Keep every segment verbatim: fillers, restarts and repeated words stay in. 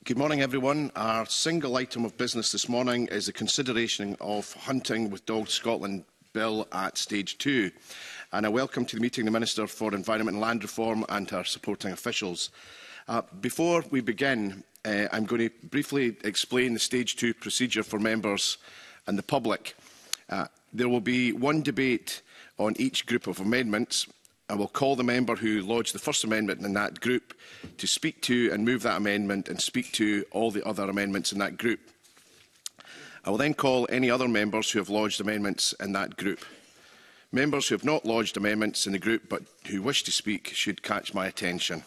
Good morning, everyone. Our single item of business this morning is the consideration of Hunting with Dogs Scotland Bill at Stage two. And I welcome to the meeting the Minister for Environment and Land Reform and her supporting officials. Uh, before we begin, uh, I'm going to briefly explain the Stage two procedure for members and the public. Uh, there will be one debate on each group of amendments. I will call the member who lodged the first amendment in that group to speak to and move that amendment and speak to all the other amendments in that group. I will then call any other members who have lodged amendments in that group. Members who have not lodged amendments in the group but who wish to speak should catch my attention.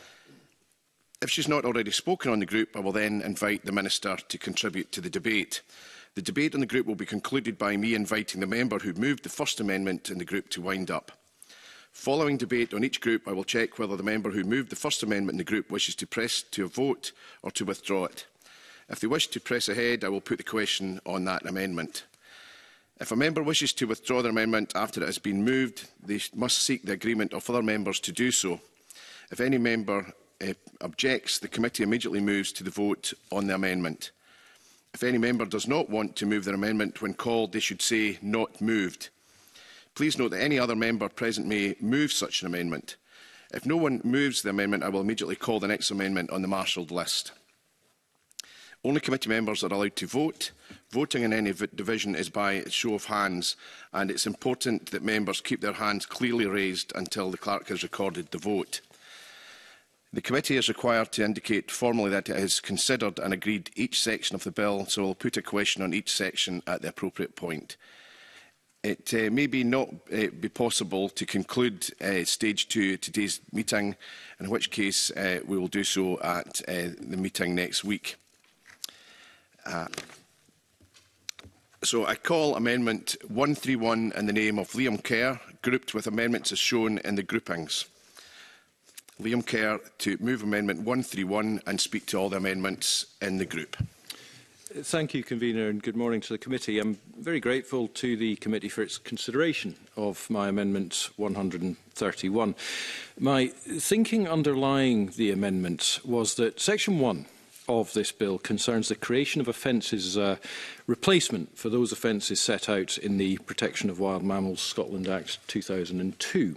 If she has not already spoken on the group, I will then invite the Minister to contribute to the debate. The debate on the group will be concluded by me inviting the member who moved the first amendment in the group to wind up. Following debate on each group, I will check whether the member who moved the first amendment in the group wishes to press to a vote or to withdraw it. If they wish to press ahead, I will put the question on that amendment. If a member wishes to withdraw their amendment after it has been moved, they must seek the agreement of other members to do so. If any member uh, objects, the committee immediately moves to the vote on the amendment. If any member does not want to move their amendment, when called, they should say "not moved." Please note that any other member present may move such an amendment. If no one moves the amendment, I will immediately call the next amendment on the marshalled list. Only committee members are allowed to vote. Voting in any division is by show of hands, and it's important that members keep their hands clearly raised until the clerk has recorded the vote. The committee is required to indicate formally that it has considered and agreed each section of the bill, so I will put a question on each section at the appropriate point. It uh, may be not uh, be possible to conclude uh, stage two at today's meeting, in which case uh, we will do so at uh, the meeting next week. Uh, so I call Amendment one thirty-one in the name of Liam Kerr, grouped with amendments as shown in the groupings. Liam Kerr to move Amendment one thirty-one and speak to all the amendments in the group. Thank you, Convener, and good morning to the committee. I'm very grateful to the committee for its consideration of my Amendment one thirty-one. My thinking underlying the amendment was that Section one of this bill concerns the creation of offences as a replacement for those offences set out in the Protection of Wild Mammals Scotland Act two thousand two.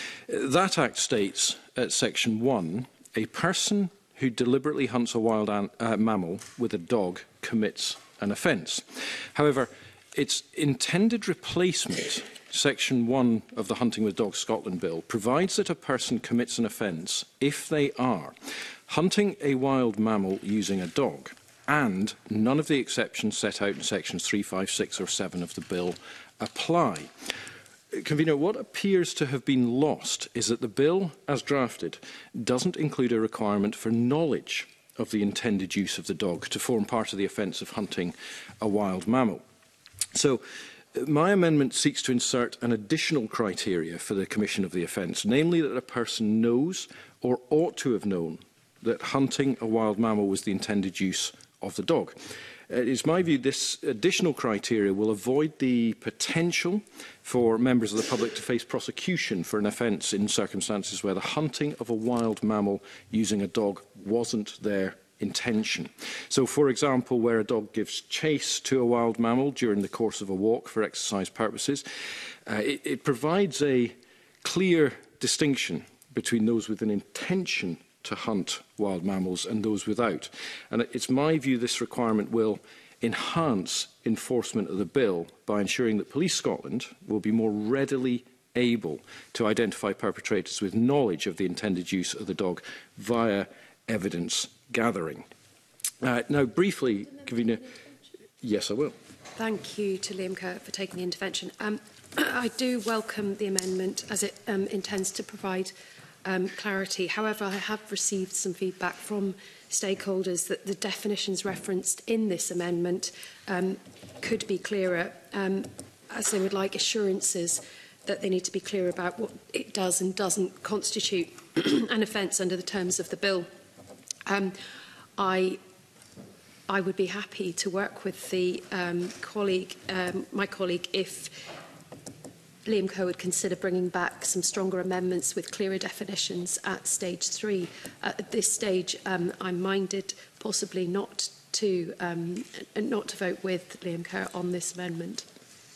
That Act states at Section one, a person who deliberately hunts a wild an uh, mammal with a dog commits an offence. However, its intended replacement, Section one of the Hunting with Dogs Scotland Bill, provides that a person commits an offence if they are hunting a wild mammal using a dog, and none of the exceptions set out in Sections three, five, six or seven of the bill apply. Convener, what appears to have been lost is that the bill, as drafted, doesn't include a requirement for knowledge of the intended use of the dog to form part of the offence of hunting a wild mammal. So, my amendment seeks to insert an additional criteria for the commission of the offence, namely that a person knows or ought to have known that hunting a wild mammal was the intended use of the dog. It is my view this additional criteria will avoid the potential for members of the public to face prosecution for an offence in circumstances where the hunting of a wild mammal using a dog wasn't their intention. So, for example, where a dog gives chase to a wild mammal during the course of a walk for exercise purposes, uh, it, it provides a clear distinction between those with an intention to hunt wild mammals and those without. And it's my view this requirement will enhance enforcement of the bill by ensuring that Police Scotland will be more readily able to identify perpetrators with knowledge of the intended use of the dog via evidence gathering. Uh, now, briefly, Convener, yes, I will. Thank you to Liam Kerr for taking the intervention. Um, I do welcome the amendment as it um, intends to provide Um, clarity. However, I have received some feedback from stakeholders that the definitions referenced in this amendment um, could be clearer, um, as they would like assurances that they need to be clear about what it does and doesn't constitute an offence under the terms of the bill. Um, I, I would be happy to work with the um, colleague, um, my colleague, if Liam Kerr would consider bringing back some stronger amendments with clearer definitions at stage three. At this stage, um, I'm minded possibly not to um, not to vote with Liam Kerr on this amendment.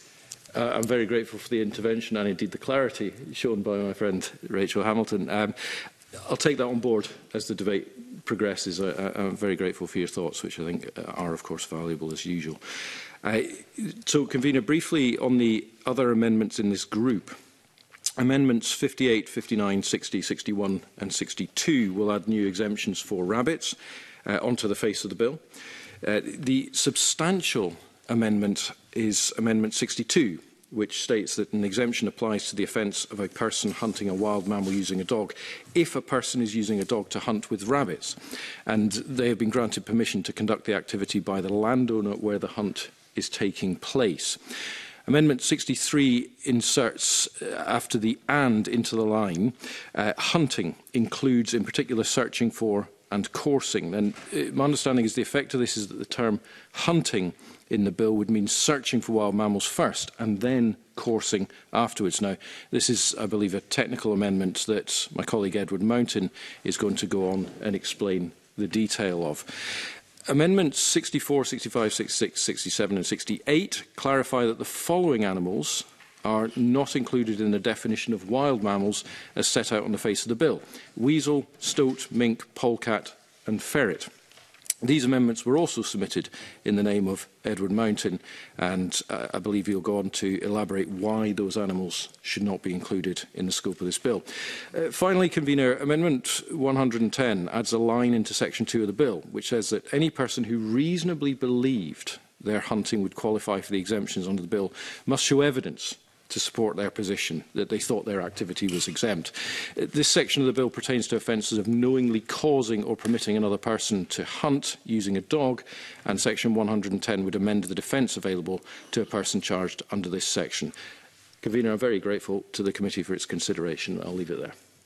Uh, I'm very grateful for the intervention and indeed the clarity shown by my friend Rachel Hamilton. Um, I'll take that on board as the debate progresses. I, I, I'm very grateful for your thoughts, which I think are, of course, valuable as usual. Uh, so, Convener, briefly on the other amendments in this group. Amendments fifty-eight, fifty-nine, sixty, sixty-one and sixty-two will add new exemptions for rabbits uh, onto the face of the bill. Uh, the substantial amendment is Amendment sixty-two, which states that an exemption applies to the offence of a person hunting a wild mammal using a dog if a person is using a dog to hunt with rabbits and they have been granted permission to conduct the activity by the landowner where the hunt is taking place. Amendment sixty-three inserts, uh, after the and into the line, uh, hunting includes in particular searching for and coursing. And uh, my understanding is the effect of this is that the term hunting in the bill would mean searching for wild mammals first and then coursing afterwards. Now, this is, I believe, a technical amendment that my colleague Edward Mountain is going to go on and explain the detail of. Amendments sixty-four, sixty-five, sixty-six, sixty-seven and sixty-eight clarify that the following animals are not included in the definition of wild mammals as set out on the face of the bill: weasel, stoat, mink, polecat and ferret. These amendments were also submitted in the name of Edward Mountain, and uh, I believe he'll go on to elaborate why those animals should not be included in the scope of this bill. Uh, finally, Convener, Amendment one hundred and ten adds a line into Section two of the bill, which says that any person who reasonably believed their hunting would qualify for the exemptions under the bill must show evidence to support their position that they thought their activity was exempt. This section of the bill pertains to offences of knowingly causing or permitting another person to hunt using a dog, and Section one hundred and ten would amend the defence available to a person charged under this section. Convener, I'm very grateful to the committee for its consideration. I'll leave it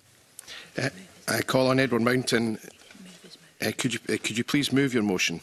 there. Uh, I call on Edward Mountain. Uh, could, you, uh, could you please move your motion?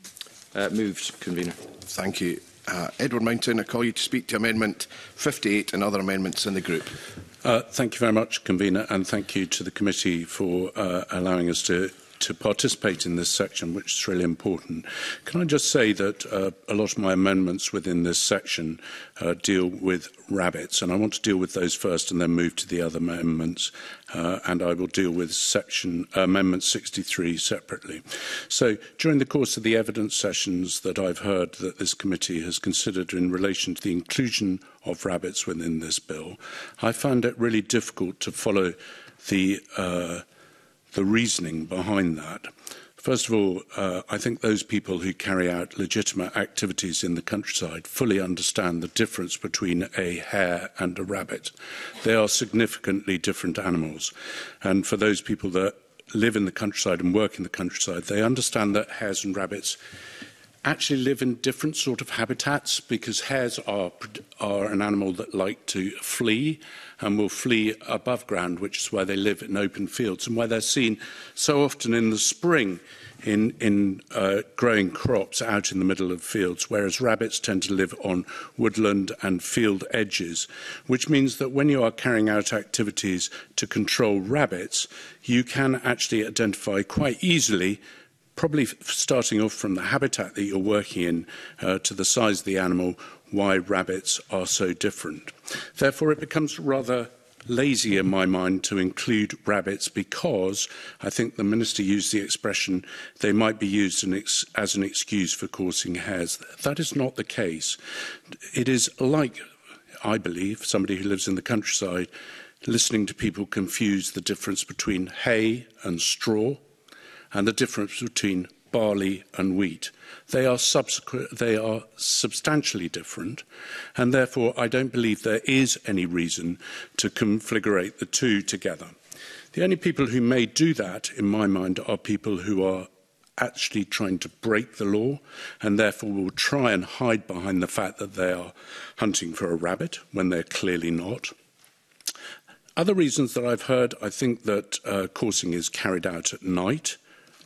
Uh, moved, Convener. Thank you. Uh, Edward Mountain, I call you to speak to Amendment fifty-eight and other amendments in the group. Uh, thank you very much, Convener, and thank you to the committee for uh, allowing us to, to participate in this section, which is really important. Can I just say that uh, a lot of my amendments within this section uh, deal with rabbits, and I want to deal with those first and then move to the other amendments, uh, and I will deal with section uh, Amendment sixty-three separately. So, during the course of the evidence sessions that I've heard that this committee has considered in relation to the inclusion of rabbits within this bill, I found it really difficult to follow the uh, the reasoning behind that. First of all, uh, I think those people who carry out legitimate activities in the countryside fully understand the difference between a hare and a rabbit. They are significantly different animals. And for those people that live in the countryside and work in the countryside, they understand that hares and rabbits actually live in different sort of habitats, because hares are, are an animal that like to flee and will flee above ground, which is where they live in open fields and where they're seen so often in the spring in, in uh, growing crops out in the middle of fields, whereas rabbits tend to live on woodland and field edges, which means that when you are carrying out activities to control rabbits, you can actually identify quite easily, probably starting off from the habitat that you're working in uh, to the size of the animal, why rabbits are so different. Therefore, it becomes rather lazy in my mind to include rabbits, because I think the Minister used the expression they might be used an ex as an excuse for coursing hares. That is not the case. It is like, I believe, somebody who lives in the countryside, listening to people confuse the difference between hay and straw and the difference between barley and wheat. They are, subsequent, they are substantially different, and therefore I don't believe there is any reason to conflagrate the two together. The only people who may do that, in my mind, are people who are actually trying to break the law and therefore will try and hide behind the fact that they are hunting for a rabbit when they're clearly not. Other reasons that I've heard, I think that uh, coursing is carried out at night.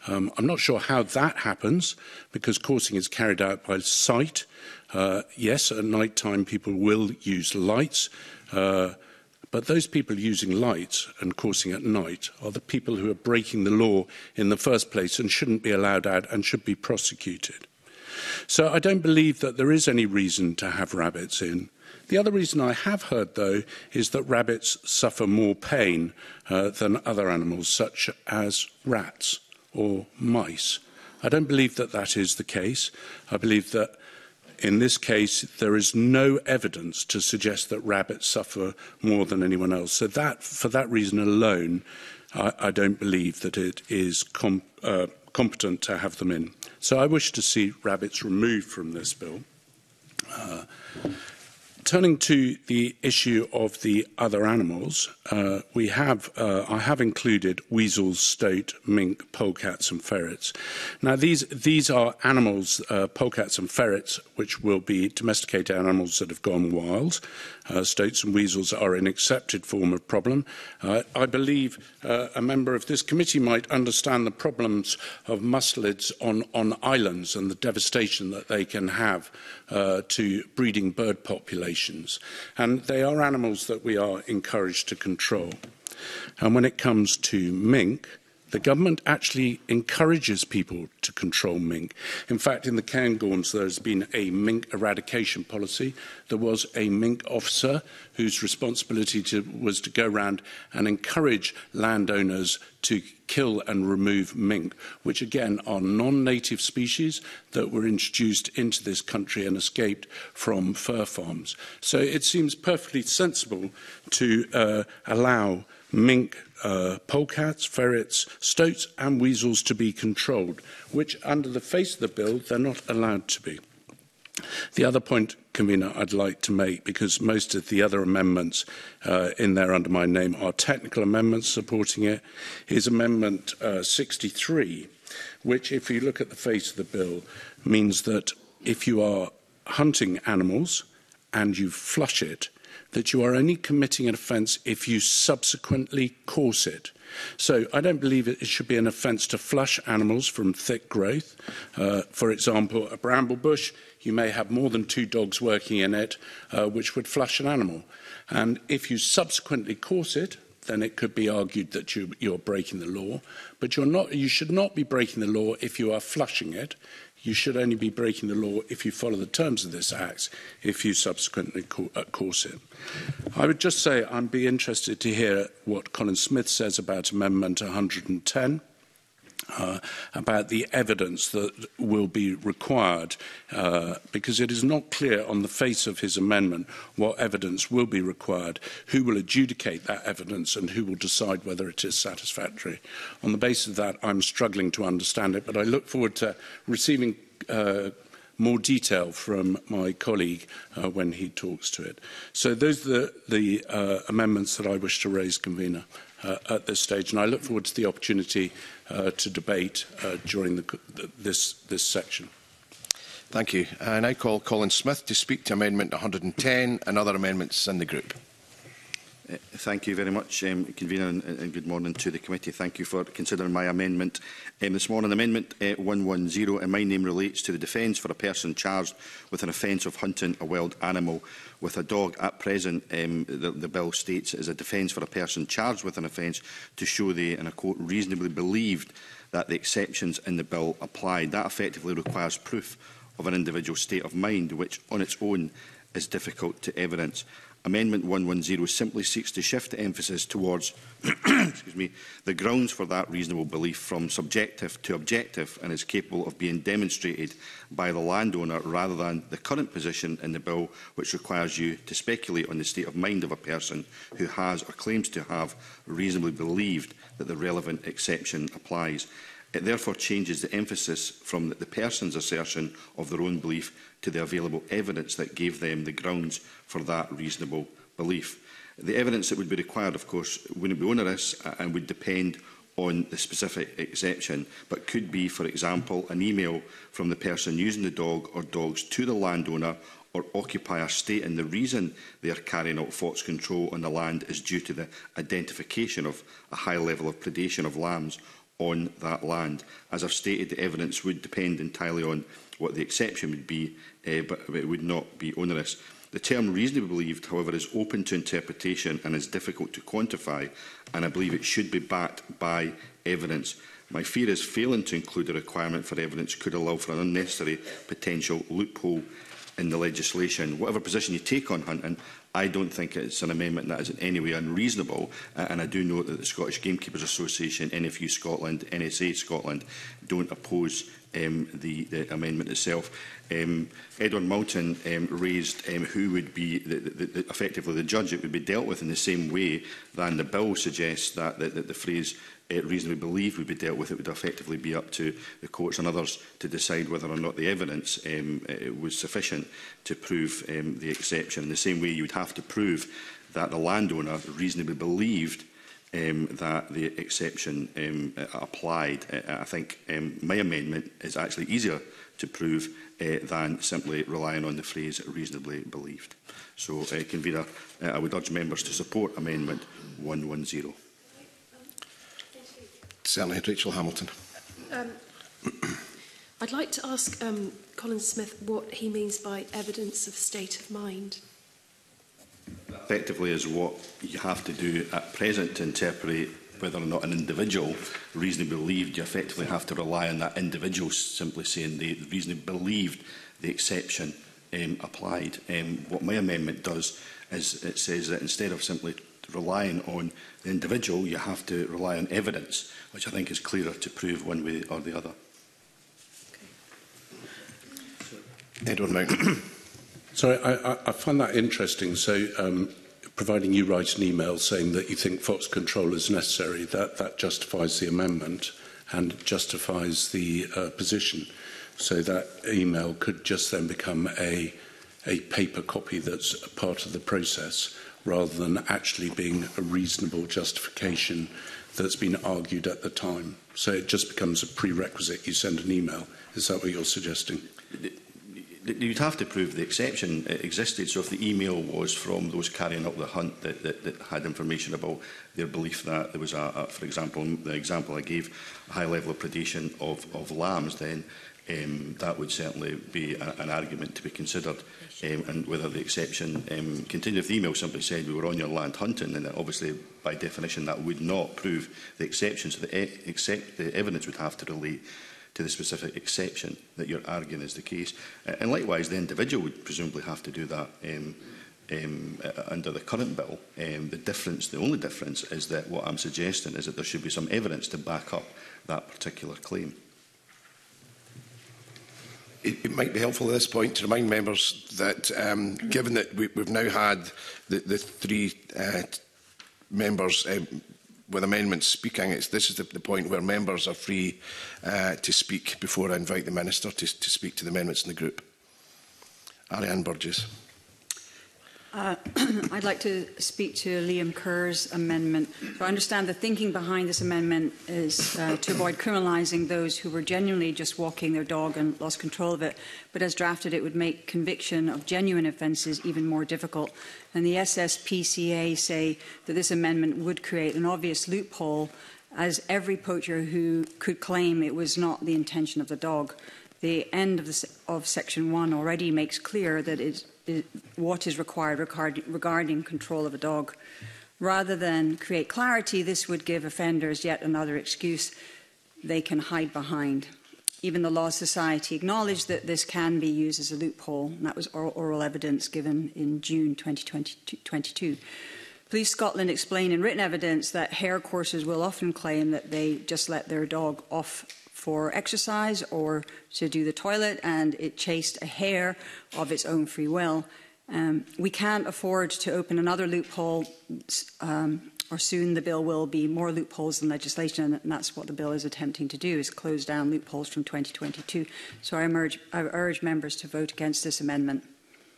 Um, I'm not sure how that happens, because coursing is carried out by sight. Uh, yes, at night time people will use lights, uh, but those people using lights and coursing at night are the people who are breaking the law in the first place and shouldn't be allowed out and should be prosecuted. So I don't believe that there is any reason to have rabbits in. The other reason I have heard, though, is that rabbits suffer more pain uh, than other animals, such as rats or mice. I don't believe that that is the case. I believe that in this case, there is no evidence to suggest that rabbits suffer more than anyone else. So that, for that reason alone, I, I don't believe that it is com uh, competent to have them in. So I wish to see rabbits removed from this bill. Uh, Turning to the issue of the other animals, uh, we have, uh, I have included weasels, stoat, mink, polecats and ferrets. Now, these, these are animals, uh, polecats and ferrets, which will be domesticated animals that have gone wild. Uh, stoats and weasels are an accepted form of problem. Uh, I believe uh, a member of this committee might understand the problems of mustelids on, on islands and the devastation that they can have uh, to breeding bird populations. And they are animals that we are encouraged to control. And when it comes to mink, the government actually encourages people to control mink. In fact, in the Cairngorms, there has been a mink eradication policy. There was a mink officer whose responsibility to, was to go around and encourage landowners to kill and remove mink, which again are non-native species that were introduced into this country and escaped from fur farms. So it seems perfectly sensible to uh, allow mink, uh, polecats, ferrets, stoats and weasels to be controlled, which under the face of the bill they're not allowed to be. The other point, Convener, I'd like to make, because most of the other amendments uh, in there under my name are technical amendments supporting it, is Amendment uh, sixty-three, which, if you look at the face of the bill, means that if you are hunting animals and you flush it, that you are only committing an offence if you subsequently course it. So I don't believe it should be an offence to flush animals from thick growth. Uh, for example, a bramble bush, you may have more than two dogs working in it, uh, which would flush an animal. And if you subsequently course it, then it could be argued that you, you're breaking the law. But you're not, you should not be breaking the law if you are flushing it. You should only be breaking the law if you follow the terms of this Act, if you subsequently co uh, course it. I would just say I'd be interested to hear what Colin Smith says about Amendment one hundred and ten, uh, about the evidence that will be required, uh, because it is not clear on the face of his amendment what evidence will be required, who will adjudicate that evidence and who will decide whether it is satisfactory. On the basis of that, I'm struggling to understand it, but I look forward to receiving uh, more detail from my colleague uh, when he talks to it. So those are the, the uh, amendments that I wish to raise, Convener, uh, at this stage, and I look forward to the opportunity uh, to debate uh, during the, this, this section. Thank you. I now call Colin Smith to speak to Amendment one hundred and ten and other amendments in the group. Uh, thank you very much, um, Convener, and, and good morning to the committee. Thank you for considering my amendment um, this morning. Amendment uh, one one zero, and my name relates to the defence for a person charged with an offence of hunting a wild animal with a dog. At present, um, the, the bill states it is a defence for a person charged with an offence to show they, and I quote, reasonably believed that the exceptions in the bill applied. That effectively requires proof of an individual's state of mind, which on its own is difficult to evidence. Amendment one one zero simply seeks to shift the emphasis towards excuse me, the grounds for that reasonable belief from subjective to objective, and is capable of being demonstrated by the landowner rather than the current position in the bill, which requires you to speculate on the state of mind of a person who has or claims to have reasonably believed that the relevant exception applies. It therefore changes the emphasis from the person's assertion of their own belief to the available evidence that gave them the grounds for that reasonable belief. The evidence that would be required, of course, wouldn't be onerous and would depend on the specific exception, but could be, for example, an email from the person using the dog or dogs to the landowner or occupier stating the reason they are carrying out fox control on the land is due to the identification of a high level of predation of lambs on that land. As I've stated, the evidence would depend entirely on what the exception would be, uh, but it would not be onerous. The term reasonably believed, however, is open to interpretation and is difficult to quantify, and I believe it should be backed by evidence. My fear is failing to include a requirement for evidence could allow for an unnecessary potential loophole in the legislation. Whatever position you take on hunting, I don't think it's an amendment that is in any way unreasonable, uh, and I do note that the Scottish Gamekeepers Association, N F U Scotland, N S A Scotland don't oppose um, the, the amendment itself. Um, Edward Moulton um, raised um, who would be the, the, the, effectively the judge. It would be dealt with in the same way than the bill suggests that, that, that the phrase uh, reasonably believed would be dealt with. It would effectively be up to the courts and others to decide whether or not the evidence um, uh, was sufficient to prove um, the exception. In the same way, you would have to prove that the landowner reasonably believed um, that the exception um, uh, applied. Uh, I think um, my amendment is actually easier to prove uh, than simply relying on the phrase reasonably believed. So, uh, Convener, uh, I would urge members to support Amendment one one zero. Certainly, Rachel Hamilton. Um, I'd like to ask um, Colin Smith what he means by evidence of state of mind. Effectively is what you have to do at present to interpret whether or not an individual reasonably believed. You effectively have to rely on that individual simply saying they reasonably believed the exception um, applied. Um, what my amendment does is it says that instead of simply relying on the individual, you have to rely on evidence, which I think is clearer to prove one way or the other. Okay. Edward Mountain. Sorry, I, I find that interesting. So, um, providing you write an email saying that you think Fox control is necessary, that, that justifies the amendment and justifies the uh, position. So that email could just then become a, a paper copy that's a part of the process, rather than actually being a reasonable justification that's been argued at the time. So it just becomes a prerequisite. You send an email. Is that what you're suggesting? You'd have to prove the exception existed. So if the email was from those carrying out the hunt that, that, that had information about their belief that there was, a, a, for example, the example I gave, a high level of predation of, of lambs, then um, that would certainly be a, an argument to be considered. Um, and whether the exception um, continued. If the email simply said we were on your land hunting, then obviously by definition that would not prove the exception. So the, e except the evidence would have to relate to the specific exception that you're arguing is the case. Uh, and likewise, the individual would presumably have to do that um, um, uh, under the current bill. Um, the difference, the only difference, is that what I'm suggesting is that there should be some evidence to back up that particular claim. It, it might be helpful at this point to remind members that, um, given that we, we've now had the, the three uh, members um, with amendments speaking, it's, this is the, the point where members are free uh, to speak before I invite the Minister to, to speak to the amendments in the group. Ariane Burgess. Uh, I'd like to speak to Liam Kerr's amendment. So I understand the thinking behind this amendment is uh, to avoid criminalising those who were genuinely just walking their dog and lost control of it. But as drafted, it would make conviction of genuine offences even more difficult. And the S S P C A say that this amendment would create an obvious loophole, as every poacher who could claim it was not the intention of the dog. The end of, the, of Section one already makes clear that it is what is required regarding, regarding control of a dog. Rather than create clarity, this would give offenders yet another excuse they can hide behind. Even the Law Society acknowledged that this can be used as a loophole, and that was oral, oral evidence given in June twenty twenty-two. Police Scotland explain in written evidence that hare coursers will often claim that they just let their dog off for exercise or to do the toilet, and it chased a hare of its own free will. Um, we can't afford to open another loophole, um, or soon the bill will be more loopholes than legislation, and that's what the bill is attempting to do, is close down loopholes from twenty twenty-two. So I urge, I urge members to vote against this amendment.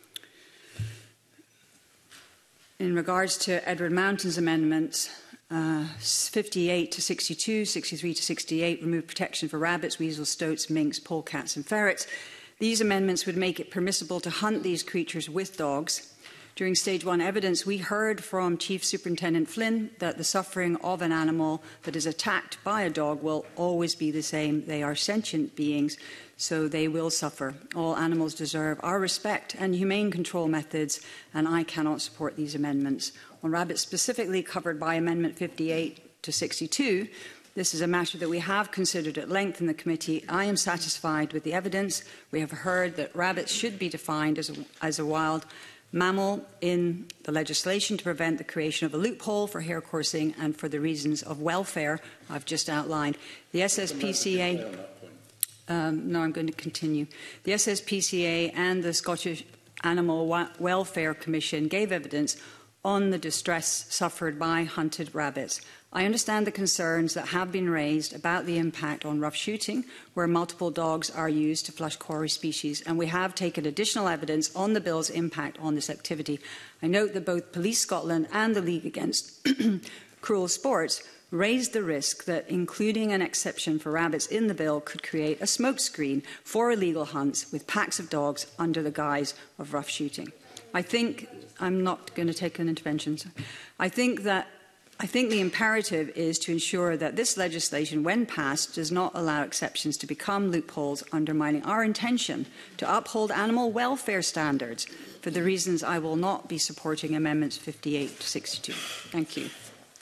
In regards to Edward Mountain's amendments, Uh, fifty-eight to sixty-two, sixty-three to sixty-eight remove protection for rabbits, weasels, stoats, minks, polecats and ferrets. These amendments would make it permissible to hunt these creatures with dogs. During stage one evidence, we heard from Chief Superintendent Flynn that the suffering of an animal that is attacked by a dog will always be the same. They are sentient beings, so they will suffer. All animals deserve our respect and humane control methods, and I cannot support these amendments. On rabbits specifically covered by Amendment fifty-eight to sixty-two, this is a matter that we have considered at length in the committee. I am satisfied with the evidence. We have heard that rabbits should be defined as a, as a wild mammal in the legislation to prevent the creation of a loophole for hare coursing and for the reasons of welfare I've just outlined. The S S P C A... Um, no, I'm going to continue. The S S P C A and the Scottish Animal Welfare Commission gave evidence on the distress suffered by hunted rabbits. I understand the concerns that have been raised about the impact on rough shooting, where multiple dogs are used to flush quarry species, and we have taken additional evidence on the bill's impact on this activity. I note that both Police Scotland and the League Against Cruel Sports raised the risk that including an exception for rabbits in the bill could create a smokescreen for illegal hunts with packs of dogs under the guise of rough shooting. I think I'm not going to take an intervention. So I think that I think the imperative is to ensure that this legislation, when passed, does not allow exceptions to become loopholes, undermining our intention to uphold animal welfare standards. For the reasons I will not be supporting Amendments fifty-eight to sixty-two. Thank you.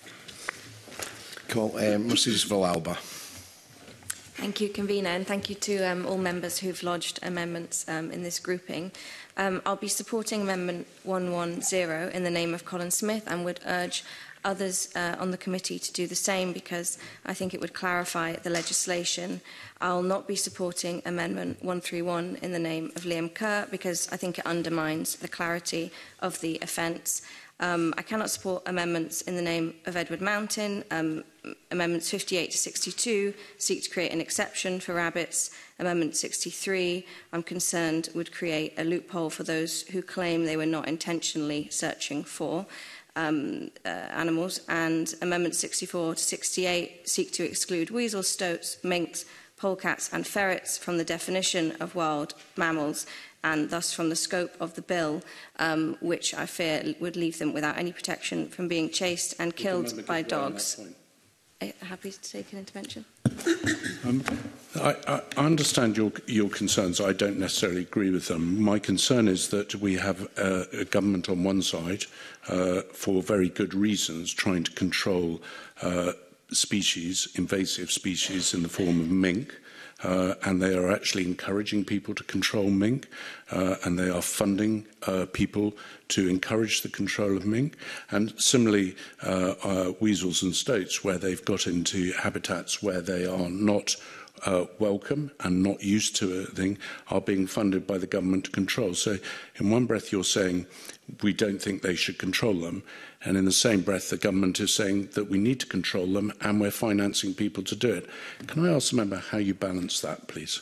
Cool. Um, Mercedes Villalba. Thank you, Convener, and thank you to um, all members who've lodged amendments um, in this grouping. Um, I'll be supporting Amendment one one zero in the name of Colin Smith and would urge others uh, on the committee to do the same because I think it would clarify the legislation. I'll not be supporting Amendment one three one in the name of Liam Kerr because I think it undermines the clarity of the offence. Um, I cannot support amendments in the name of Edward Mountain. Um, amendments fifty-eight to sixty-two seek to create an exception for rabbits. Amendment sixty-three, I'm concerned, would create a loophole for those who claim they were not intentionally searching for um, uh, animals. And Amendment sixty-four to sixty-eight seek to exclude weasels, stoats, minks, polecats and ferrets from the definition of wild mammals, and thus from the scope of the bill, um, which I fear would leave them without any protection from being chased and killed by dogs. Happy to take an intervention? Um, I, I understand your, your concerns. I don't necessarily agree with them. My concern is that we have uh, a government on one side, uh, for very good reasons, trying to control uh, species, invasive species in the form of mink, uh, and they are actually encouraging people to control mink, uh, and they are funding uh, people to encourage the control of mink. And similarly, uh, uh, weasels and stoats, where they've got into habitats where they are not uh, welcome and not used to a thing, are being funded by the government to control. So in one breath you're saying we don't think they should control them, and in the same breath the government is saying that we need to control them and we're financing people to do it. Can I ask the member how you balance that, please?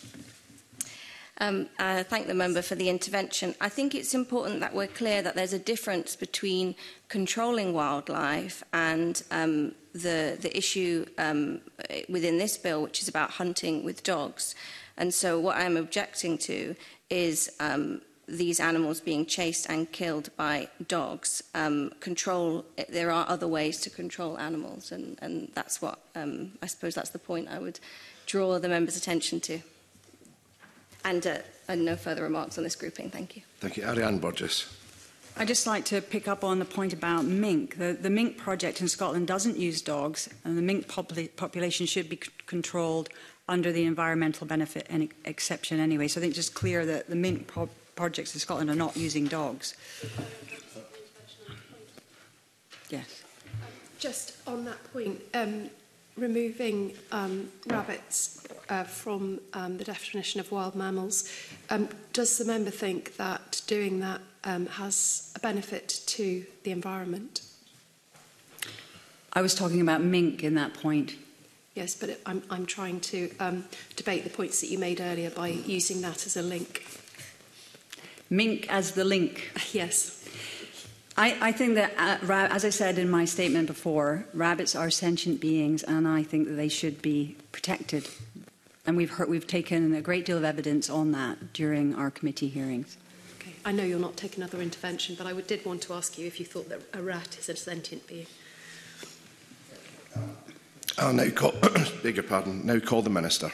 Um, I thank the member for the intervention. I think it's important that we're clear that there's a difference between controlling wildlife and um, the, the issue um, within this bill, which is about hunting with dogs. And so what I'm objecting to is um, these animals being chased and killed by dogs. Um, control, there are other ways to control animals, and, and that's what, um, I suppose that's the point I would draw the member's attention to. And, uh, and no further remarks on this grouping. Thank you. Thank you. Ariane Burgess. I'd just like to pick up on the point about mink. The, the mink project in Scotland doesn't use dogs, and the mink popula population should be controlled under the environmental benefit and exception anyway. So I think it's just clear that the mink pro projects in Scotland are not using dogs. Yes. Just on that point, um, removing um, rabbits uh, from um, the definition of wild mammals, um, does the member think that doing that um, has a benefit to the environment? I was talking about mink in that point. Yes, but it, I'm, I'm trying to um, debate the points that you made earlier by using that as a link. Mink as the link. Yes. I, I think that, uh, as I said in my statement before, rabbits are sentient beings, and I think that they should be protected. And we've, heard, we've taken a great deal of evidence on that during our committee hearings. Okay. I know you're not taking another intervention, but I would, did want to ask you if you thought that a rat is a sentient being. I'll now call, beg your pardon, now call the Minister.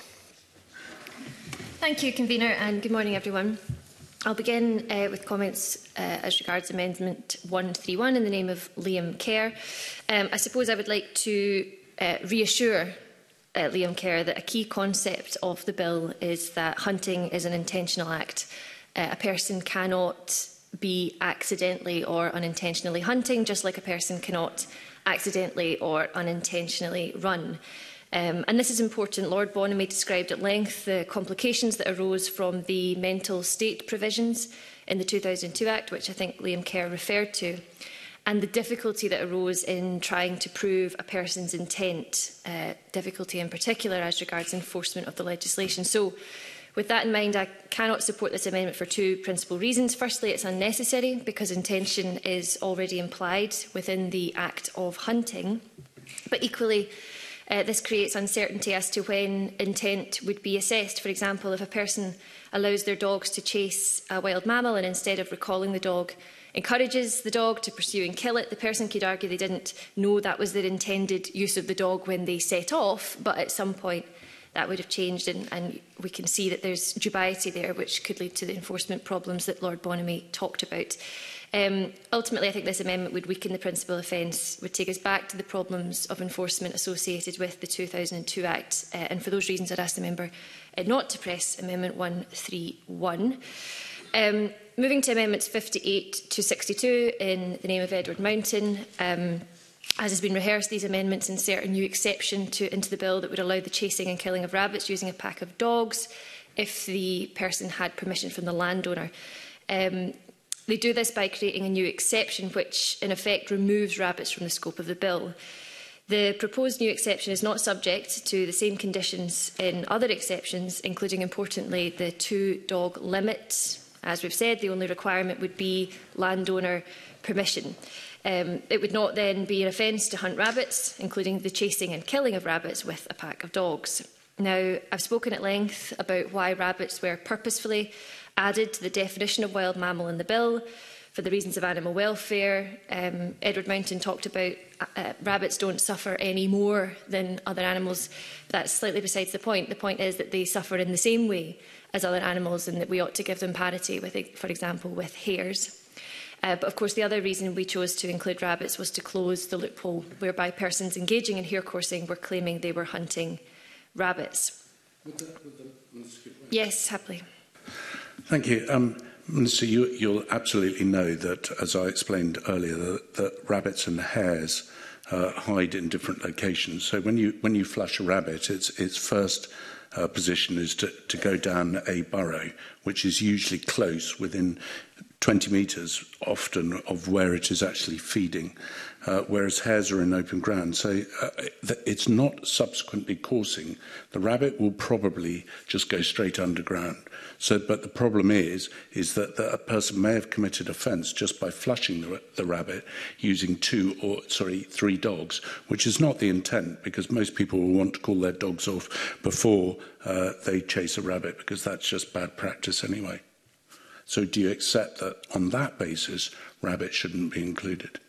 Thank you, Convener, and good morning, everyone. I'll begin uh, with comments uh, as regards Amendment one thirty-one in the name of Liam Kerr. Um, I suppose I would like to uh, reassure uh, Liam Kerr that a key concept of the bill is that hunting is an intentional act. Uh, a person cannot be accidentally or unintentionally hunting, just like a person cannot accidentally or unintentionally run. Um, and this is important. Lord Bonamy described at length the complications that arose from the mental state provisions in the two thousand two Act, which I think Liam Kerr referred to, and the difficulty that arose in trying to prove a person's intent, uh, difficulty in particular as regards enforcement of the legislation. So, with that in mind, I cannot support this amendment for two principal reasons. Firstly, it's unnecessary because intention is already implied within the act of hunting. But equally, uh, this creates uncertainty as to when intent would be assessed. For example, if a person allows their dogs to chase a wild mammal and instead of recalling the dog, encourages the dog to pursue and kill it, the person could argue they didn't know that was their intended use of the dog when they set off, but at some point that would have changed, and, and we can see that there's dubiety there, which could lead to the enforcement problems that Lord Bonamy talked about. Um, ultimately, I think this amendment would weaken the principal offence, would take us back to the problems of enforcement associated with the two thousand two Act, uh, and for those reasons I'd ask the member uh, not to press Amendment one thirty-one. Um, moving to Amendments fifty-eight to sixty-two in the name of Edward Mountain. Um, As has been rehearsed, these amendments insert a new exception to, into the bill that would allow the chasing and killing of rabbits using a pack of dogs if the person had permission from the landowner. Um, they do this by creating a new exception which, in effect, removes rabbits from the scope of the bill. The proposed new exception is not subject to the same conditions in other exceptions, including, importantly, the two-dog limit. As we've said, the only requirement would be landowner permission. Um, it would not then be an offence to hunt rabbits, including the chasing and killing of rabbits with a pack of dogs. Now, I've spoken at length about why rabbits were purposefully added to the definition of wild mammal in the bill for the reasons of animal welfare. Um, Edward Mountain talked about uh, rabbits don't suffer any more than other animals. That's slightly besides the point. The point is that they suffer in the same way as other animals and that we ought to give them parity, with, for example, with hares. Uh, but of course, the other reason we chose to include rabbits was to close the loophole whereby persons engaging in hare coursing were claiming they were hunting rabbits. Would that, would the yes, happily. Thank you. Um, Minister, you, you'll absolutely know that, as I explained earlier, that, that rabbits and hares uh, hide in different locations. So when you, when you flush a rabbit, its, its first uh, position is to, to go down a burrow, which is usually close, within twenty metres often of where it is actually feeding, uh, whereas hares are in open ground. So uh, it's not subsequently coursing. The rabbit will probably just go straight underground. So, but the problem is, is that, that a person may have committed offence just by flushing the, the rabbit using two or, sorry, three dogs, which is not the intent, because most people will want to call their dogs off before uh, they chase a rabbit, because that's just bad practice anyway. So do you accept that on that basis, rabbits shouldn't be included?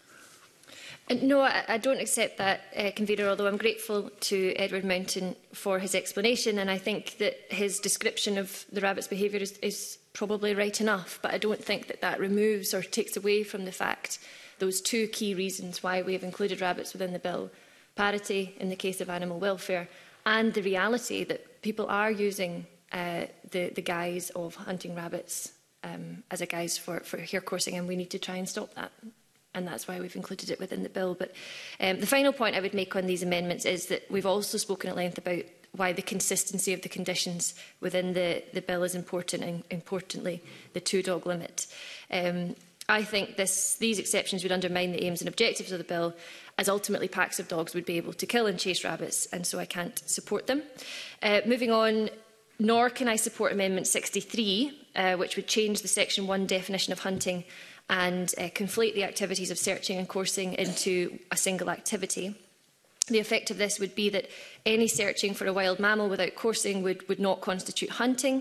No, I, I don't accept that, uh, Convener, although I'm grateful to Edward Mountain for his explanation, and I think that his description of the rabbit's behaviour is, is probably right enough, but I don't think that that removes or takes away from the fact those two key reasons why we have included rabbits within the bill: parity in the case of animal welfare, and the reality that people are using uh, the, the guise of hunting rabbits um, as a guise for, for hare coursing, and we need to try and stop that. And that's why we've included it within the bill. But um, the final point I would make on these amendments is that we've also spoken at length about why the consistency of the conditions within the, the bill is important, and importantly, the two-dog limit. Um, I think this, these exceptions would undermine the aims and objectives of the bill, as ultimately packs of dogs would be able to kill and chase rabbits, and so I can't support them. Uh, moving on, nor can I support Amendment sixty-three, uh, which would change the Section one definition of hunting and uh, conflate the activities of searching and coursing into a single activity. The effect of this would be that any searching for a wild mammal without coursing would, would not constitute hunting,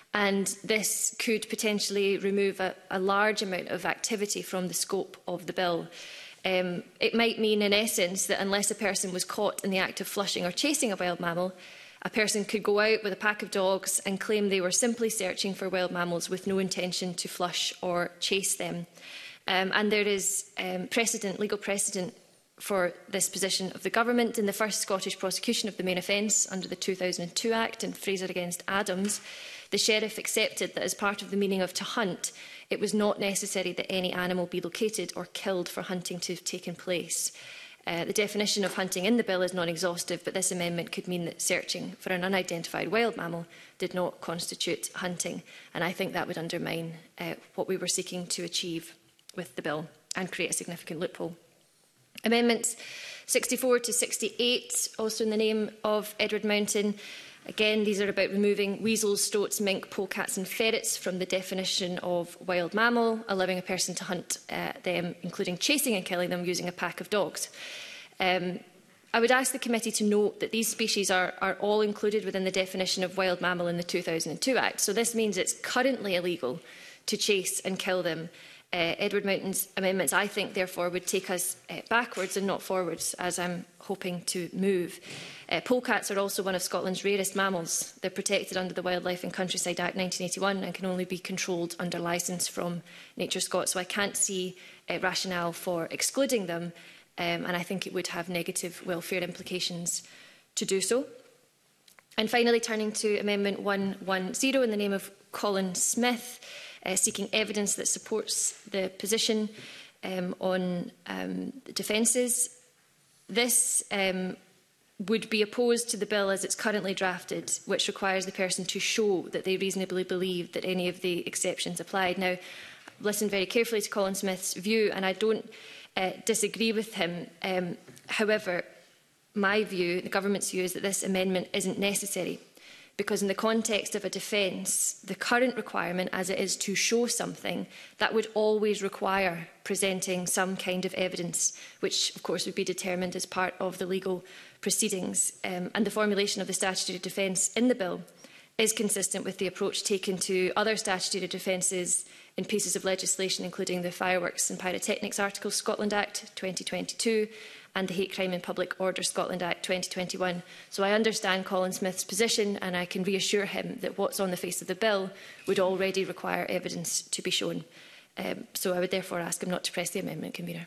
and this could potentially remove a, a large amount of activity from the scope of the bill. Um, it might mean, in essence, that unless a person was caught in the act of flushing or chasing a wild mammal, a person could go out with a pack of dogs and claim they were simply searching for wild mammals with no intention to flush or chase them. Um, and there is um, precedent, legal precedent for this position of the government. In the first Scottish prosecution of the main offence under the two thousand two Act in Fraser against Adams, the sheriff accepted that as part of the meaning of to hunt, it was not necessary that any animal be located or killed for hunting to have taken place. Uh, the definition of hunting in the bill is non-exhaustive, but this amendment could mean that searching for an unidentified wild mammal did not constitute hunting, and I think that would undermine uh, what we were seeking to achieve with the bill and create a significant loophole. Amendments sixty-four to sixty-eight, also in the name of Edward Mountain. Again, these are about removing weasels, stoats, mink, polecats and ferrets from the definition of wild mammal, allowing a person to hunt uh, them, including chasing and killing them using a pack of dogs. Um, I would ask the committee to note that these species are, are all included within the definition of wild mammal in the two thousand two Act. So this means it's currently illegal to chase and kill them. Uh, Edward Mountain's amendments, I think, therefore, would take us uh, backwards and not forwards, as I'm hoping to move. Uh, polecats are also one of Scotland's rarest mammals. They're protected under the Wildlife and Countryside Act nineteen eighty-one and can only be controlled under licence from Nature Scot. So I can't see uh, rationale for excluding them, um, and I think it would have negative welfare implications to do so. And finally, turning to Amendment one ten in the name of Colin Smith, Uh, seeking evidence that supports the position um, on um, defences. This um, would be opposed to the bill as it's currently drafted, which requires the person to show that they reasonably believe that any of the exceptions applied. Now, I've listened very carefully to Colin Smith's view, and I don't uh, disagree with him. Um, however, my view, the government's view, is that this amendment isn't necessary, because in the context of a defence, the current requirement, as it is to show something, that would always require presenting some kind of evidence, which of course would be determined as part of the legal proceedings. Um, and the formulation of the statutory defence in the bill is consistent with the approach taken to other statutory defences in pieces of legislation, including the Fireworks and Pyrotechnics Articles Scotland Act twenty twenty-two and the Hate Crime and Public Order Scotland Act twenty twenty-one. So I understand Colin Smith's position, and I can reassure him that what's on the face of the bill would already require evidence to be shown. Um, so I would therefore ask him not to press the amendment, Convener.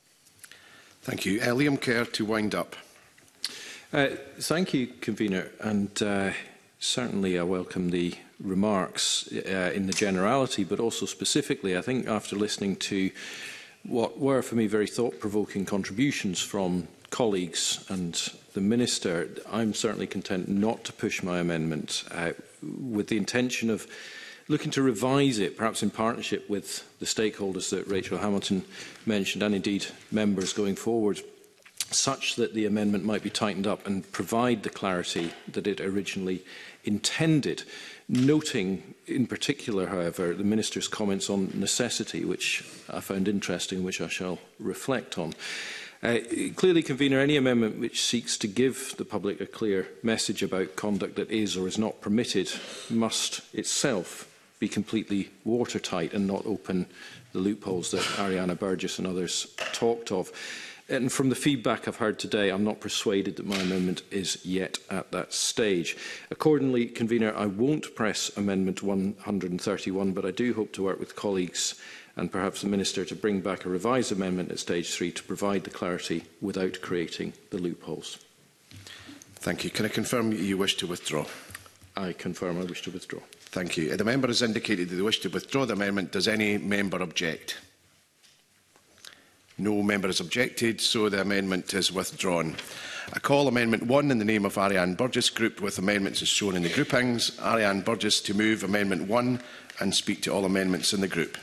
Thank you. Uh, Liam Kerr to wind up. Uh, thank you, Convener, and uh, certainly I welcome the remarks uh, in the generality, but also specifically, I think after listening to what were for me very thought-provoking contributions from colleagues and the Minister, I'm certainly content not to push my amendment uh, with the intention of looking to revise it, perhaps in partnership with the stakeholders that Rachel Hamilton mentioned, and indeed members going forward, such that the amendment might be tightened up and provide the clarity that it originally intended, noting in particular, however, the Minister's comments on necessity, which I found interesting, which I shall reflect on. Uh, clearly, Convener, any amendment which seeks to give the public a clear message about conduct that is or is not permitted must itself be completely watertight and not open the loopholes that Ariana Burgess and others talked of. And from the feedback I've heard today, I'm not persuaded that my amendment is yet at that stage. Accordingly, Convener, I won't press Amendment one thirty-one, but I do hope to work with colleagues and perhaps the Minister to bring back a revised amendment at stage three to provide the clarity without creating the loopholes. Thank you. Can I confirm you wish to withdraw? I confirm I wish to withdraw. Thank you. The member has indicated that they wish to withdraw the amendment. Does any member object? No member has objected, so the amendment is withdrawn. I call Amendment one in the name of Ariane Burgess Group, with amendments as shown in the groupings. Ariane Burgess to move Amendment one and speak to all amendments in the group.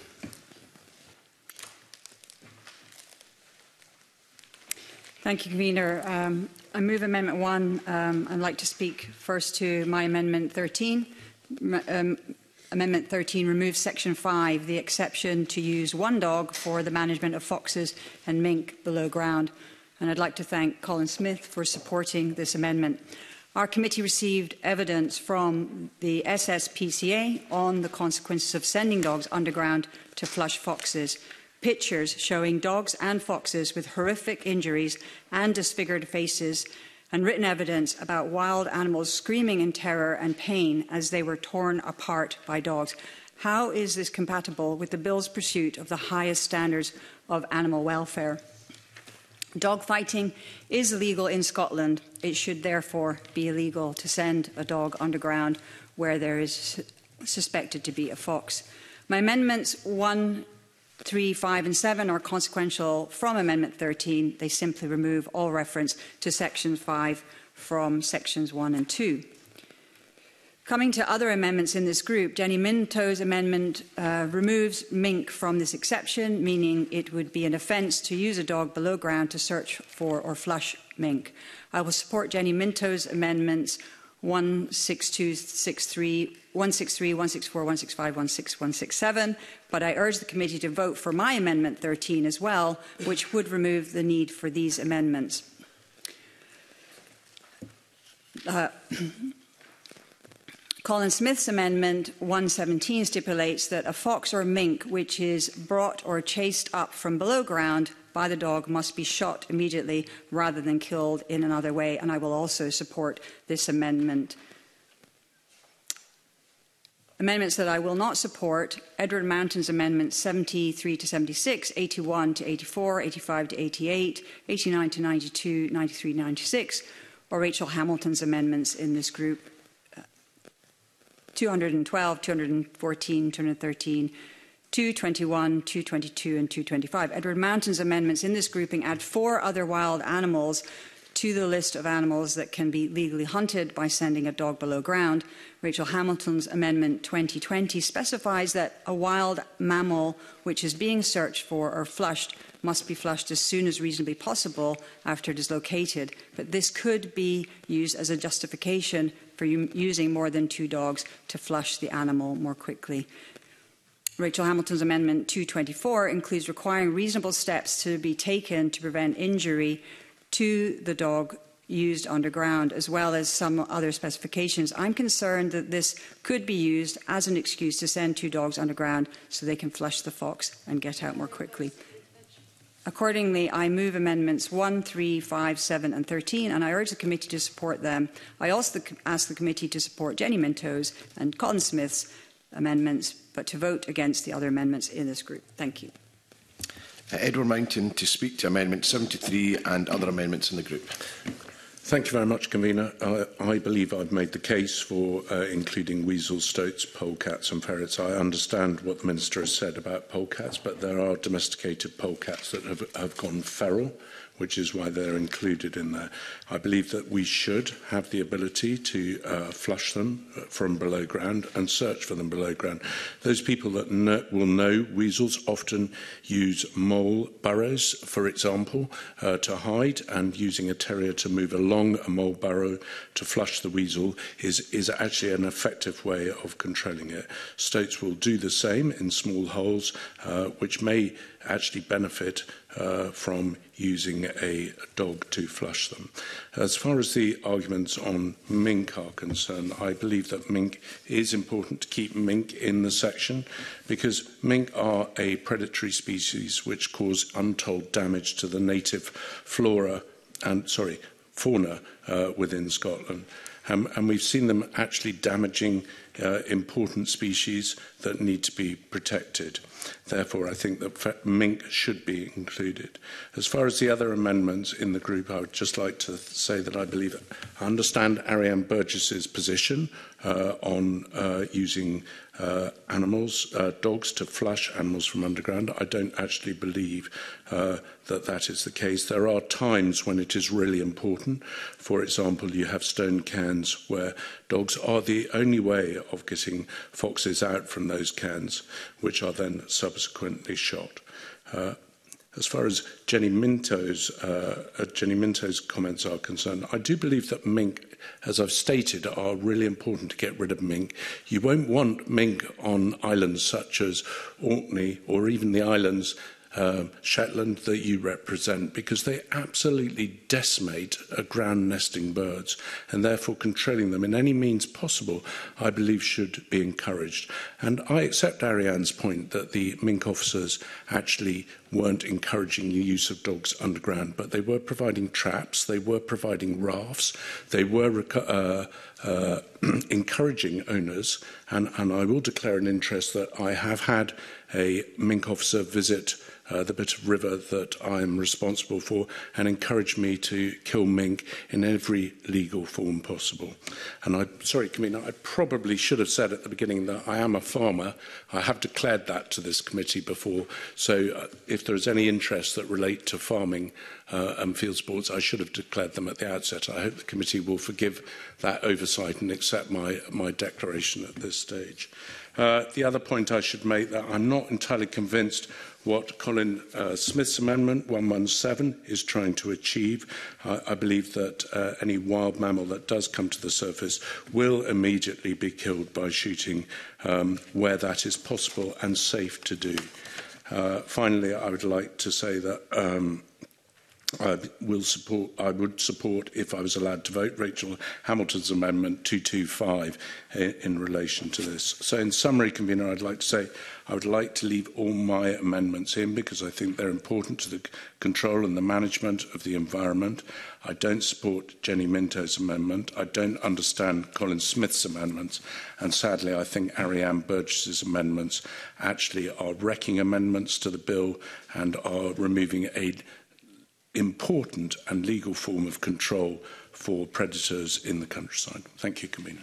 Thank you, Convener. Um, I move Amendment one. Um, I'd like to speak first to my Amendment thirteen. Um, Amendment thirteen removes Section five, the exception to use one dog for the management of foxes and mink below ground. And I'd like to thank Colin Smith for supporting this amendment. Our committee received evidence from the S S P C A on the consequences of sending dogs underground to flush foxes. Pictures showing dogs and foxes with horrific injuries and disfigured faces, and written evidence about wild animals screaming in terror and pain as they were torn apart by dogs. How is this compatible with the Bill's pursuit of the highest standards of animal welfare? Dog fighting is illegal in Scotland. It should therefore be illegal to send a dog underground where there is suspected to be a fox. My amendments one, three, five and seven are consequential from Amendment thirteen. They simply remove all reference to Section five from Sections one and two. Coming to other amendments in this group, Jenny Minto's amendment uh, removes mink from this exception, meaning it would be an offence to use a dog below ground to search for or flush mink. I will support Jenny Minto's amendments one six two six three, one six three, one six four, one six five, one six one six seven, but I urge the committee to vote for my Amendment thirteen as well, which would remove the need for these amendments. Uh, Colin Smith's Amendment one seventeen stipulates that a fox or mink which is brought or chased up from below ground by the dog must be shot immediately rather than killed in another way, and I will also support this amendment. Amendments that I will not support: Edward Mountain's amendments seventy-three to seventy-six, eighty-one to eighty-four, eighty-five to eighty-eight, eighty-nine to ninety-two, ninety-three to ninety-six, or Rachel Hamilton's amendments in this group: two hundred twelve, two hundred fourteen, two hundred thirteen, two twenty-one, two twenty-two and two twenty-five. Edward Mountain's amendments in this grouping add four other wild animals to the list of animals that can be legally hunted by sending a dog below ground. Rachel Hamilton's Amendment twenty twenty specifies that a wild mammal which is being searched for or flushed must be flushed as soon as reasonably possible after it is located, but this could be used as a justification for using more than two dogs to flush the animal more quickly. Rachel Hamilton's Amendment two twenty-four includes requiring reasonable steps to be taken to prevent injury to the dog used underground, as well as some other specifications. I'm concerned that this could be used as an excuse to send two dogs underground so they can flush the fox and get out more quickly. Accordingly, I move amendments one, three, five, seven and thirteen, and I urge the committee to support them. I also ask the committee to support Jenny Minto's and Colin Smith's amendments, but to vote against the other amendments in this group. Thank you. Uh, Edward Mountain to speak to Amendment seventy-three and other amendments in the group. Thank you very much, Convener. Uh, I believe I've made the case for uh, including weasels, stoats, polecats and ferrets. I understand what the Minister has said about polecats, but there are domesticated polecats that have, have gone feral, which is why they're included in there. I believe that we should have the ability to uh, flush them from below ground and search for them below ground. Those people that know, will know weasels often use mole burrows, for example, uh, to hide, and using a terrier to move along a mole burrow to flush the weasel is, is actually an effective way of controlling it. Stoats will do the same in small holes, uh, which may actually benefit uh, from using a dog to flush them. As far as the arguments on mink are concerned, I believe that mink is important to keep mink in the section because mink are a predatory species which cause untold damage to the native flora and, sorry, fauna uh, within Scotland. Um, and we've seen them actually damaging uh, important species that need to be protected. Therefore, I think that mink should be included. As far as the other amendments in the group, I would just like to say that I believe, I understand Ariane Burgess's position uh, on uh, using uh, animals, uh, dogs, to flush animals from underground. I don't actually believe uh, that that is the case. There are times when it is really important. For example, you have stone cans where dogs are the only way of getting foxes out from those cans, which are then subsequently shot. Uh, as far as Jenny Minto's, uh, uh, Jenny Minto's comments are concerned, I do believe that mink, as I've stated, are really important to get rid of mink. You won't want mink on islands such as Orkney or even the islands um, Shetland that you represent, because they absolutely decimate uh, ground nesting birds, and therefore controlling them in any means possible, I believe, should be encouraged. And I accept Ariane's point that the mink officers actually weren't encouraging the use of dogs underground, but they were providing traps, they were providing rafts, they were uh, uh, encouraging owners, and, and I will declare an interest that I have had a mink officer visit uh, the bit of river that I am responsible for and encourage me to kill mink in every legal form possible. And I'm sorry, Convener, I probably should have said at the beginning that I am a farmer. I have declared that to this committee before, so uh, if there is any interest that relate to farming uh, and field sports, I should have declared them at the outset. I hope the committee will forgive that oversight and accept my, my declaration at this stage. Uh, the other point I should make that I'm not entirely convinced what Colin uh, Smith's amendment one one seven is trying to achieve. Uh, I believe that uh, any wild mammal that does come to the surface will immediately be killed by shooting um, where that is possible and safe to do. Uh, finally, I would like to say that um, I will support. I would support, if I was allowed to vote, Rachel Hamilton's amendment two two five in, in relation to this. So, in summary, Convener, I'd like to say I would like to leave all my amendments in because I think they're important to the control and the management of the environment. I don't support Jenny Minto's amendment. I don't understand Colin Smith's amendments, and sadly, I think Ariane Burgess's amendments actually are wrecking amendments to the bill and are removing a important and legal form of control for predators in the countryside. Thank you, Convener.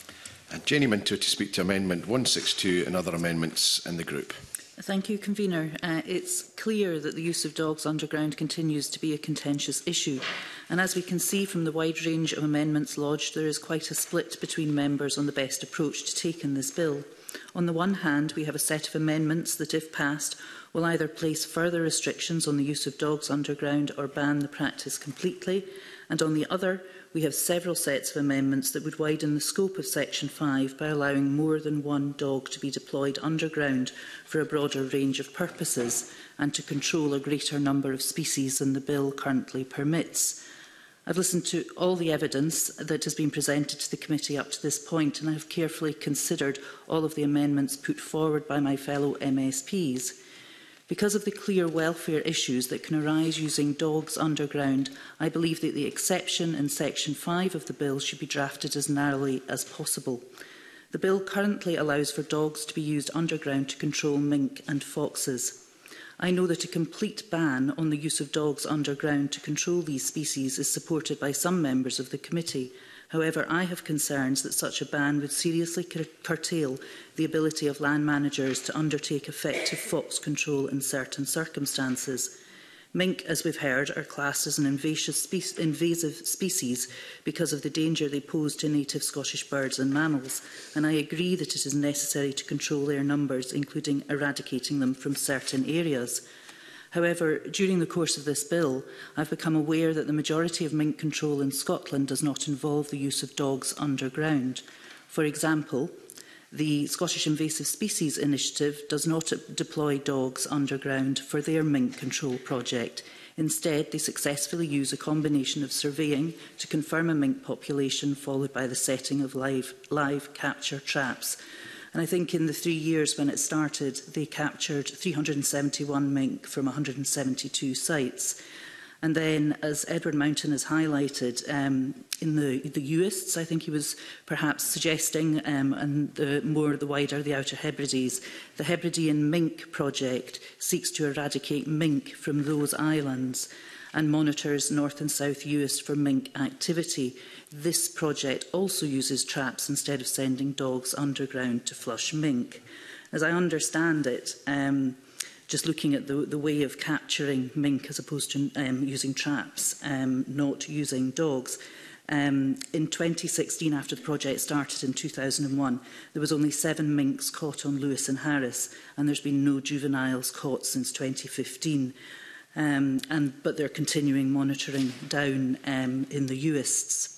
And Jenny Minto to speak to Amendment one sixty-two and other amendments in the group. Thank you, Convener. Uh, it's clear that the use of dogs underground continues to be a contentious issue. And as we can see from the wide range of amendments lodged, there is quite a split between members on the best approach to take in this bill. On the one hand, we have a set of amendments that, if passed, will either place further restrictions on the use of dogs underground or ban the practice completely, and on the other, we have several sets of amendments that would widen the scope of Section five by allowing more than one dog to be deployed underground for a broader range of purposes and to control a greater number of species than the bill currently permits. I've listened to all the evidence that has been presented to the committee up to this point, and I have carefully considered all of the amendments put forward by my fellow M S Ps. Because of the clear welfare issues that can arise using dogs underground, I believe that the exception in Section five of the bill should be drafted as narrowly as possible. The bill currently allows for dogs to be used underground to control mink and foxes. I know that a complete ban on the use of dogs underground to control these species is supported by some members of the committee. However, I have concerns that such a ban would seriously cur curtail the ability of land managers to undertake effective fox control in certain circumstances. Mink, as we've heard, are classed as an invasive, spe invasive species because of the danger they pose to native Scottish birds and mammals, and I agree that it is necessary to control their numbers, including eradicating them from certain areas. However, during the course of this bill, I have become aware that the majority of mink control in Scotland does not involve the use of dogs underground. For example, the Scottish Invasive Species Initiative does not deploy dogs underground for their mink control project. Instead, they successfully use a combination of surveying to confirm a mink population, followed by the setting of live, live capture traps. And I think in the three years when it started, they captured three hundred and seventy-one mink from one hundred and seventy-two sites. And then, as Edward Mountain has highlighted, um, in the, the Uists, I think he was perhaps suggesting, um, and the more the wider the Outer Hebrides, the Hebridean Mink Project seeks to eradicate mink from those islands and monitors North and South Uist for mink activity. This project also uses traps instead of sending dogs underground to flush mink. As I understand it, um, just looking at the, the way of capturing mink as opposed to um, using traps, um, not using dogs, um, in twenty sixteen, after the project started in two thousand one, there was only seven minks caught on Lewis and Harris, and there's been no juveniles caught since twenty fifteen. Um, and, but they're continuing monitoring down um, in the Uists.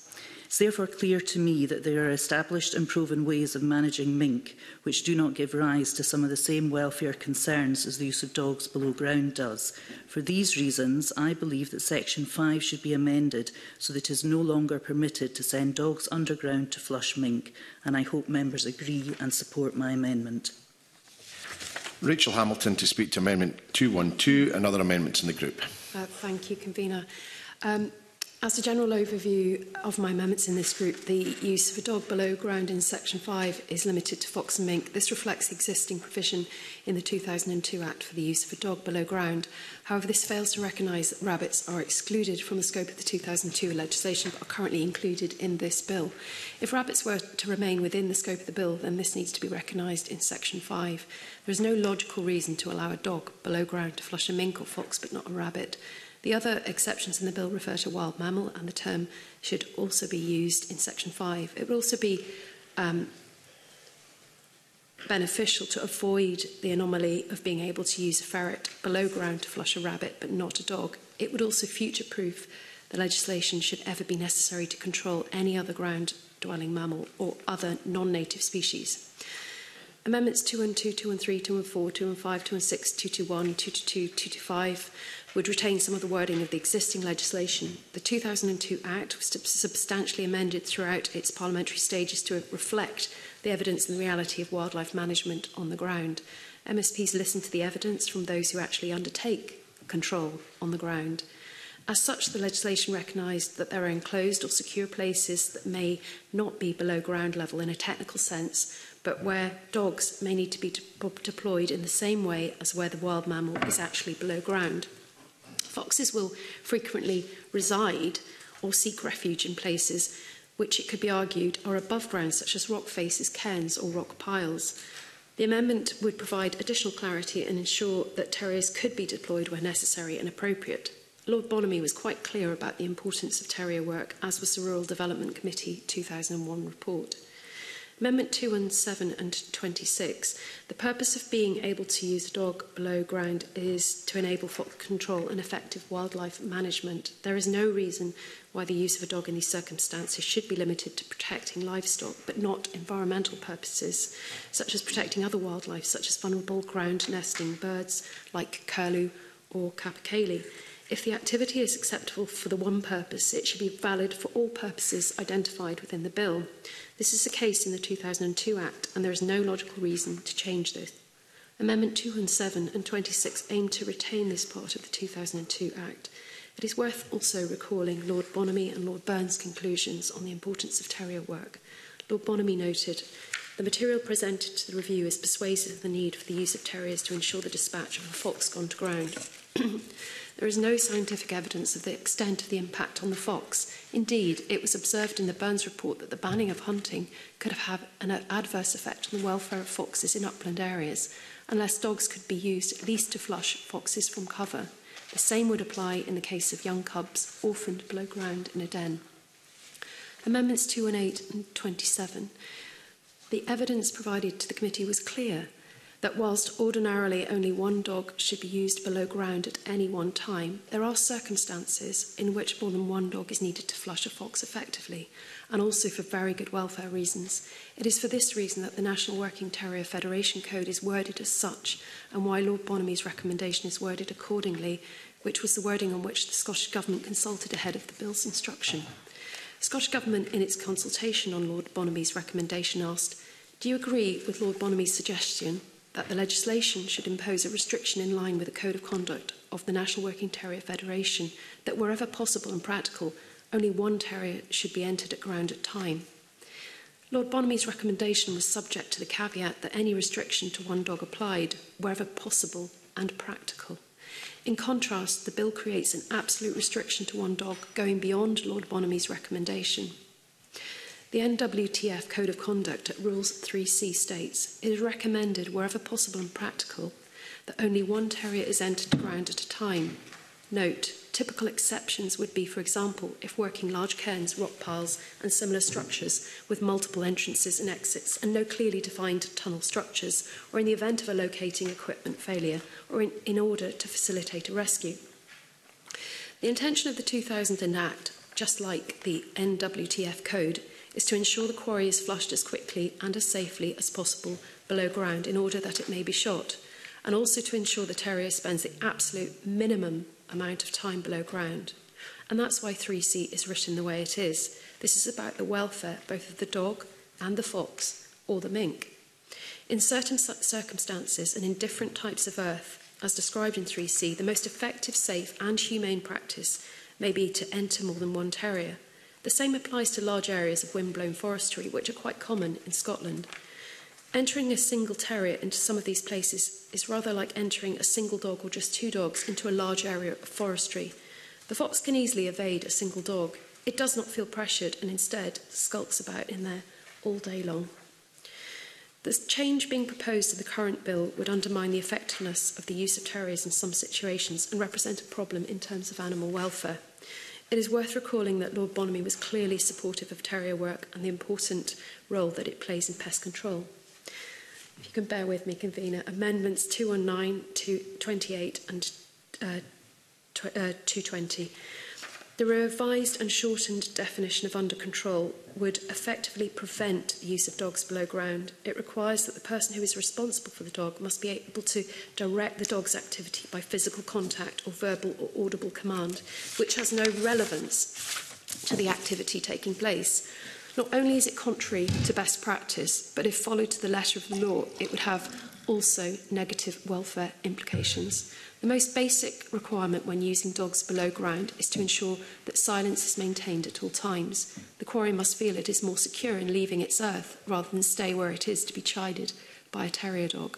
It's therefore clear to me that there are established and proven ways of managing mink which do not give rise to some of the same welfare concerns as the use of dogs below ground does. For these reasons, I believe that Section five should be amended so that it is no longer permitted to send dogs underground to flush mink, and I hope members agree and support my amendment. Rachel Hamilton to speak to Amendment two one two and other amendments in the group. Uh, thank you, Convener. Um, As a general overview of my amendments in this group, the use of a dog below ground in Section five is limited to fox and mink. This reflects the existing provision in the two thousand two Act for the use of a dog below ground. However, this fails to recognise that rabbits are excluded from the scope of the two thousand two legislation but are currently included in this bill. If rabbits were to remain within the scope of the bill, then this needs to be recognised in Section five. There is no logical reason to allow a dog below ground to flush a mink or fox but not a rabbit. The other exceptions in the bill refer to wild mammal, and the term should also be used in Section five. It would also be um, beneficial to avoid the anomaly of being able to use a ferret below ground to flush a rabbit, but not a dog. It would also future-proof the legislation should ever be necessary to control any other ground-dwelling mammal or other non-native species. Amendments two one two, two one three, two one four, two one five, two one six, two two one, two two two, two two five would retain some of the wording of the existing legislation. The two thousand two Act was substantially amended throughout its parliamentary stages to reflect the evidence and the reality of wildlife management on the ground. M S Ps listen to the evidence from those who actually undertake control on the ground. As such, the legislation recognised that there are enclosed or secure places that may not be below ground level in a technical sense, but where dogs may need to be de deployed in the same way as where the wild mammal is actually below ground. Foxes will frequently reside or seek refuge in places which it could be argued are above ground, such as rock faces, cairns or rock piles. The amendment would provide additional clarity and ensure that terriers could be deployed where necessary and appropriate. Lord Bonamy was quite clear about the importance of terrier work, as was the Rural Development Committee two thousand one report. Amendment two one seven and twenty-six. The purpose of being able to use a dog below ground is to enable fox control and effective wildlife management. There is no reason why the use of a dog in these circumstances should be limited to protecting livestock, but not environmental purposes, such as protecting other wildlife, such as vulnerable ground nesting birds like curlew or capercaillie. If the activity is acceptable for the one purpose, it should be valid for all purposes identified within the bill. This is the case in the two thousand two Act, and there is no logical reason to change this. Amendment two one seven and twenty-six aim to retain this part of the two thousand two Act. It is worth also recalling Lord Bonamy and Lord Burns' conclusions on the importance of terrier work. Lord Bonamy noted, "The material presented to the review is persuasive of the need for the use of terriers to ensure the dispatch of a fox gone to ground." There is no scientific evidence of the extent of the impact on the fox. Indeed, it was observed in the Burns report that the banning of hunting could have had an adverse effect on the welfare of foxes in upland areas, unless dogs could be used at least to flush foxes from cover. The same would apply in the case of young cubs orphaned below ground in a den. Amendments two one eight and twenty-seven. The evidence provided to the committee was clear that whilst ordinarily only one dog should be used below ground at any one time, there are circumstances in which more than one dog is needed to flush a fox effectively, and also for very good welfare reasons. It is for this reason that the National Working Terrier Federation Code is worded as such, and why Lord Bonamy's recommendation is worded accordingly, which was the wording on which the Scottish Government consulted ahead of the bill's instruction. The Scottish Government, in its consultation on Lord Bonamy's recommendation, asked, "Do you agree with Lord Bonamy's suggestion that the legislation should impose a restriction in line with the Code of Conduct of the National Working Terrier Federation that wherever possible and practical, only one terrier should be entered at ground at a time?" Lord Bonamy's recommendation was subject to the caveat that any restriction to one dog applied wherever possible and practical. In contrast, the bill creates an absolute restriction to one dog going beyond Lord Bonamy's recommendation. The N W T F Code of Conduct at Rules three C states, "It is recommended, wherever possible and practical, that only one terrier is entered to ground at a time." Note, typical exceptions would be, for example, if working large cairns, rock piles and similar structures with multiple entrances and exits and no clearly defined tunnel structures, or in the event of a locating equipment failure, or in, in order to facilitate a rescue. The intention of the two thousand Act just like the N W T F code, is to ensure the quarry is flushed as quickly and as safely as possible below ground in order that it may be shot, and also to ensure the terrier spends the absolute minimum amount of time below ground. And that's why three C is written the way it is. This is about the welfare both of the dog and the fox or the mink. In certain circumstances and in different types of earth, as described in three C, the most effective, safe and humane practice may be to enter more than one terrier. The same applies to large areas of windblown forestry, which are quite common in Scotland. Entering a single terrier into some of these places is rather like entering a single dog or just two dogs into a large area of forestry. The fox can easily evade a single dog. It does not feel pressured and instead skulks about in there all day long. The change being proposed in the current bill would undermine the effectiveness of the use of terriers in some situations and represent a problem in terms of animal welfare. It is worth recalling that Lord Bonamy was clearly supportive of terrier work and the important role that it plays in pest control. If you can bear with me, Convener, Amendments two nineteen, two twenty-eight and uh, tw uh, two twenty. The revised and shortened definition of under control would effectively prevent the use of dogs below ground. It requires that the person who is responsible for the dog must be able to direct the dog's activity by physical contact or verbal or audible command, which has no relevance to the activity taking place. Not only is it contrary to best practice, but if followed to the letter of the law, it would have also negative welfare implications. The most basic requirement when using dogs below ground is to ensure that silence is maintained at all times. The quarry must feel it is more secure in leaving its earth rather than stay where it is to be chided by a terrier dog.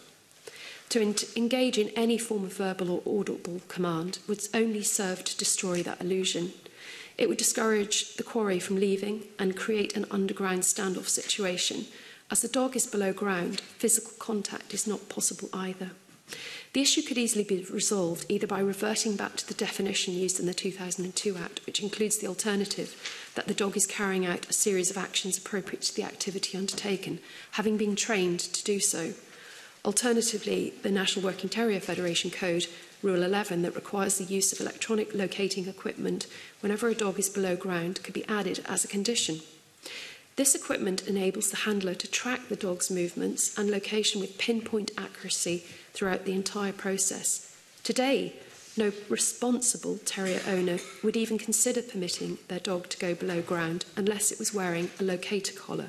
To engage in any form of verbal or audible command would only serve to destroy that illusion. It would discourage the quarry from leaving and create an underground standoff situation. As the dog is below ground, physical contact is not possible either. The issue could easily be resolved either by reverting back to the definition used in the two thousand two Act, which includes the alternative that the dog is carrying out a series of actions appropriate to the activity undertaken, having been trained to do so. Alternatively, the National Working Terrier Federation Code, Rule eleven, that requires the use of electronic locating equipment whenever a dog is below ground, could be added as a condition. This equipment enables the handler to track the dog's movements and location with pinpoint accuracy throughout the entire process. Today, no responsible terrier owner would even consider permitting their dog to go below ground unless it was wearing a locator collar.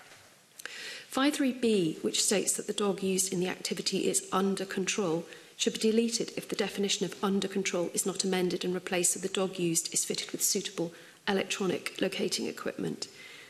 five three B, which states that the dog used in the activity is under control, should be deleted if the definition of under control is not amended and replaced with the dog used is fitted with suitable electronic locating equipment.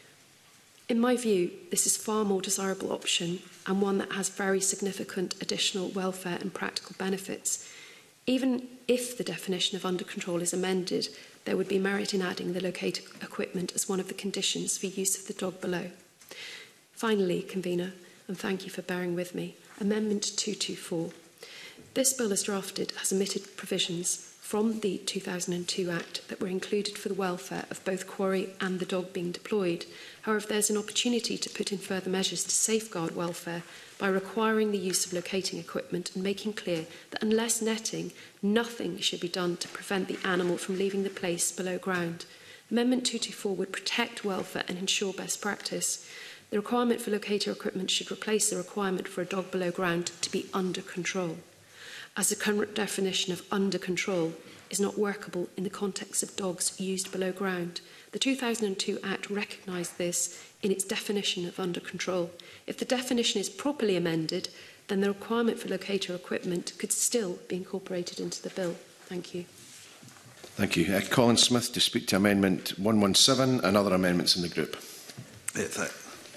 In my view, this is a far more desirable option and one that has very significant additional welfare and practical benefits. Even if the definition of under control is amended, there would be merit in adding the locator equipment as one of the conditions for use of the dog below. Finally, Convener, and thank you for bearing with me, Amendment two twenty-four. This bill as drafted has omitted provisions from the two thousand two Act that were included for the welfare of both quarry and the dog being deployed. However, there's an opportunity to put in further measures to safeguard welfare by requiring the use of locating equipment and making clear that unless netting, nothing should be done to prevent the animal from leaving the place below ground. Amendment two twenty-four would protect welfare and ensure best practice. The requirement for locator equipment should replace the requirement for a dog below ground to be under control, as the current definition of under control is not workable in the context of dogs used below ground. The two thousand two Act recognised this in its definition of under control. If the definition is properly amended, then the requirement for locator equipment could still be incorporated into the bill. Thank you. Thank you. Uh, Colin Smith to speak to Amendment one seventeen and other amendments in the group. Uh, th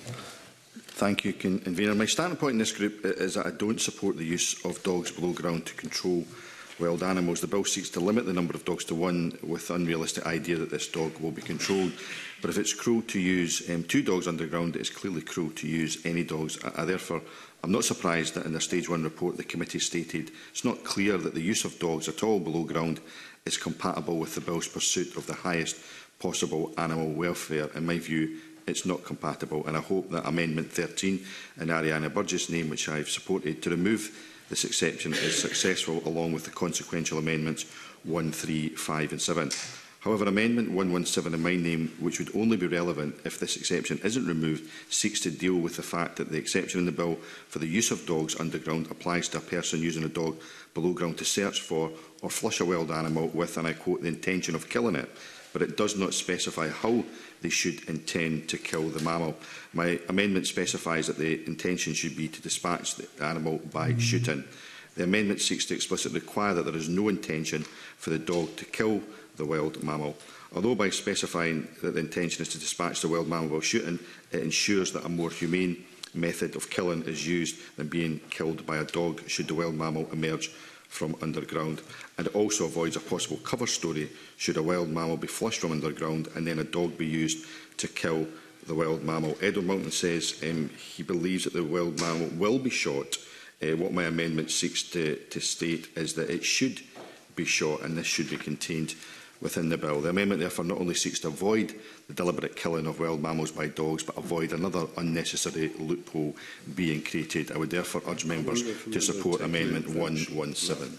Thank you, Convener. My starting point in this group is that I don't support the use of dogs below ground to control wild animals. The bill seeks to limit the number of dogs to one with the unrealistic idea that this dog will be controlled. But if it's cruel to use um, two dogs underground, it is clearly cruel to use any dogs. I, I therefore, I'm not surprised that in their Stage one report the committee stated it's not clear that the use of dogs at all below ground is compatible with the bill's pursuit of the highest possible animal welfare. In my view, it's not compatible, and I hope that Amendment thirteen in Ariana Burgess' name, which I have supported, to remove this exception is successful, along with the consequential amendments one, three, five and seven. However, Amendment one one seven in my name, which would only be relevant if this exception isn't removed, seeks to deal with the fact that the exception in the bill for the use of dogs underground applies to a person using a dog below ground to search for or flush a wild animal with, and I quote, the intention of killing it, but it does not specify how they should intend to kill the mammal. My amendment specifies that the intention should be to dispatch the animal by mm-hmm. shooting. The amendment seeks to explicitly require that there is no intention for the dog to kill the wild mammal. Although by specifying that the intention is to dispatch the wild mammal while shooting, it ensures that a more humane method of killing is used than being killed by a dog should the wild mammal emerge from underground. And it also avoids a possible cover story should a wild mammal be flushed from underground and then a dog be used to kill the wild mammal. Edward Mountain says um, he believes that the wild mammal will be shot. Uh, what my amendment seeks to, to state is that it should be shot, and this should be contained within the bill. The amendment therefore not only seeks to avoid the deliberate killing of wild mammals by dogs, but avoid another unnecessary loophole being created. I would therefore urge members to support Amendment one one seven.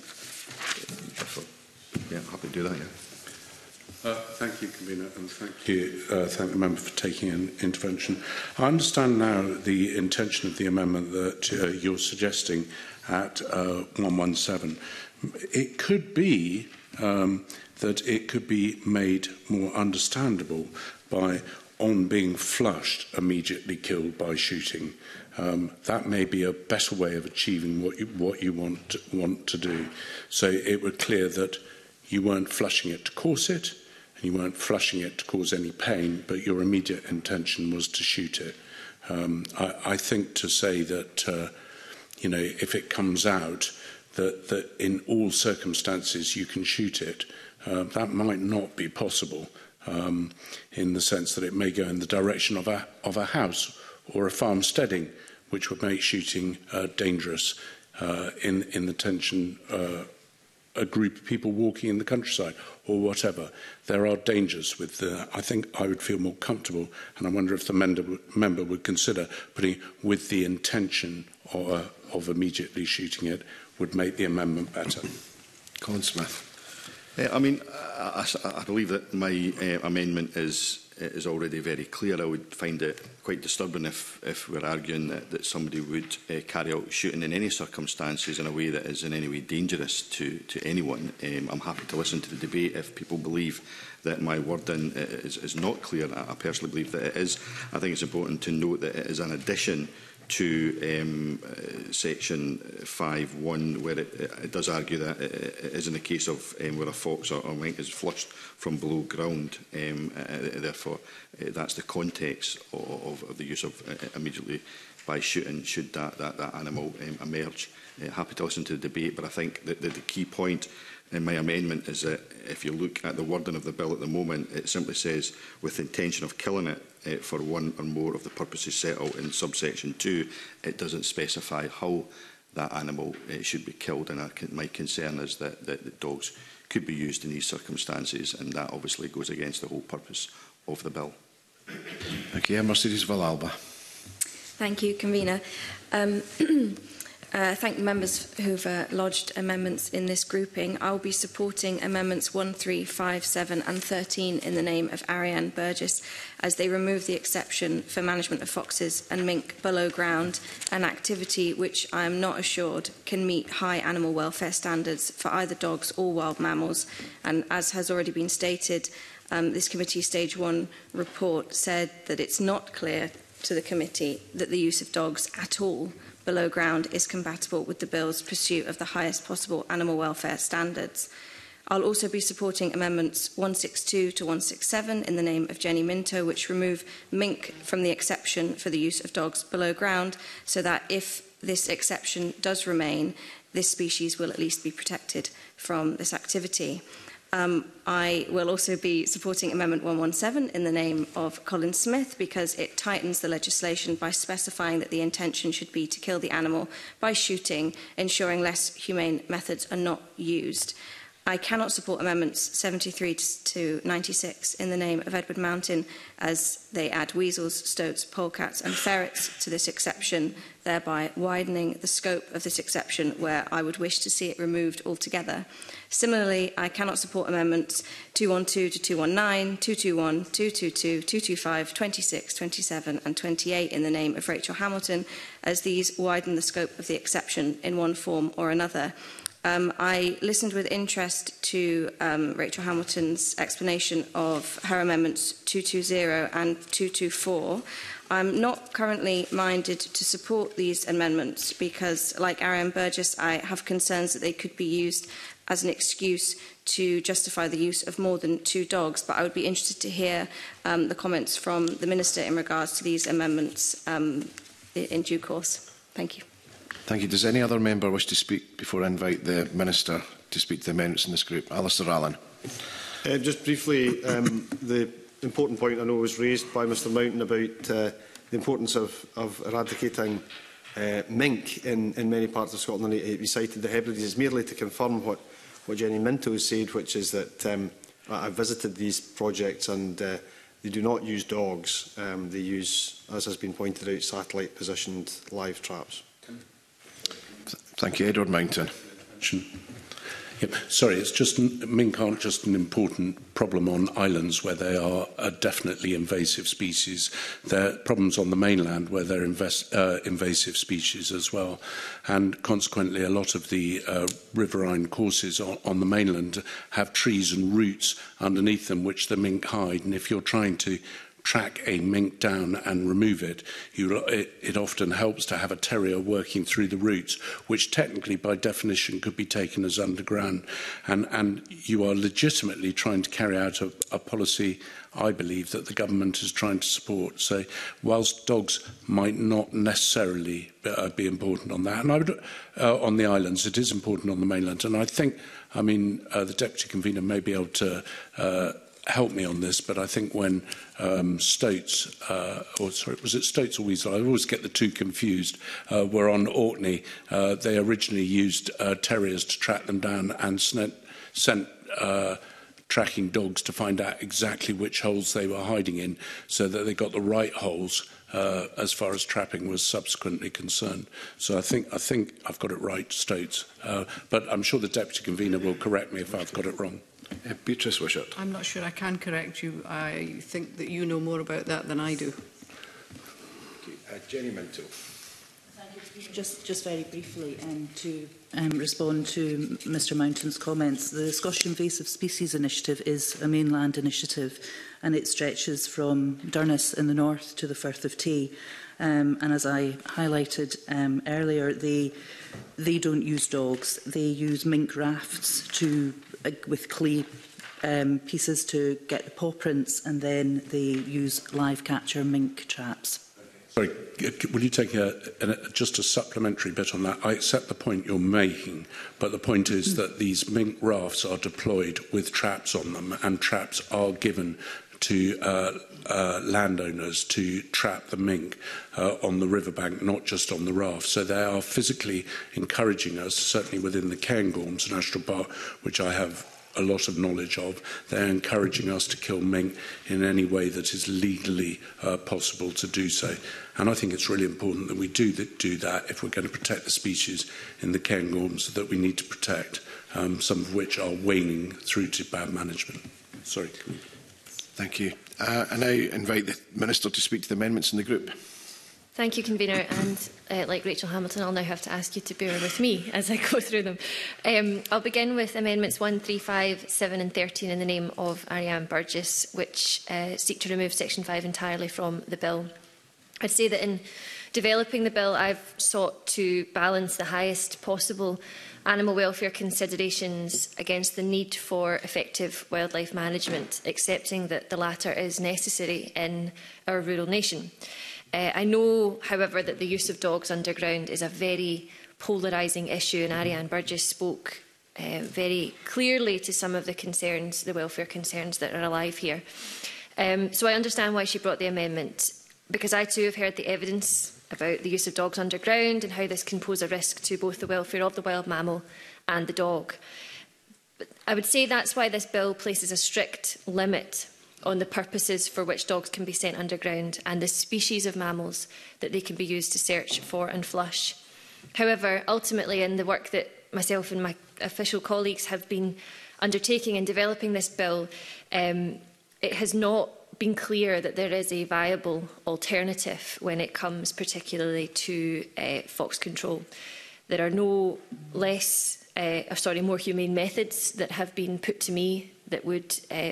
Yeah, happy to do that, yeah. Uh, thank you, Convener, and thank you, uh, thank the member for taking an intervention. I understand now the intention of the amendment that uh, you're suggesting at uh, one one seven. It could be um, that it could be made more understandable by on being flushed, immediately killed by shooting. Um, that may be a better way of achieving what you, what you want, to, want to do. So it would clear that you weren't flushing it to cause it, and you weren't flushing it to cause any pain, but your immediate intention was to shoot it. Um, I, I think to say that, uh, you know, if it comes out that, that in all circumstances you can shoot it, uh, that might not be possible, um, in the sense that it may go in the direction of a, of a house or a farmsteading, which would make shooting uh, dangerous uh, in, in the tension uh, a group of people walking in the countryside or whatever. There are dangers with the, I think I would feel more comfortable, and I wonder if the member, member would consider putting with the intention of, uh, of immediately shooting it would make the amendment better. Colin Smith. Uh, I mean, I, I believe that my uh, amendment is is already very clear. I would find it quite disturbing if, if we're arguing that, that somebody would uh, carry out shooting in any circumstances in a way that is in any way dangerous to, to anyone. Um, I'm happy to listen to the debate if people believe that my wording is, is not clear. I personally believe that it is. I think it's important to note that it is an addition to um, uh, section five one, where it, it does argue that it, it is in the case of um, where a fox or, or mink is flushed from below ground. Um, uh, therefore, uh, that's the context of, of, of the use of uh, immediately by shooting should that, that, that animal um, emerge. Uh, happy to listen to the debate, but I think that the, the key point in my amendment is that if you look at the wording of the bill at the moment, it simply says with the intention of killing it uh, for one or more of the purposes set out in subsection two. It doesn't specify how that animal uh, should be killed, and I can, my concern is that, that, that dogs could be used in these circumstances, and that obviously goes against the whole purpose of the bill. Thank you. Mercedes Villalba. Thank you, Convener. Um, Uh, thank the members who've uh, lodged amendments in this grouping. I'll be supporting amendments one, three, five, seven and thirteen in the name of Ariane Burgess, as they remove the exception for management of foxes and mink below ground, an activity which I am not assured can meet high animal welfare standards for either dogs or wild mammals. And as has already been stated, um, this committee stage one report said that it's not clear to the committee that the use of dogs at all below ground is compatible with the bill's pursuit of the highest possible animal welfare standards. I'll also be supporting amendments one sixty-two to one sixty-seven in the name of Jenny Minto, which remove mink from the exception for the use of dogs below ground, so that if this exception does remain, this species will at least be protected from this activity. Um, I will also be supporting Amendment one one seven in the name of Colin Smith, because it tightens the legislation by specifying that the intention should be to kill the animal by shooting, ensuring less humane methods are not used. I cannot support amendments seventy-three to ninety-six in the name of Edward Mountain, as they add weasels, stoats, polecats and ferrets to this exception, thereby widening the scope of this exception where I would wish to see it removed altogether. Similarly, I cannot support amendments two twelve to two nineteen, two twenty-one, two twenty-two, two twenty-five, twenty-six, twenty-seven and twenty-eight in the name of Rachel Hamilton, as these widen the scope of the exception in one form or another. Um, I listened with interest to um, Rachel Hamilton's explanation of her amendments two twenty and two twenty-four. I'm not currently minded to support these amendments because, like Ariane Burgess, I have concerns that they could be used as an excuse to justify the use of more than two dogs. But I would be interested to hear um, the comments from the Minister in regards to these amendments um, in due course. Thank you. Thank you. Does any other member wish to speak before I invite the Minister to speak to the amendments in this group? Alistair Allen. Uh, just briefly, um, the important point I know was raised by Mr Mountain about uh, the importance of, of eradicating uh, mink in, in many parts of Scotland. He, he cited the Hebrides merely to confirm what, what Jenny Minto has said, which is that um, I've visited these projects and uh, they do not use dogs. Um, they use, as has been pointed out, satellite-positioned live traps. Thank you. Edward Mountain. Yep. Sorry, it's just mink aren't just an important problem on islands where they are a definitely invasive species. They're problems on the mainland where they're invest, uh, invasive species as well. And consequently, a lot of the uh, riverine courses on, on the mainland have trees and roots underneath them which the mink hide. And if you're trying to track a mink down and remove it, you, it, it often helps to have a terrier working through the roots, which technically by definition could be taken as underground. And, and you are legitimately trying to carry out a, a policy, I believe, that the government is trying to support. So whilst dogs might not necessarily uh, be important on that, and I would, uh, on the islands, it is important on the mainland. And I think, I mean, uh, the Deputy Convener may be able to uh, help me on this, but I think when um, Stoats, uh, or sorry, was it Stoats or Weasel? I always get the two confused, uh, were on Orkney. Uh, they originally used uh, terriers to track them down and sent, sent uh, tracking dogs to find out exactly which holes they were hiding in so that they got the right holes uh, as far as trapping was subsequently concerned. So I think, I think I've got it right, Stoats. Uh, but I'm sure the Deputy Convener will correct me if I've got it wrong. Uh, Beatrice Wishart. I'm not sure I can correct you. I think that you know more about that than I do. Okay. Uh, Jenny Minto. Just, just very briefly, um, to um, respond to Mr Mountain's comments, the Scottish Invasive Species Initiative is a mainland initiative and it stretches from Durness in the north to the Firth of Tay. Um, and as I highlighted um, earlier, they, they don't use dogs, they use mink rafts to, uh, with clay um, pieces to get the paw prints, and then they use live capture mink traps. Sorry, will you take a, a, just a supplementary bit on that? I accept the point you're making, but the point is that these mink rafts are deployed with traps on them, and traps are given to uh, uh, landowners to trap the mink uh, on the riverbank, not just on the raft. So they are physically encouraging us, certainly within the Cairngorms National Park, which I have a lot of knowledge of. They're encouraging us to kill mink in any way that is legally uh, possible to do so. And I think it's really important that we do, that, do that if we're going to protect the species in the Cairngorms that we need to protect, um, some of which are waning through to bad management. Sorry. Thank you. Uh, I now invite the Minister to speak to the amendments in the group. Thank you, Convener. And uh, like Rachel Hamilton, I'll now have to ask you to bear with me as I go through them. Um, I'll begin with amendments one, three, five, seven and thirteen in the name of Ariane Burgess, which uh, seek to remove section five entirely from the bill. I'd say that in developing the bill, I've sought to balance the highest possible animal welfare considerations against the need for effective wildlife management, accepting that the latter is necessary in our rural nation. Uh, I know, however, that the use of dogs underground is a very polarising issue, and Ariane Burgess spoke uh, very clearly to some of the concerns, the welfare concerns that are alive here. Um, so I understand why she brought the amendment, because I too have heard the evidence about the use of dogs underground and how this can pose a risk to both the welfare of the wild mammal and the dog. But I would say that's why this bill places a strict limit on the purposes for which dogs can be sent underground and the species of mammals that they can be used to search for and flush. However, ultimately, in the work that myself and my official colleagues have been undertaking in developing this bill, um, it has not been clear that there is a viable alternative when it comes particularly to uh, fox control. There are no less, uh, or sorry, more humane methods that have been put to me that would uh,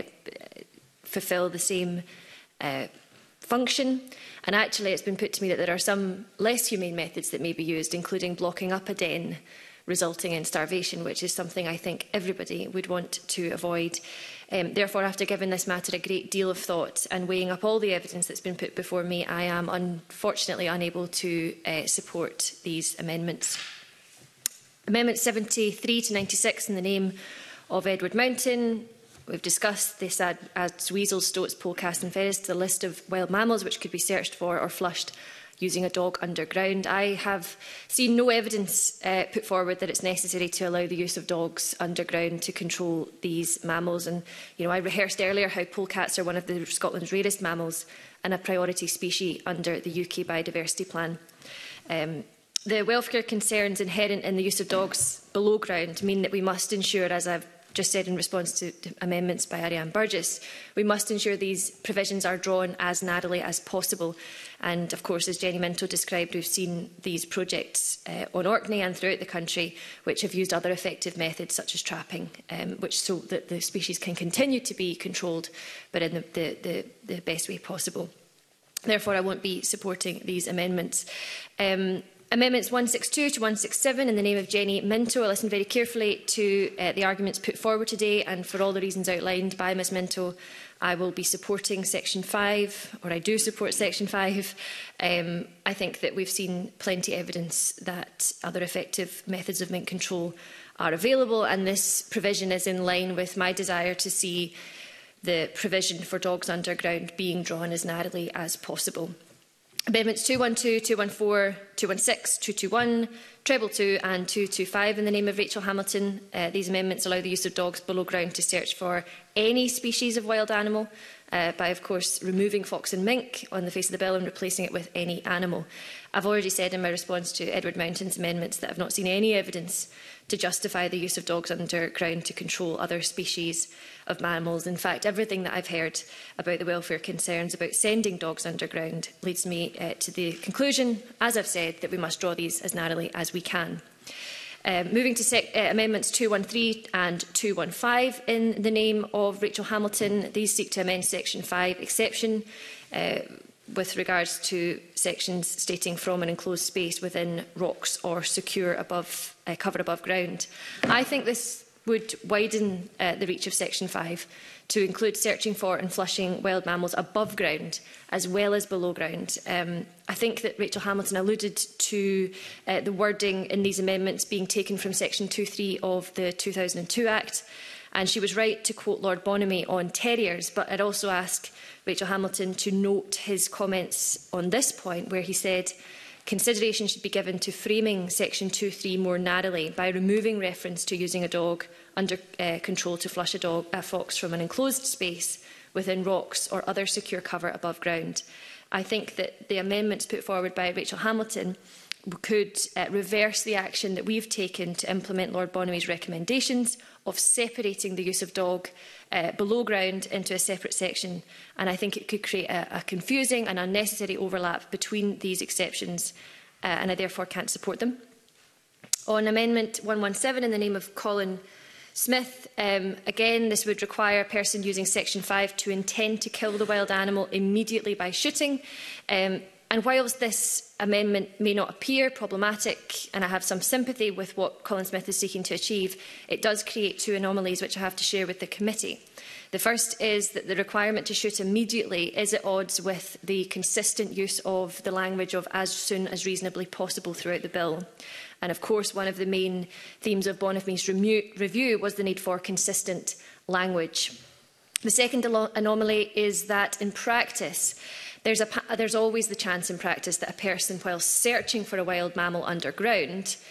fulfil the same uh, function. And actually, it's been put to me that there are some less humane methods that may be used, including blocking up a den, resulting in starvation, which is something I think everybody would want to avoid. Um, therefore, after giving this matter a great deal of thought and weighing up all the evidence that's been put before me, I am unfortunately unable to uh, support these amendments. Amendments seventy-three to ninety-six in the name of Edward Mountain. We've discussed this adds ad weasels, stoats, polecats and ferrets to the list of wild mammals which could be searched for or flushed using a dog underground. I have seen no evidence uh, put forward that it's necessary to allow the use of dogs underground to control these mammals. And you know, I rehearsed earlier how polecats are one of the Scotland's rarest mammals and a priority species under the U K Biodiversity Plan. Um, the welfare concerns inherent in the use of dogs below ground mean that we must ensure, as I've just said in response to amendments by Ariane Burgess, we must ensure these provisions are drawn as narrowly as possible. And of course, as Jenny Minto described, we've seen these projects uh, on Orkney and throughout the country which have used other effective methods such as trapping, um, which so that the species can continue to be controlled, but in the, the, the, the best way possible. Therefore, I won't be supporting these amendments. Um, Amendments one sixty-two to one sixty-seven in the name of Jenny Minto. I listened very carefully to uh, the arguments put forward today, and for all the reasons outlined by Ms Minto, I will be supporting Section five, or I do support Section five. Um, I think that we've seen plenty of evidence that other effective methods of mink control are available, and this provision is in line with my desire to see the provision for dogs underground being drawn as narrowly as possible. Amendments two one two, two one four, two one six, two two one, treble two and two two five in the name of Rachel Hamilton. Uh, these amendments allow the use of dogs below ground to search for any species of wild animal uh, by, of course, removing fox and mink on the face of the bill and replacing it with any animal. I've already said in my response to Edward Mountain's amendments that I've not seen any evidence to justify the use of dogs underground to control other species of mammals. In fact, everything that I've heard about the welfare concerns about sending dogs underground leads me uh, to the conclusion, as I've said, that we must draw these as narrowly as we can. Uh, moving to sec uh, amendments two one three and two one five in the name of Rachel Hamilton, these seek to amend Section five exception uh, with regards to sections stating from an enclosed space within rocks or secure above, uh, cover above ground. I think this would widen uh, the reach of Section five to include searching for and flushing wild mammals above ground as well as below ground. Um, I think that Rachel Hamilton alluded to uh, the wording in these amendments being taken from Section two three of the two thousand two Act, and she was right to quote Lord Bonamy on terriers, but I'd also ask Rachel Hamilton to note his comments on this point, where he said consideration should be given to framing Section two three more narrowly by removing reference to using a dog under uh, control to flush a, dog, a fox from an enclosed space within rocks or other secure cover above ground. I think that the amendments put forward by Rachel Hamilton could uh, reverse the action that we've taken to implement Lord Bonamy's recommendations of separating the use of dog uh, below ground into a separate section, and I think it could create a, a confusing and unnecessary overlap between these exceptions, uh, and I therefore can't support them. On Amendment one one seven in the name of Colin Smith, um, again this would require a person using Section five to intend to kill the wild animal immediately by shooting. Um, And whilst this amendment may not appear problematic, and I have some sympathy with what Colin Smith is seeking to achieve, it does create two anomalies which I have to share with the committee. The first is that the requirement to shoot immediately is at odds with the consistent use of the language of as soon as reasonably possible throughout the bill. And of course, one of the main themes of Bonamy's review was the need for consistent language. The second anomaly is that in practice, There's, a, there's always the chance in practice that a person, while searching for a wild mammal underground,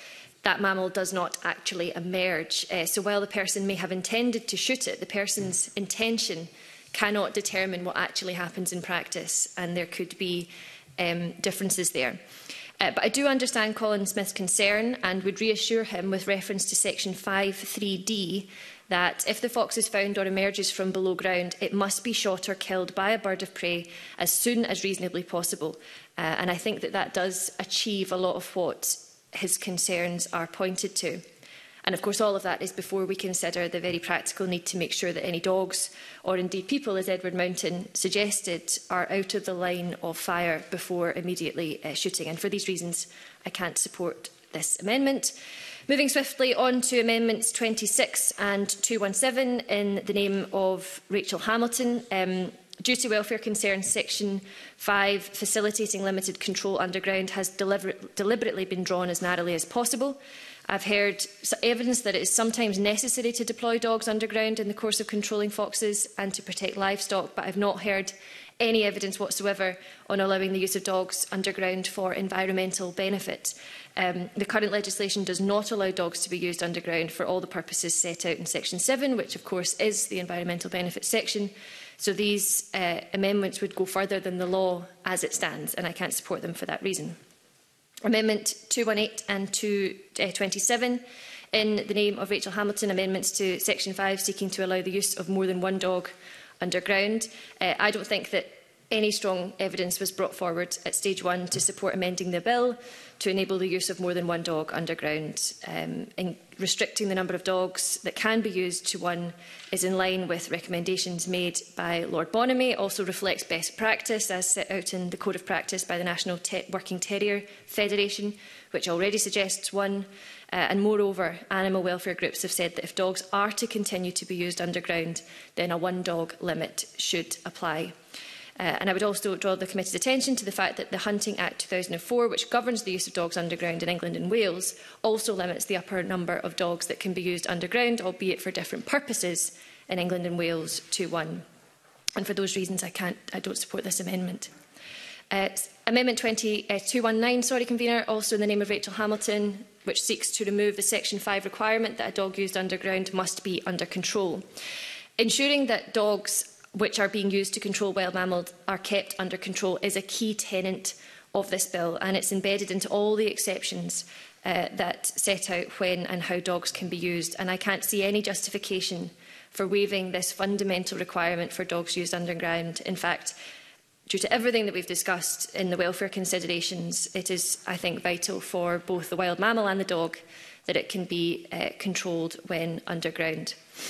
that mammal does not actually emerge. Uh, so while the person may have intended to shoot it, the person's intention cannot determine what actually happens in practice, and there could be um, differences there. Uh, but I do understand Colin Smith's concern and would reassure him with reference to section five three D that if the fox is found or emerges from below ground, it must be shot or killed by a bird of prey as soon as reasonably possible. Uh, and I think that that does achieve a lot of what his concerns are pointed to. And of course, all of that is before we consider the very practical need to make sure that any dogs, or indeed people, as Edward Mountain suggested, are out of the line of fire before immediately uh, shooting. And for these reasons, I can't support this amendment. Moving swiftly on to Amendments twenty-six and two seventeen in the name of Rachel Hamilton. Um, Due to welfare concerns, Section five, facilitating limited control underground, has deliberate, deliberately been drawn as narrowly as possible. I've heard evidence that it is sometimes necessary to deploy dogs underground in the course of controlling foxes and to protect livestock, but I've not heard any evidence whatsoever on allowing the use of dogs underground for environmental benefit. Um, the current legislation does not allow dogs to be used underground for all the purposes set out in Section seven, which of course is the environmental benefit section. So these uh, amendments would go further than the law as it stands, and I can't support them for that reason. Amendment two eighteen and two twenty-seven, in the name of Rachel Hamilton, amendments to Section five seeking to allow the use of more than one dog underground. Uh, I don't think that any strong evidence was brought forward at stage one to support amending the bill to enable the use of more than one dog underground. Um, in restricting the number of dogs that can be used to one is in line with recommendations made by Lord Bonamy, also reflects best practice as set out in the Code of Practice by the National Te Working Terrier Federation, which already suggests one. Uh, and moreover, animal welfare groups have said that if dogs are to continue to be used underground, then a one-dog limit should apply. Uh, and I would also draw the committee's attention to the fact that the Hunting Act two thousand four, which governs the use of dogs underground in England and Wales, also limits the upper number of dogs that can be used underground, albeit for different purposes, in England and Wales to one. And for those reasons, I, can't, I don't support this amendment. Uh, amendment two nineteen, sorry, Convener, also in the name of Rachel Hamilton, which seeks to remove the Section five requirement that a dog used underground must be under control. Ensuring that dogs which are being used to control wild mammals are kept under control is a key tenet of this bill, and it's embedded into all the exceptions uh, that set out when and how dogs can be used. And I can't see any justification for waiving this fundamental requirement for dogs used underground. In fact, due to everything that we've discussed in the welfare considerations, it is, I think, vital for both the wild mammal and the dog that it can be uh, controlled when underground.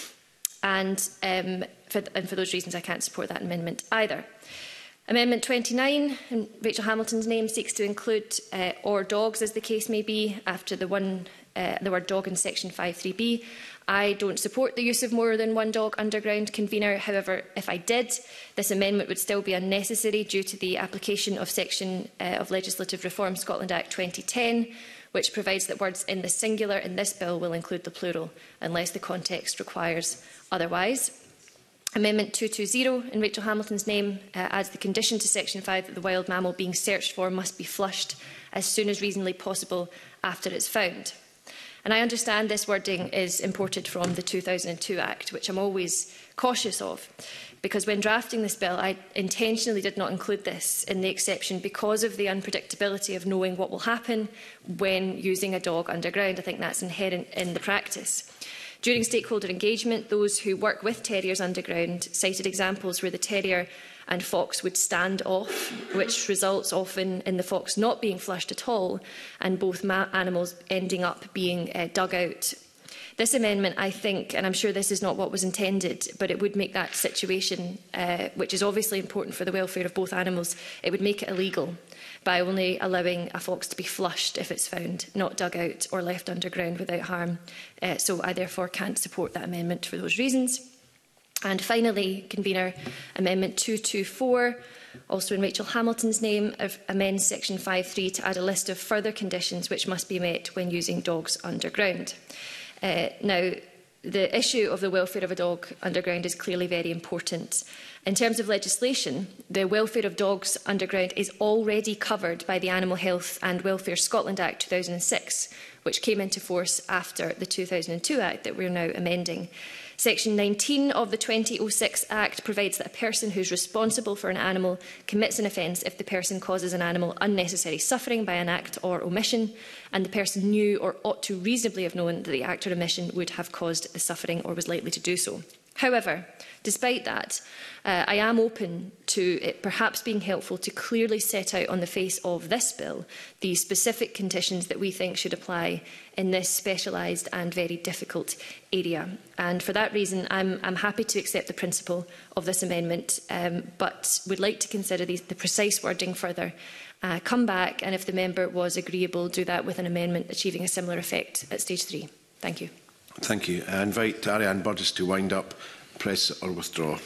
And, um, for th and for those reasons, I can't support that amendment either. Amendment twenty-nine, in Rachel Hamilton's name, seeks to include uh, or dogs, as the case may be, after the, one, uh, the word dog in Section five three B. I don't support the use of more than one dog underground, Convener. However, if I did, this amendment would still be unnecessary due to the application of Section uh, of Legislative Reform Scotland Act twenty ten, which provides that words in the singular in this bill will include the plural, unless the context requires otherwise. Amendment two twenty, in Rachel Hamilton's name, uh, adds the condition to Section five that the wild mammal being searched for must be flushed as soon as reasonably possible after it's found. And I understand this wording is imported from the two thousand two Act, which I'm always cautious of, because when drafting this bill, I intentionally did not include this in the exception because of the unpredictability of knowing what will happen when using a dog underground. I think that's inherent in the practice. During stakeholder engagement, those who work with terriers underground cited examples where the terrier and fox would stand off, which results often in the fox not being flushed at all, and both ma animals ending up being uh, dug out. This amendment, I think, and I'm sure this is not what was intended, but it would make that situation, uh, which is obviously important for the welfare of both animals, it would make it illegal by only allowing a fox to be flushed if it's found, not dug out or left underground without harm. Uh, so I therefore can't support that amendment for those reasons. And finally, Convener, Amendment two twenty-four, also in Rachel Hamilton's name, amends Section five three to add a list of further conditions which must be met when using dogs underground. Uh, now, the issue of the welfare of a dog underground is clearly very important. In terms of legislation, the welfare of dogs underground is already covered by the Animal Health and Welfare Scotland Act two thousand six, which came into force after the two thousand two Act that we are now amending. Section nineteen of the two thousand six Act provides that a person who is responsible for an animal commits an offence if the person causes an animal unnecessary suffering by an act or omission, and the person knew or ought to reasonably have known that the act or omission would have caused the suffering or was likely to do so. However, despite that, uh, I am open to it perhaps being helpful to clearly set out on the face of this bill the specific conditions that we think should apply in this specialised and very difficult area. And for that reason, I'm, I'm happy to accept the principle of this amendment, um, but would like to consider these, the precise wording further, uh, come back, and if the member was agreeable, do that with an amendment achieving a similar effect at stage three. Thank you. Thank you. I invite Ariane Burgess to wind up, press or withdraw.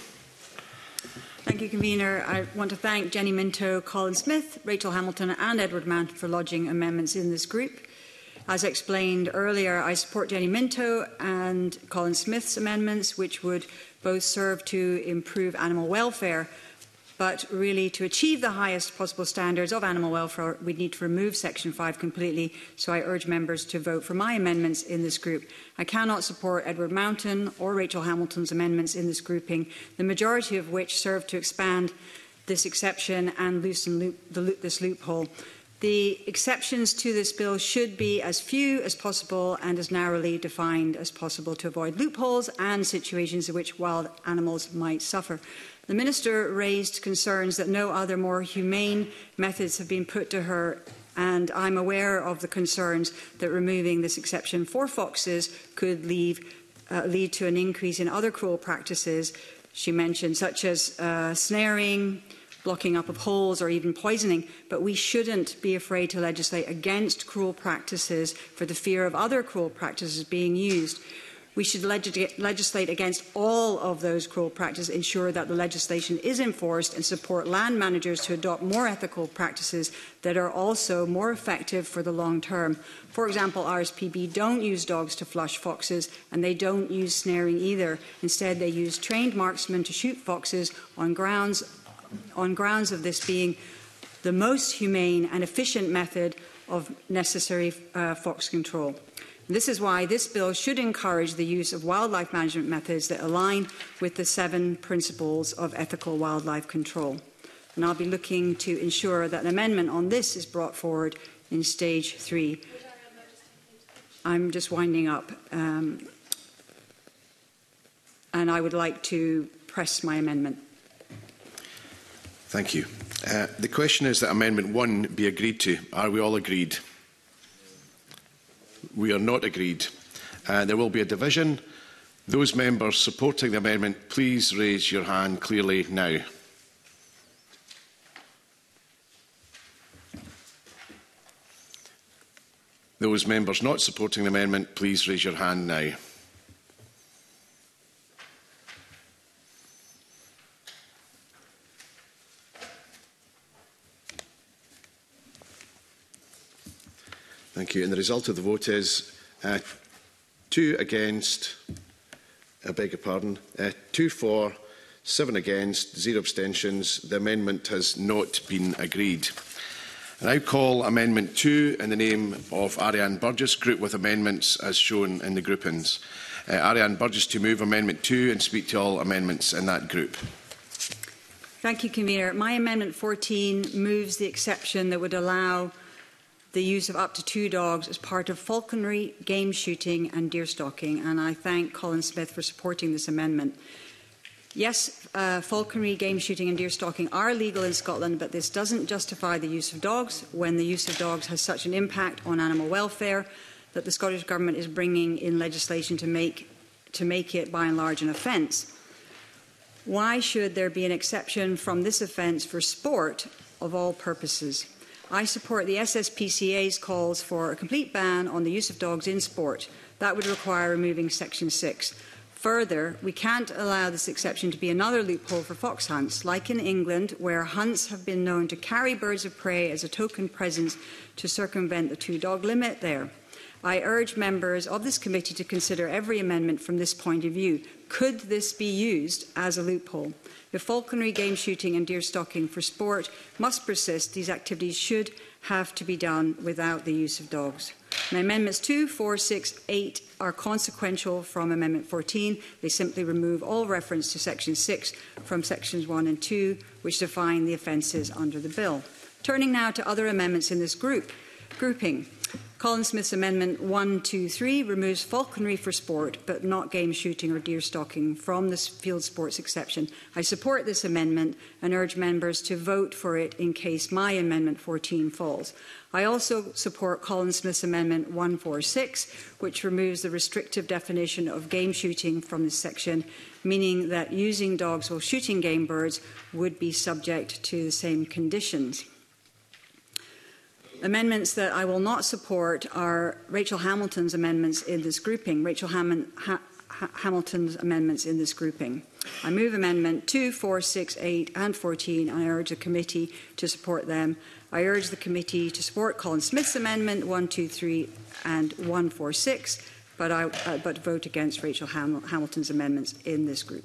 Thank you, Convener. I want to thank Jenny Minto, Colin Smith, Rachel Hamilton and Edward Mann for lodging amendments in this group. As explained earlier, I support Jenny Minto and Colin Smith's amendments, which would both serve to improve animal welfare. But really, to achieve the highest possible standards of animal welfare, we need to remove Section five completely. So I urge members to vote for my amendments in this group. I cannot support Edward Mountain or Rachel Hamilton's amendments in this grouping, the majority of which serve to expand this exception and loosen loop, the, this loophole. The exceptions to this bill should be as few as possible and as narrowly defined as possible to avoid loopholes and situations in which wild animals might suffer. The Minister raised concerns that no other more humane methods have been put to her, and I'm aware of the concerns that removing this exception for foxes could leave, uh, lead to an increase in other cruel practices she mentioned, such as uh, snaring, blocking up of holes or even poisoning. But we shouldn't be afraid to legislate against cruel practices for the fear of other cruel practices being used. We should legislate against all of those cruel practices, ensure that the legislation is enforced and support land managers to adopt more ethical practices that are also more effective for the long term. For example, R S P B don't use dogs to flush foxes, and they don't use snaring either. Instead, they use trained marksmen to shoot foxes on grounds, on grounds of this being the most humane and efficient method of necessary uh, fox control. This is why this bill should encourage the use of wildlife management methods that align with the seven principles of ethical wildlife control. And I'll be looking to ensure that an amendment on this is brought forward in stage three. I'm just winding up. Um, and I would like to press my amendment. Thank you. Uh, the question is that Amendment one be agreed to. Are we all agreed? We are not agreed. Uh, there will be a division. Those members supporting the amendment, please raise your hand clearly now. Those members not supporting the amendment, please raise your hand now. Thank you. And the result of the vote is uh, two against, I beg your pardon, uh, two for, seven against, zero abstentions. The amendment has not been agreed. I now call Amendment two in the name of Ariane Burgess, group with amendments as shown in the groupings. Uh, Ariane Burgess to move Amendment two and speak to all amendments in that group. Thank you, Convener. My Amendment fourteen moves the exception that would allow the use of up to two dogs as part of falconry, game shooting and deer stalking, and I thank Colin Smith for supporting this amendment. Yes, uh, falconry, game shooting and deer stalking are legal in Scotland, but this doesn't justify the use of dogs when the use of dogs has such an impact on animal welfare that the Scottish Government is bringing in legislation to make, to make it, by and large, an offence. Why should there be an exception from this offence for sport of all purposes? I support the S S P C A's calls for a complete ban on the use of dogs in sport. That would require removing Section six. Further, we can't allow this exception to be another loophole for fox hunts, like in England, where hunts have been known to carry birds of prey as a token presence to circumvent the two-dog limit there. I urge members of this committee to consider every amendment from this point of view. Could this be used as a loophole? If falconry, game shooting and deer stalking for sport must persist, these activities should have to be done without the use of dogs. My amendments two, four, six, eight are consequential from Amendment fourteen. They simply remove all reference to Section six from Sections one and two, which define the offences under the bill. Turning now to other amendments in this group, grouping. Colin Smith's Amendment one two three removes falconry for sport, but not game shooting or deer stalking from the field sports exception. I support this amendment and urge members to vote for it in case my Amendment fourteen falls. I also support Colin Smith's Amendment one forty-six, which removes the restrictive definition of game shooting from this section, meaning that using dogs while shooting game birds would be subject to the same conditions. Amendments that I will not support are Rachel Hamilton's amendments in this grouping. Rachel Ham ha ha Hamilton's amendments in this grouping. I move Amendment two, four, six, eight and fourteen, and I urge the committee to support them. I urge the committee to support Colin Smith's Amendment one two three and one forty-six, but, I, uh, but vote against Rachel Ham Hamilton's amendments in this group.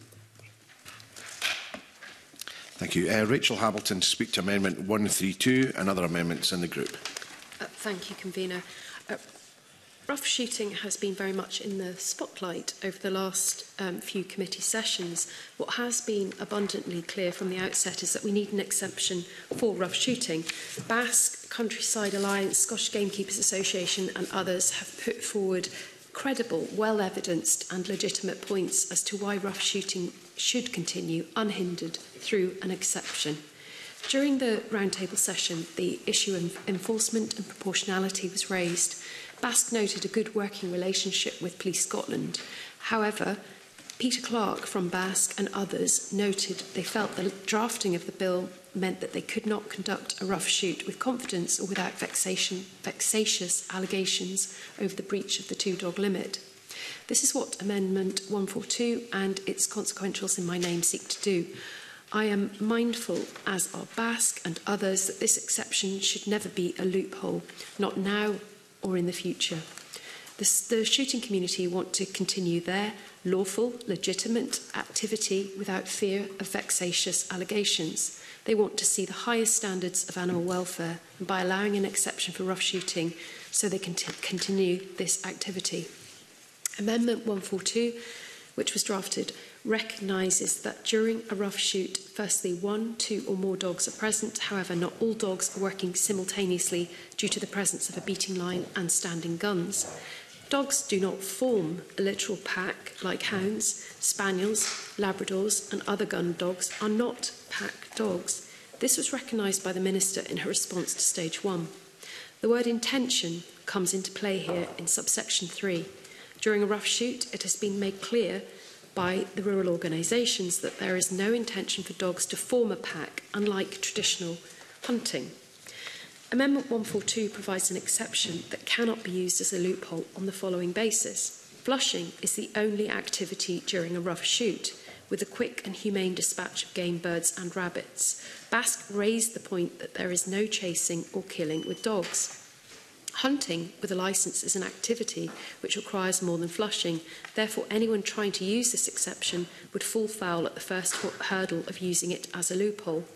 Thank you. Uh, Rachel Hamilton to speak to Amendment one thirty-two and other amendments in the group. Uh, thank you, Convener. Uh, rough shooting has been very much in the spotlight over the last um, few committee sessions. What has been abundantly clear from the outset is that we need an exception for rough shooting. Basque, Countryside Alliance, Scottish Gamekeepers Association and others have put forward credible, well-evidenced and legitimate points as to why rough shooting should continue unhindered through an exception. During the roundtable session, the issue of enforcement and proportionality was raised. Basque noted a good working relationship with Police Scotland. However, Peter Clark from Basque and others noted they felt the drafting of the bill meant that they could not conduct a rough shoot with confidence or without vexation, vexatious allegations over the breach of the two-dog limit. This is what Amendment one forty-two and its consequentials in my name seek to do. I am mindful, as are Basque and others, that this exception should never be a loophole, not now or in the future. The, the shooting community want to continue their lawful, legitimate activity without fear of vexatious allegations. They want to see the highest standards of animal welfare, and by allowing an exception for rough shooting so they can continue this activity. Amendment one forty-two, which was drafted, recognises that during a rough shoot, firstly, one, two or more dogs are present. However, not all dogs are working simultaneously due to the presence of a beating line and standing guns. Dogs do not form a literal pack like hounds, spaniels, labradors and other gun dogs are not pack dogs. This was recognised by the Minister in her response to stage one. The word intention comes into play here in subsection three. During a rough shoot, it has been made clear by the rural organisations that there is no intention for dogs to form a pack, unlike traditional hunting. Amendment one forty-two provides an exception that cannot be used as a loophole on the following basis. Flushing is the only activity during a rough shoot, with a quick and humane dispatch of game birds and rabbits. Basque raised the point that there is no chasing or killing with dogs. Hunting with a licence is an activity which requires more than flushing. Therefore, anyone trying to use this exception would fall foul at the first hurdle of using it as a loophole.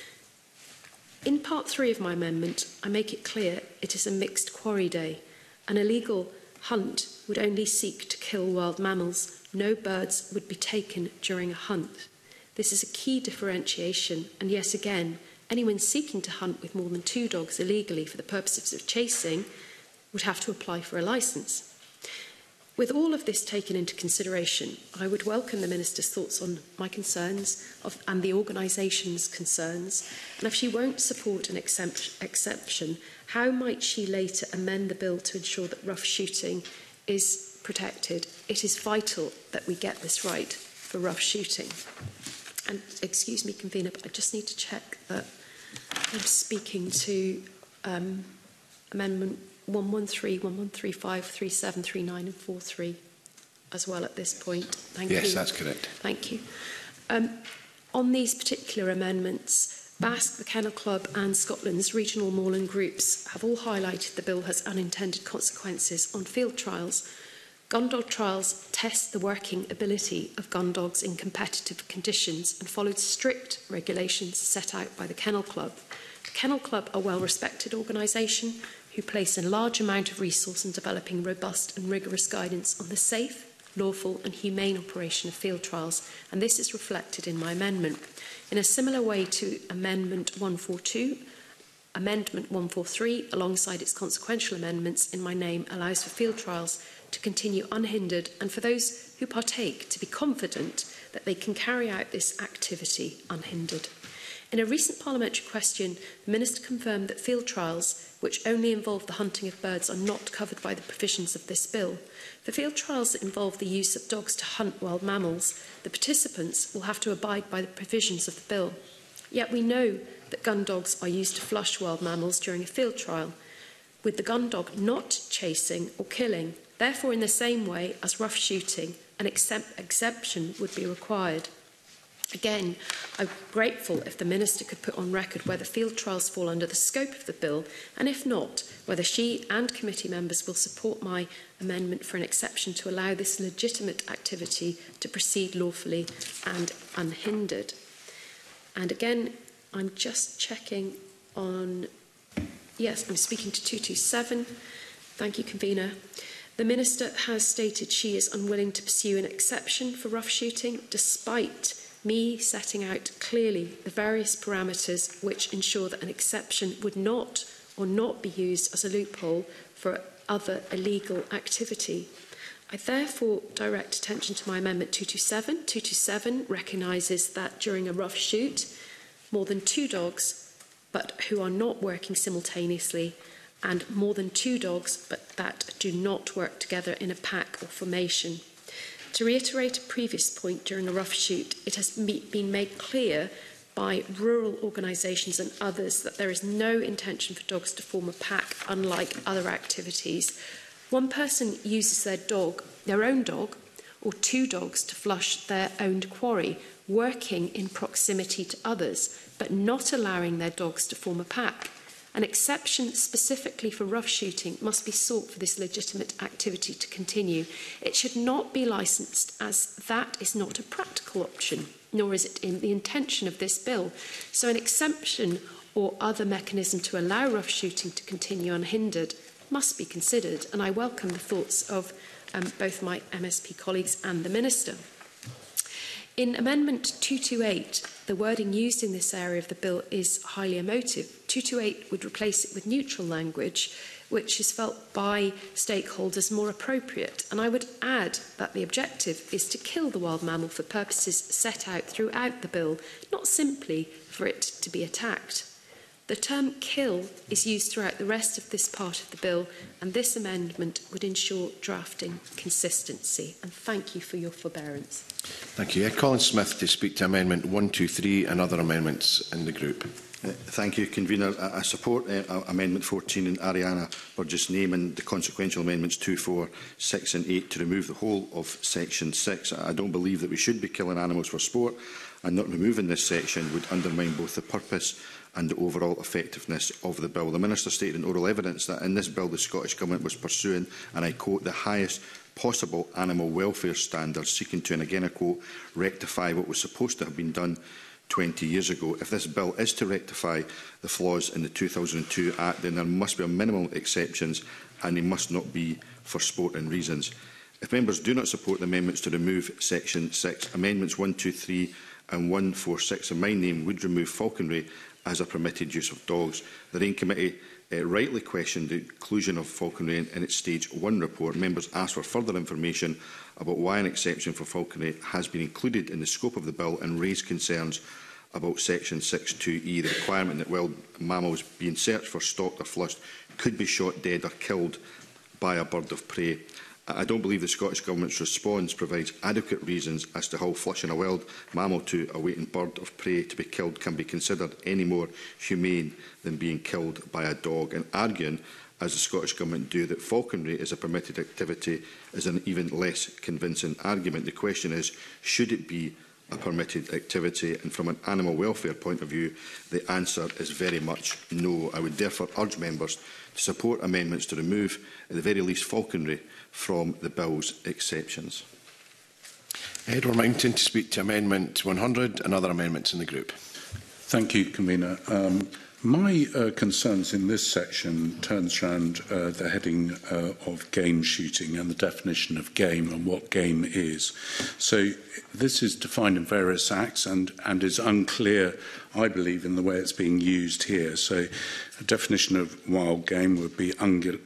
In part three of my amendment, I make it clear it is a mixed quarry day. An illegal hunt would only seek to kill wild mammals. No birds would be taken during a hunt. This is a key differentiation, and yet again, anyone seeking to hunt with more than two dogs illegally for the purposes of chasing would have to apply for a licence. With all of this taken into consideration, I would welcome the Minister's thoughts on my concerns of, and the organisation's concerns, and if she won't support an exempt, exception, how might she later amend the bill to ensure that rough shooting is protected? It is vital that we get this right for rough shooting. And excuse me, Convener, but I just need to check that I'm speaking to um, Amendment one thirteen, one thirty-five, thirty-seven, thirty-nine and forty-three as well at this point. Thank yes, you. Yes, that's correct. Thank you. Um, on these particular amendments, BASC, the Kennel Club and Scotland's regional moorland groups have all highlighted the bill has unintended consequences on field trials. Gun dog trials test the working ability of gun dogs in competitive conditions and followed strict regulations set out by the Kennel Club. The Kennel Club are a well-respected organisation who place a large amount of resource in developing robust and rigorous guidance on the safe, lawful and humane operation of field trials, and this is reflected in my amendment. In a similar way to Amendment one forty-two, Amendment one forty-three, alongside its consequential amendments in my name, allows for field trials to continue unhindered and for those who partake to be confident that they can carry out this activity unhindered. In a recent parliamentary question, the Minister confirmed that field trials, which only involve the hunting of birds, are not covered by the provisions of this bill. For field trials that involve the use of dogs to hunt wild mammals, the participants will have to abide by the provisions of the bill. Yet we know that gun dogs are used to flush wild mammals during a field trial, with the gun dog not chasing or killing. Therefore, in the same way as rough shooting, an exempt exemption would be required. Again, I'm grateful if the Minister could put on record whether field trials fall under the scope of the bill, and if not, whether she and committee members will support my amendment for an exception to allow this legitimate activity to proceed lawfully and unhindered. And again, I'm just checking on... Yes, I'm speaking to two two seven. Thank you, Convener. The Minister has stated she is unwilling to pursue an exception for rough shooting, despite me setting out clearly the various parameters which ensure that an exception would not or not be used as a loophole for other illegal activity. I therefore direct attention to my Amendment two two seven. two two seven recognises that during a rough shoot, more than two dogs, but who are not working simultaneously, and more than two dogs, but that do not work together in a pack or formation. To reiterate a previous point during a rough shoot, it has been made clear by rural organisations and others that there is no intention for dogs to form a pack, unlike other activities. One person uses their dog, their own dog, or two dogs to flush their own quarry, working in proximity to others, but not allowing their dogs to form a pack. An exception specifically for rough shooting must be sought for this legitimate activity to continue. It should not be licensed, as that is not a practical option, nor is it in the intention of this bill. So an exemption or other mechanism to allow rough shooting to continue unhindered must be considered, and I welcome the thoughts of um, both my M S P colleagues and the Minister. In Amendment two two eight, the wording used in this area of the bill is highly emotive. two two eight would replace it with neutral language, which is felt by stakeholders more appropriate. And I would add that the objective is to kill the wild mammal for purposes set out throughout the bill, not simply for it to be attacked. The term kill is used throughout the rest of this part of the bill, and this amendment would ensure drafting consistency. And thank you for your forbearance. Thank you. Uh, Colin Smith to speak to Amendment one two three and other amendments in the group. Uh, thank you, Convener. I, I support uh, Amendment fourteen and Ariana Burgess naming the consequential amendments two, four, six and eight to remove the whole of Section six. I don't believe that we should be killing animals for sport, and not removing this section would undermine both the purpose and the overall effectiveness of the bill. The Minister stated in oral evidence that in this bill the Scottish Government was pursuing, and I quote, the highest possible animal welfare standards, seeking to, and again I quote, rectify what was supposed to have been done twenty years ago. If this bill is to rectify the flaws in the two thousand two Act, then there must be minimal exceptions, and they must not be for sporting reasons. If members do not support the amendments to remove Section six, Amendments one two three and one four six in my name would remove falconry as a permitted use of dogs. The RAIN Committee uh, rightly questioned the inclusion of falconry in, in its Stage one report. Members asked for further information about why an exception for falconry has been included in the scope of the bill and raised concerns about Section six two E, the requirement that wild mammals being searched for, stalked or flushed could be shot dead or killed by a bird of prey. I don't believe the Scottish Government's response provides adequate reasons as to how flushing a wild mammal to a waiting bird of prey to be killed can be considered any more humane than being killed by a dog, and arguing, as the Scottish Government do, that falconry is a permitted activity is an even less convincing argument. The question is, should it be a permitted activity? And from an animal welfare point of view, the answer is very much no. I would therefore urge members to support amendments to remove, at the very least, falconry from the bill's exceptions. Edward Mountain to speak to Amendment one hundred and other amendments in the group. Thank you, Convener. Um, my uh, concerns in this section turns around uh, the heading uh, of game shooting and the definition of game and what game is. So this is defined in various acts and, and is unclear, I believe, in the way it's being used here. So a definition of wild game would be ungul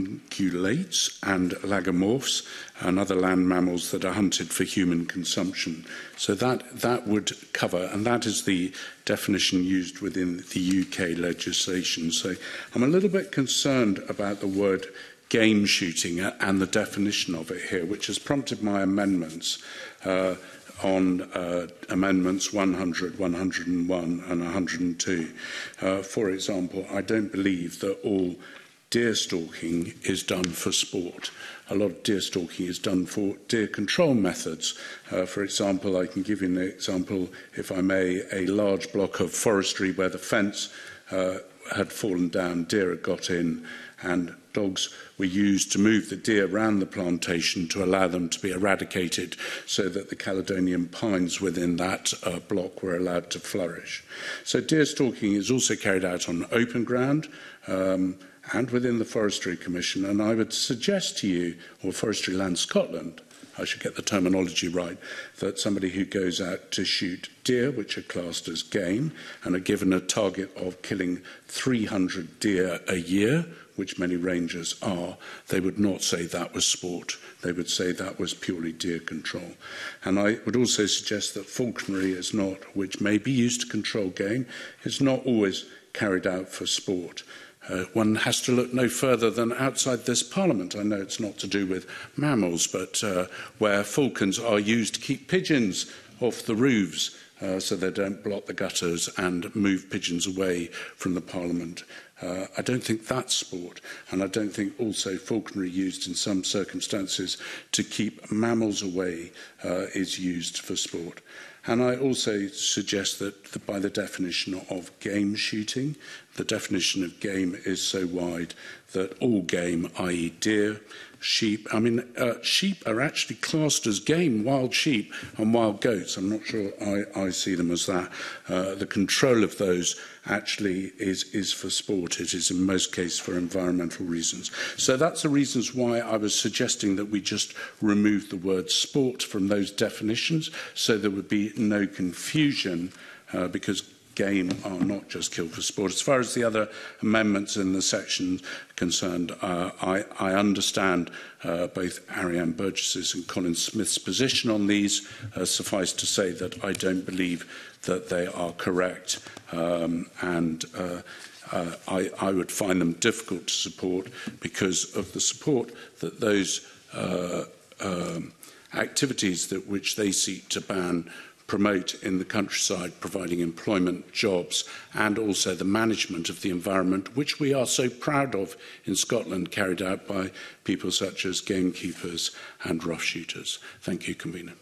ungulates and lagomorphs and other land mammals that are hunted for human consumption. So that, that would cover, and that is the definition used within the U K legislation. So I'm a little bit concerned about the word game shooting and the definition of it here, which has prompted my amendments uh, on uh, amendments one hundred, one hundred and one and one hundred and two. Uh, for example, I don't believe that all deer stalking is done for sport. A lot of deer stalking is done for deer control methods. Uh, for example, I can give you an example, if I may, a large block of forestry where the fence uh, had fallen down, deer had got in, and dogs were used to move the deer around the plantation to allow them to be eradicated so that the Caledonian pines within that uh, block were allowed to flourish. So deer stalking is also carried out on open ground um, and within the Forestry Commission, and I would suggest to you, or Forestry Land Scotland, I should get the terminology right, that somebody who goes out to shoot deer, which are classed as game, and are given a target of killing three hundred deer a year, which many rangers are, they would not say that was sport. They would say that was purely deer control. And I would also suggest that falconry is not, which may be used to control game, is not always carried out for sport. Uh, one has to look no further than outside this Parliament. I know it's not to do with mammals, but uh, where falcons are used to keep pigeons off the roofs uh, so they don't block the gutters and move pigeons away from the Parliament. Uh, I don't think that's sport, and I don't think also falconry used in some circumstances to keep mammals away uh, is used for sport. And I also suggest that the, by the definition of game shooting, the definition of game is so wide that all game, that is deer, sheep, I mean, uh, sheep are actually classed as game, wild sheep and wild goats. I'm not sure I, I see them as that. Uh, the control of those actually is, is for sport. It is in most cases for environmental reasons. So that's the reasons why I was suggesting that we just remove the word sport from those definitions so there would be no confusion uh, because game are not just killed for sport. As far as the other amendments in the section concerned, uh, I, I understand uh, both Ariane Burgess's and Colin Smith's position on these. Uh, suffice to say that I don't believe that they are correct, um, and uh, uh, I, I would find them difficult to support because of the support that those uh, um, activities that which they seek to ban promote in the countryside, providing employment, jobs, and also the management of the environment, which we are so proud of in Scotland, carried out by people such as gamekeepers and rough shooters. Thank you, Convener.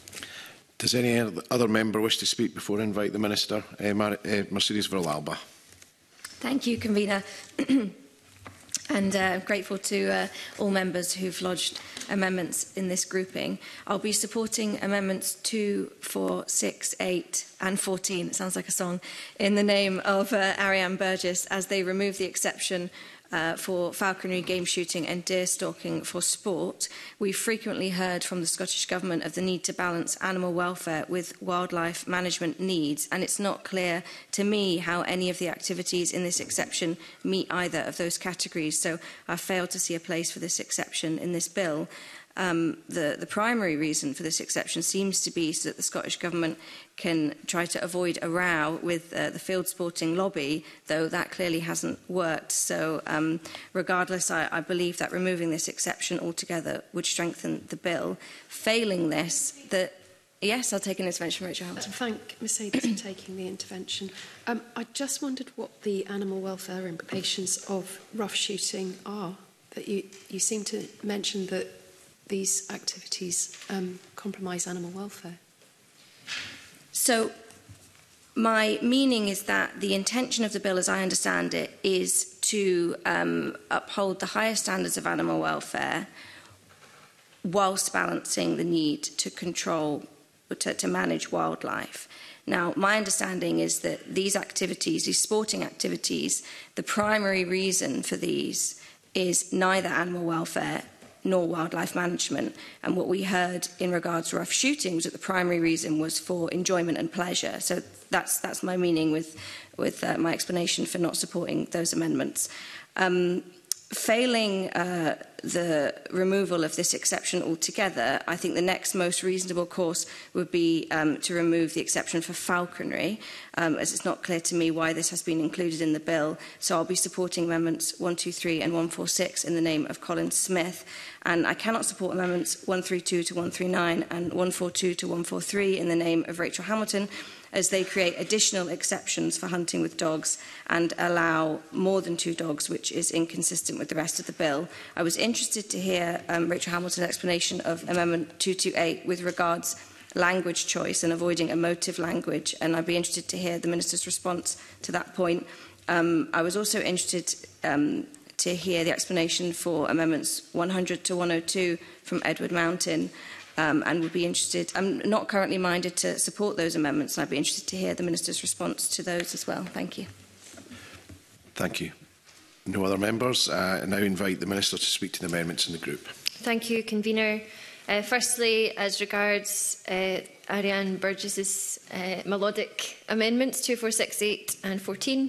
Does any other member wish to speak before I invite the Minister? Uh, Mar uh, Mercedes Verlalba. Thank you, Convener. And uh, I'm grateful to uh, all members who've lodged amendments in this grouping. I'll be supporting amendments two, four, six, eight and fourteen, it sounds like a song, in the name of uh, Ariane Burgess, as they remove the exception Uh, for falconry, game shooting and deer stalking for sport. We've frequently heard from the Scottish Government of the need to balance animal welfare with wildlife management needs, and it's not clear to me how any of the activities in this exception meet either of those categories, so I failed to see a place for this exception in this bill. Um, the, the primary reason for this exception seems to be so that the Scottish Government can try to avoid a row with uh, the field sporting lobby, though that clearly hasn't worked. So um, regardless, I, I believe that removing this exception altogether would strengthen the bill. Failing this, the Yes, I'll take an intervention from Rachel Hamilton. Thank Mercedes for taking the intervention. Um, I just wondered what the animal welfare implications of rough shooting are. That you, you seem to mention that these activities um, compromise animal welfare. So my meaning is that the intention of the bill, as I understand it, is to um, uphold the highest standards of animal welfare whilst balancing the need to control, to, to manage wildlife. Now, my understanding is that these activities, these sporting activities, the primary reason for these is neither animal welfare nor wildlife management. And what we heard in regards to rough shooting was that the primary reason was for enjoyment and pleasure. So that's, that's my meaning with, with uh, my explanation for not supporting those amendments. Um, Failing uh, the removal of this exception altogether, I think the next most reasonable course would be um, to remove the exception for falconry, um, as it's not clear to me why this has been included in the bill. So I'll be supporting amendments one two three and one four six in the name of Colin Smith. And I cannot support amendments one three two to one three nine and one four two to one four three in the name of Rachel Hamilton, as they create additional exceptions for hunting with dogs and allow more than two dogs, which is inconsistent with the rest of the bill. I was interested to hear um, Rachel Hamilton's explanation of Amendment two two eight with regards language choice and avoiding emotive language, and I'd be interested to hear the Minister's response to that point. Um, I was also interested um, to hear the explanation for Amendments one hundred to one oh two from Edward Mountain. Um, and would be interested, I'm not currently minded to support those amendments, and I'd be interested to hear the Minister's response to those as well. Thank you. Thank you. No other members. Uh, I now invite the Minister to speak to the amendments in the group. Thank you, Convener. Uh, firstly, as regards uh, Ariane Burgess's uh, melodic amendments two four six eight and fourteen,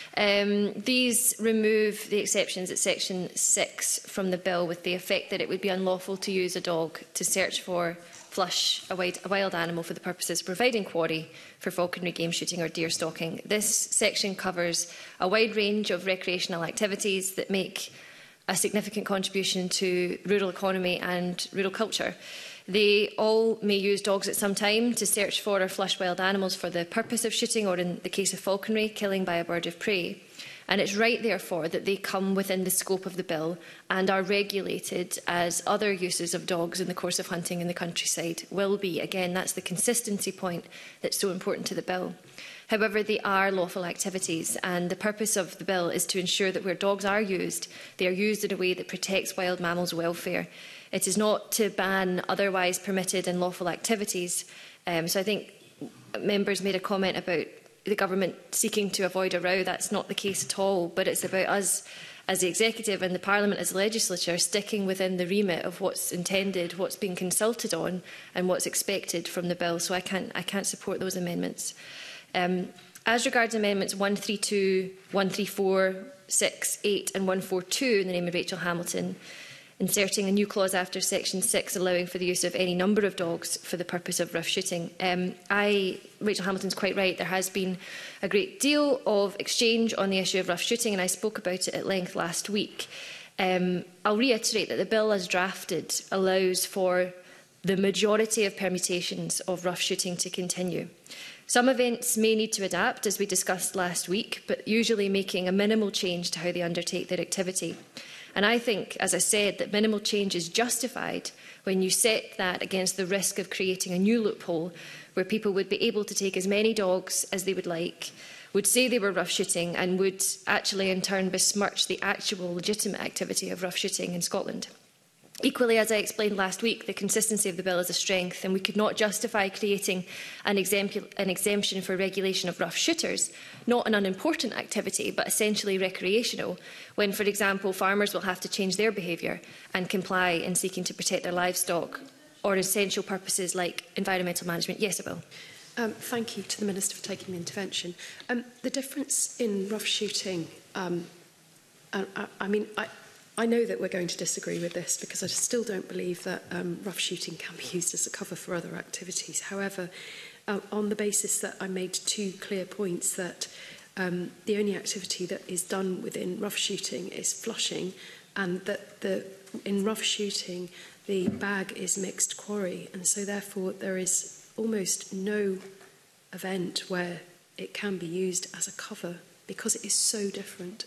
Um, these remove the exceptions at section six from the bill, with the effect that it would be unlawful to use a dog to search for, flush a wild, a wild animal for the purposes of providing quarry for falconry, game shooting or deer stalking. This section covers a wide range of recreational activities that make a significant contribution to rural economy and rural culture. They all may use dogs at some time to search for or flush wild animals for the purpose of shooting, or in the case of falconry, killing by a bird of prey. And it's right, therefore, that they come within the scope of the bill and are regulated as other uses of dogs in the course of hunting in the countryside will be. Again, that's the consistency point that's so important to the bill. However, they are lawful activities, and the purpose of the bill is to ensure that where dogs are used, they are used in a way that protects wild mammals' welfare. It is not to ban otherwise permitted and lawful activities. Um, so I think members made a comment about the government seeking to avoid a row. That's not the case at all, but it's about us as the executive and the Parliament as the legislature sticking within the remit of what's intended, what's being consulted on and what's expected from the bill. So I can't, I can't support those amendments. Um, as regards amendments one three two, one three four, six, eight and one four two in the name of Rachel Hamilton, inserting a new clause after section six allowing for the use of any number of dogs for the purpose of rough shooting. Um, I, Rachel Hamilton's quite right, there has been a great deal of exchange on the issue of rough shooting, and I spoke about it at length last week. Um, I'll reiterate that the bill as drafted allows for the majority of permutations of rough shooting to continue. Some events may need to adapt, as we discussed last week, but usually making a minimal change to how they undertake their activity. And I think, as I said, that minimal change is justified when you set that against the risk of creating a new loophole where people would be able to take as many dogs as they would like, would say they were rough shooting, and would actually in turn besmirch the actual legitimate activity of rough shooting in Scotland. Equally, as I explained last week, the consistency of the bill is a strength, and we could not justify creating an, an exemption for regulation of rough shooters, not an unimportant activity, but essentially recreational, when, for example, farmers will have to change their behaviour and comply in seeking to protect their livestock, or essential purposes like environmental management. Yes, I will. Um, thank you to the Minister for taking the intervention. Um, the difference in rough shooting, um, I, I, I mean, I, I know that we're going to disagree with this because I still don't believe that um, rough shooting can be used as a cover for other activities. However, uh, on the basis that I made two clear points that um, the only activity that is done within rough shooting is flushing, and that the, in rough shooting the bag is mixed quarry, and so therefore there is almost no event where it can be used as a cover because it is so different.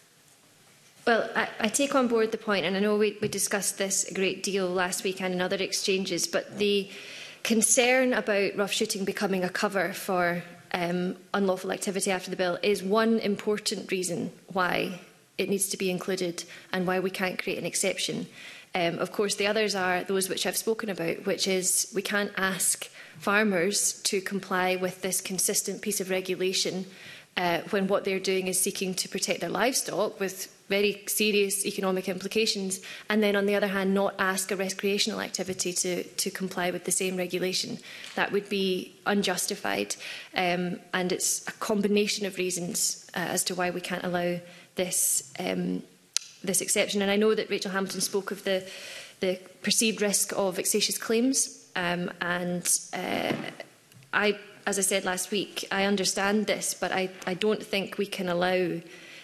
Well, I, I take on board the point, and I know we, we discussed this a great deal last week and in other exchanges, but the concern about rough shooting becoming a cover for um, unlawful activity after the bill is one important reason why it needs to be included and why we can't create an exception. Um, of course, the others are those which I've spoken about, which is we can't ask farmers to comply with this consistent piece of regulation uh, when what they're doing is seeking to protect their livestock with very serious economic implications, and then on the other hand not ask a recreational activity to, to comply with the same regulation. That would be unjustified, um, and it's a combination of reasons uh, as to why we can't allow this um, this exception. And I know that Rachel Hamilton spoke of the, the perceived risk of vexatious claims, um, and uh, I, as I said last week, I understand this, but I, I don't think we can allow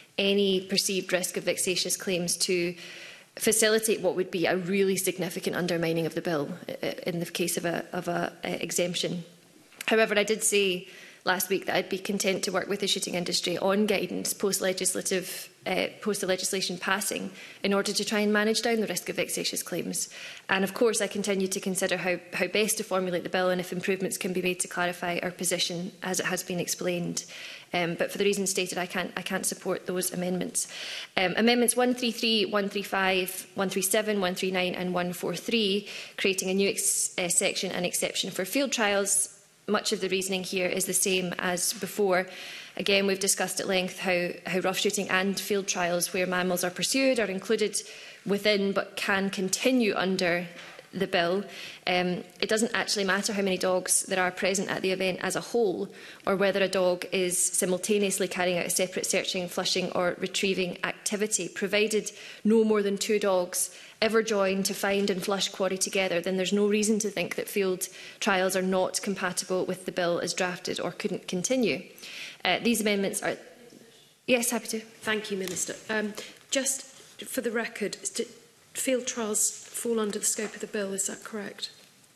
any perceived risk of vexatious claims to facilitate what would be a really significant undermining of the bill in the case of a, of a, a exemption. However, I did say last week that I'd be content to work with the shooting industry on guidance post-legislative, uh, post the legislation passing in order to try and manage down the risk of vexatious claims. And of course, I continue to consider how, how best to formulate the bill and if improvements can be made to clarify our position as it has been explained. Um, but for the reasons stated, I can't, I can't support those amendments. Um, amendments one thirty-three, one thirty-five, one thirty-seven, one thirty-nine and one forty-three, creating a new ex uh, section and exception for field trials. Much of the reasoning here is the same as before. Again, we've discussed at length how, how rough shooting and field trials where mammals are pursued are included within but can continue under the bill. Um, it doesn't actually matter how many dogs there are present at the event as a whole, or whether a dog is simultaneously carrying out a separate searching, flushing or retrieving activity. Provided no more than two dogs ever join to find and flush quarry together, then there's no reason to think that field trials are not compatible with the bill as drafted or couldn't continue. Uh, these amendments are... Yes, happy to. Thank you, Minister. Um, just for the record, field trials fall under the scope of the bill, is that correct?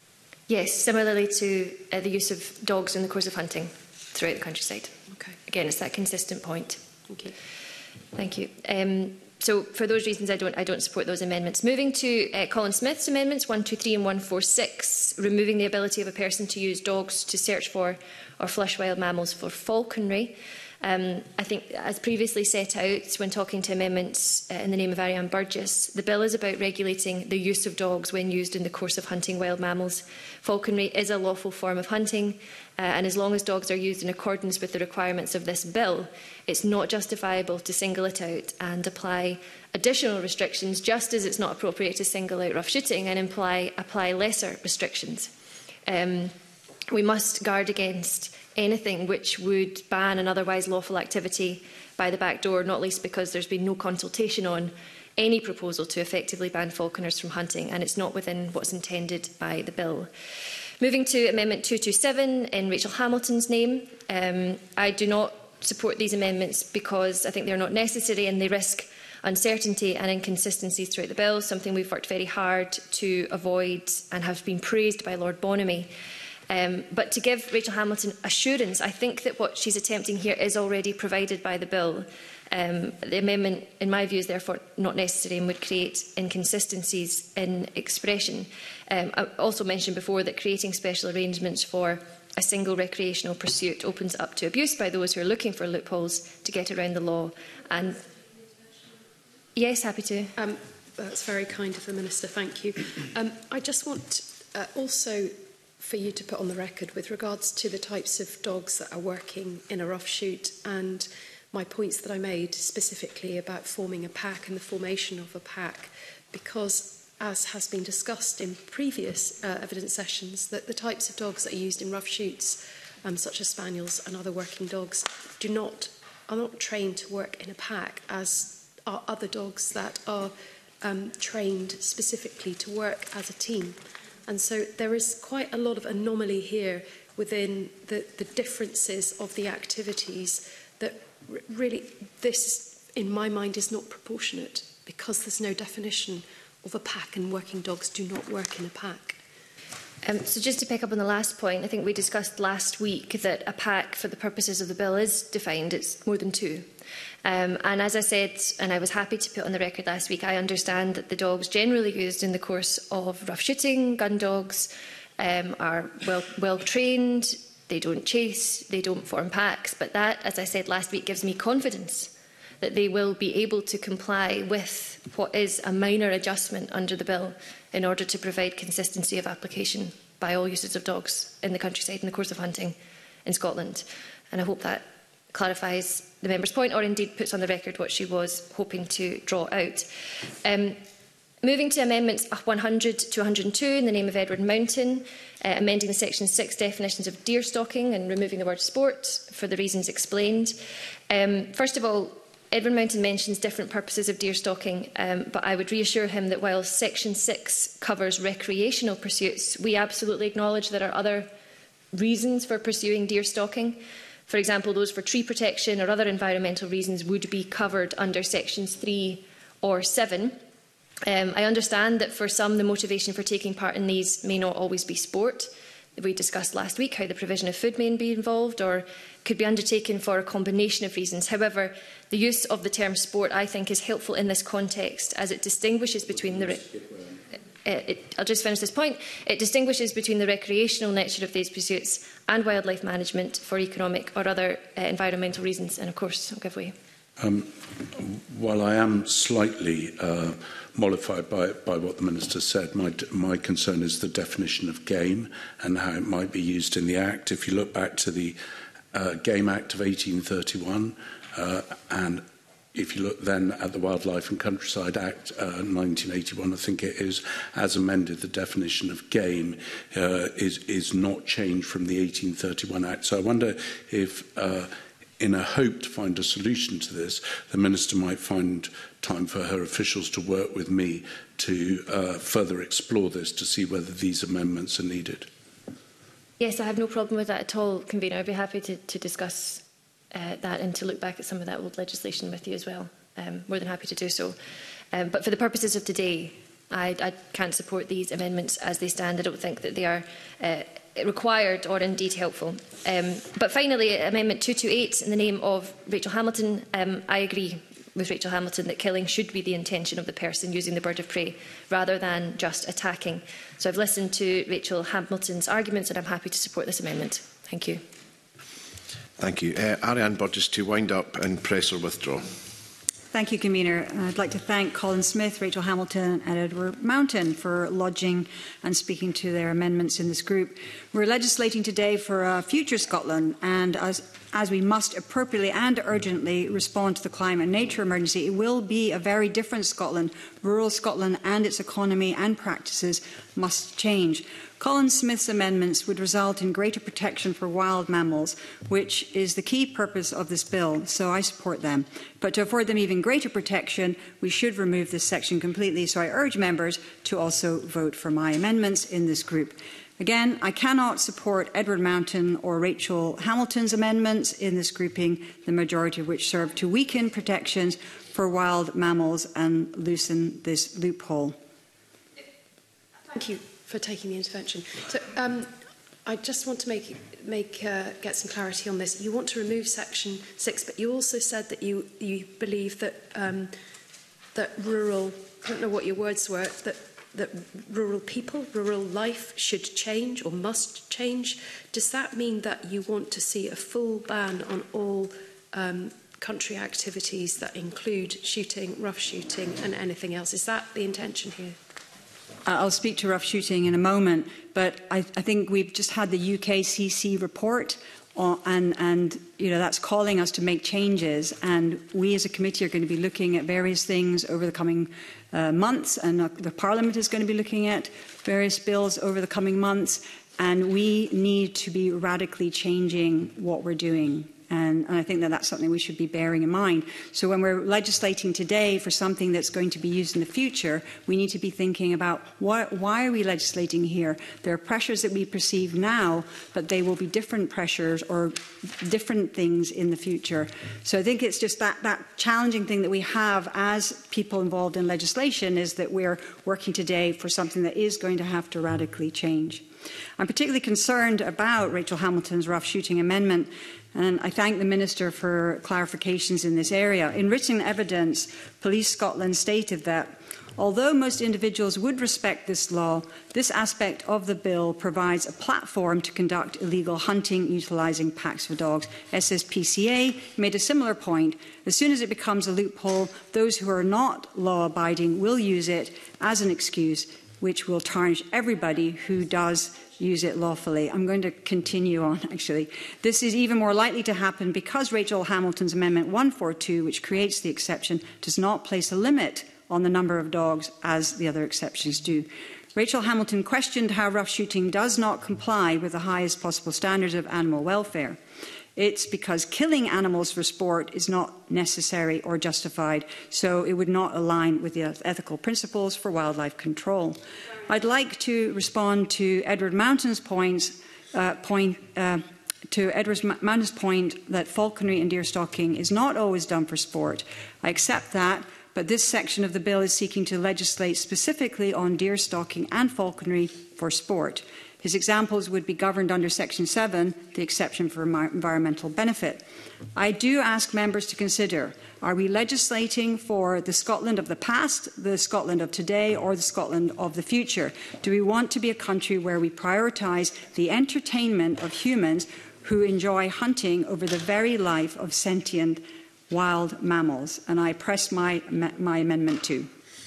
Yes, similarly to uh, the use of dogs in the course of hunting throughout the countryside. Okay. Again, it's that consistent point. Thank you. Thank you. Um, so, for those reasons, I don't, I don't support those amendments. Moving to uh, Colin Smith's amendments, one twenty-three and one forty-six, removing the ability of a person to use dogs to search for or flush wild mammals for falconry. Um, I think, as previously set out when talking to amendments uh, in the name of Ariane Burgess, the bill is about regulating the use of dogs when used in the course of hunting wild mammals. Falconry is a lawful form of hunting, uh, and as long as dogs are used in accordance with the requirements of this bill, it's not justifiable to single it out and apply additional restrictions, just as it's not appropriate to single out rough shooting and imply, apply lesser restrictions. Um, we must guard against anything which would ban an otherwise lawful activity by the back door, not least because there's been no consultation on any proposal to effectively ban falconers from hunting, and it's not within what's intended by the bill. Moving to Amendment two twenty-seven in Rachel Hamilton's name, um, I do not support these amendments because I think they're not necessary and they risk uncertainty and inconsistencies throughout the bill, something we've worked very hard to avoid and have been praised by Lord Bonamy. Um, but to give Rachel Hamilton assurance, I think that what she's attempting here is already provided by the bill. Um, the amendment, in my view, is therefore not necessary and would create inconsistencies in expression. Um, I also mentioned before that creating special arrangements for a single recreational pursuit opens up to abuse by those who are looking for loopholes to get around the law. And yes, happy to. Um, that's very kind of the Minister, thank you. Um, I just want uh, also for you to put on the record with regards to the types of dogs that are working in a rough shoot and my points that I made specifically about forming a pack and the formation of a pack, because as has been discussed in previous uh, evidence sessions, that the types of dogs that are used in rough shoots, um, such as spaniels and other working dogs, do not are not trained to work in a pack, as are other dogs that are um, trained specifically to work as a team. And so there is quite a lot of anomaly here within the, the differences of the activities that r really, this, in my mind, is not proportionate because there's no definition of a pack and working dogs do not work in a pack. Um, so just to pick up on the last point, I think we discussed last week that a pack for the purposes of the bill is defined. It's more than two. Um, and as I said, and I was happy to put on the record last week, I understand that the dogs generally used in the course of rough shooting, gun dogs, um, are well, well trained, they don't chase, they don't form packs, but that, as I said last week, gives me confidence that they will be able to comply with what is a minor adjustment under the bill in order to provide consistency of application by all users of dogs in the countryside in the course of hunting in Scotland. And I hope that clarifies the member's point, or indeed puts on the record what she was hoping to draw out. Um, moving to amendments one hundred to one hundred and two in the name of Edward Mountain, uh, amending the section six definitions of deer stalking and removing the word sport for the reasons explained. Um, first of all, Edward Mountain mentions different purposes of deer stalking, um, but I would reassure him that while section six covers recreational pursuits, we absolutely acknowledge there are other reasons for pursuing deer stalking. For example, those for tree protection or other environmental reasons would be covered under sections three or seven. Um, I understand that for some the motivation for taking part in these may not always be sport. We discussed last week how the provision of food may be involved or could be undertaken for a combination of reasons. However, the use of the term sport, I think, is helpful in this context as it distinguishes between the... Uh, it, I'll just finish this point. It distinguishes between the recreational nature of these pursuits and wildlife management for economic or other uh, environmental reasons. And of course, I'll give way. Um, while I am slightly uh, mollified by, by what the Minister said, my, my concern is the definition of game and how it might be used in the Act. If you look back to the uh, Game Act of eighteen thirty-one, uh, and if you look then at the Wildlife and Countryside Act uh, nineteen eighty-one, I think it is, as amended, the definition of game uh, is, is not changed from the eighteen thirty-one Act. So I wonder if, uh, in a hope to find a solution to this, the Minister might find time for her officials to work with me to uh, further explore this to see whether these amendments are needed. Yes, I have no problem with that at all, Convener. I'd be happy to, to discuss Uh, that and to look back at some of that old legislation with you as well. Um, more than happy to do so. Um, but for the purposes of today, I, I can't support these amendments as they stand. I don't think that they are uh, required or indeed helpful. Um, but finally, Amendment two twenty-eight, in the name of Rachel Hamilton, um, I agree with Rachel Hamilton that killing should be the intention of the person using the bird of prey rather than just attacking. So I've listened to Rachel Hamilton's arguments and I'm happy to support this amendment. Thank you. Thank you. Uh, Ariane Burgess to wind up and press or withdraw. Thank you, Convener. I'd like to thank Colin Smith, Rachel Hamilton and Edward Mountain for lodging and speaking to their amendments in this group. We're legislating today for a future Scotland, and as, as we must appropriately and urgently respond to the climate and nature emergency, it will be a very different Scotland. Rural Scotland and its economy and practices must change. Colin Smith's amendments would result in greater protection for wild mammals, which is the key purpose of this bill, so I support them. But to afford them even greater protection, we should remove this section completely, so I urge members to also vote for my amendments in this group. Again, I cannot support Edward Mountain or Rachel Hamilton's amendments in this grouping, the majority of which serve to weaken protections for wild mammals and loosen this loophole. Thank you for taking the intervention. So um, I just want to make, make uh, get some clarity on this. You want to remove section six, but you also said that you, you believe that, um, that rural, I don't know what your words were, that, that rural people, rural life should change or must change. Does that mean that you want to see a full ban on all um, country activities that include shooting, rough shooting and anything else? Is that the intention here? I'll speak to rough shooting in a moment, but I, I think we've just had the U K C C report on, and, and you know, that's calling us to make changes, and we as a committee are going to be looking at various things over the coming uh, months, and uh, the Parliament is going to be looking at various bills over the coming months, and we need to be radically changing what we're doing. And, and I think that that's something we should be bearing in mind. So when we're legislating today for something that's going to be used in the future, we need to be thinking about what, why are we legislating here? There are pressures that we perceive now, but they will be different pressures or different things in the future. So I think it's just that, that challenging thing that we have as people involved in legislation is that we're working today for something that is going to have to radically change. I'm particularly concerned about Rachel Hamilton's rough shooting amendment, and I thank the Minister for clarifications in this area. In written evidence, Police Scotland stated that Although most individuals would respect this law, this aspect of the bill provides a platform to conduct illegal hunting utilising packs of dogs. S S P C A made a similar point. As soon as it becomes a loophole, those who are not law-abiding will use it as an excuse, which will tarnish everybody who does use it lawfully. I'm going to continue on, actually. This is even more likely to happen because Rachel Hamilton's Amendment one forty-two, which creates the exception, does not place a limit on the number of dogs as the other exceptions do. Rachel Hamilton questioned how rough shooting does not comply with the highest possible standards of animal welfare. It's because killing animals for sport is not necessary or justified, so it would not align with the ethical principles for wildlife control. I'd like to respond to Edward Mountain's points, uh, point, uh, to Edward Mountain's point that falconry and deer stalking is not always done for sport. I accept that, but this section of the bill is seeking to legislate specifically on deer stalking and falconry for sport. His examples would be governed under Section seven, the exception for environmental benefit. I do ask members to consider, are we legislating for the Scotland of the past, the Scotland of today, or the Scotland of the future? Do we want to be a country where we prioritise the entertainment of humans who enjoy hunting over the very life of sentient wild mammals? And I press my, my Amendment two.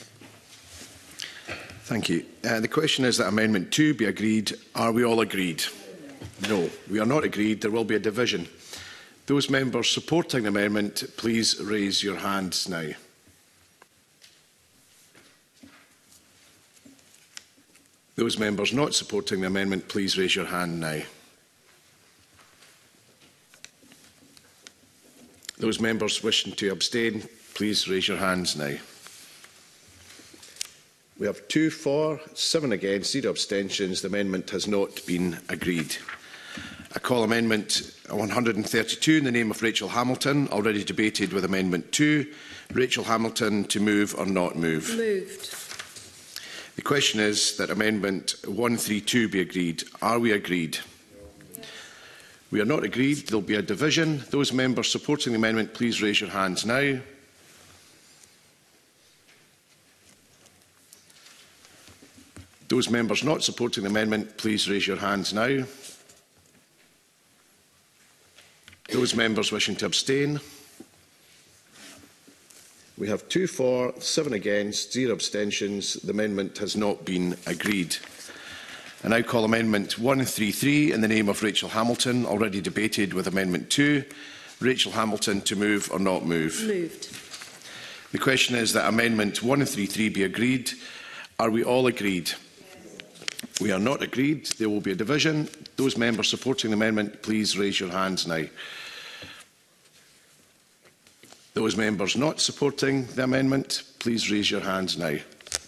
Thank you. Uh, the question is that Amendment two be agreed. Are we all agreed? No, we are not agreed. There will be a division. Those members supporting the amendment, please raise your hands now. Those members not supporting the amendment, please raise your hand now. Those members wishing to abstain, please raise your hands now. We have two for, seven against, zero abstentions. The amendment has not been agreed. I call Amendment one hundred thirty-two in the name of Rachel Hamilton, already debated with Amendment two. Rachel Hamilton, to move or not move? Moved. The question is that Amendment one thirty-two be agreed. Are we agreed? We are not agreed. There will be a division. Those members supporting the amendment, please raise your hands now. Those members not supporting the amendment, please raise your hands now. Those members wishing to abstain. We have two for, seven against, zero abstentions. The amendment has not been agreed. I now call Amendment one thirty-three in the name of Rachel Hamilton, already debated with Amendment two. Rachel Hamilton, to move or not move? Moved. The question is that Amendment one thirty-three be agreed. Are we all agreed? We are not agreed. There will be a division. Those members supporting the amendment, please raise your hands now. Those members not supporting the amendment, please raise your hands now.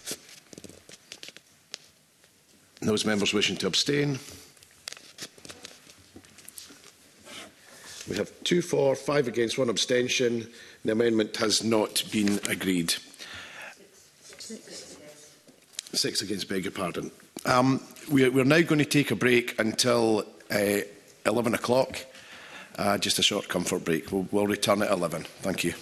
Those members wishing to abstain. We have two for, five against, one abstention. The amendment has not been agreed. Six, Six against, beg your pardon. Um, we are, we're now going to take a break until uh, eleven o'clock, uh, just a short comfort break. We'll, we'll return at eleven. Thank you.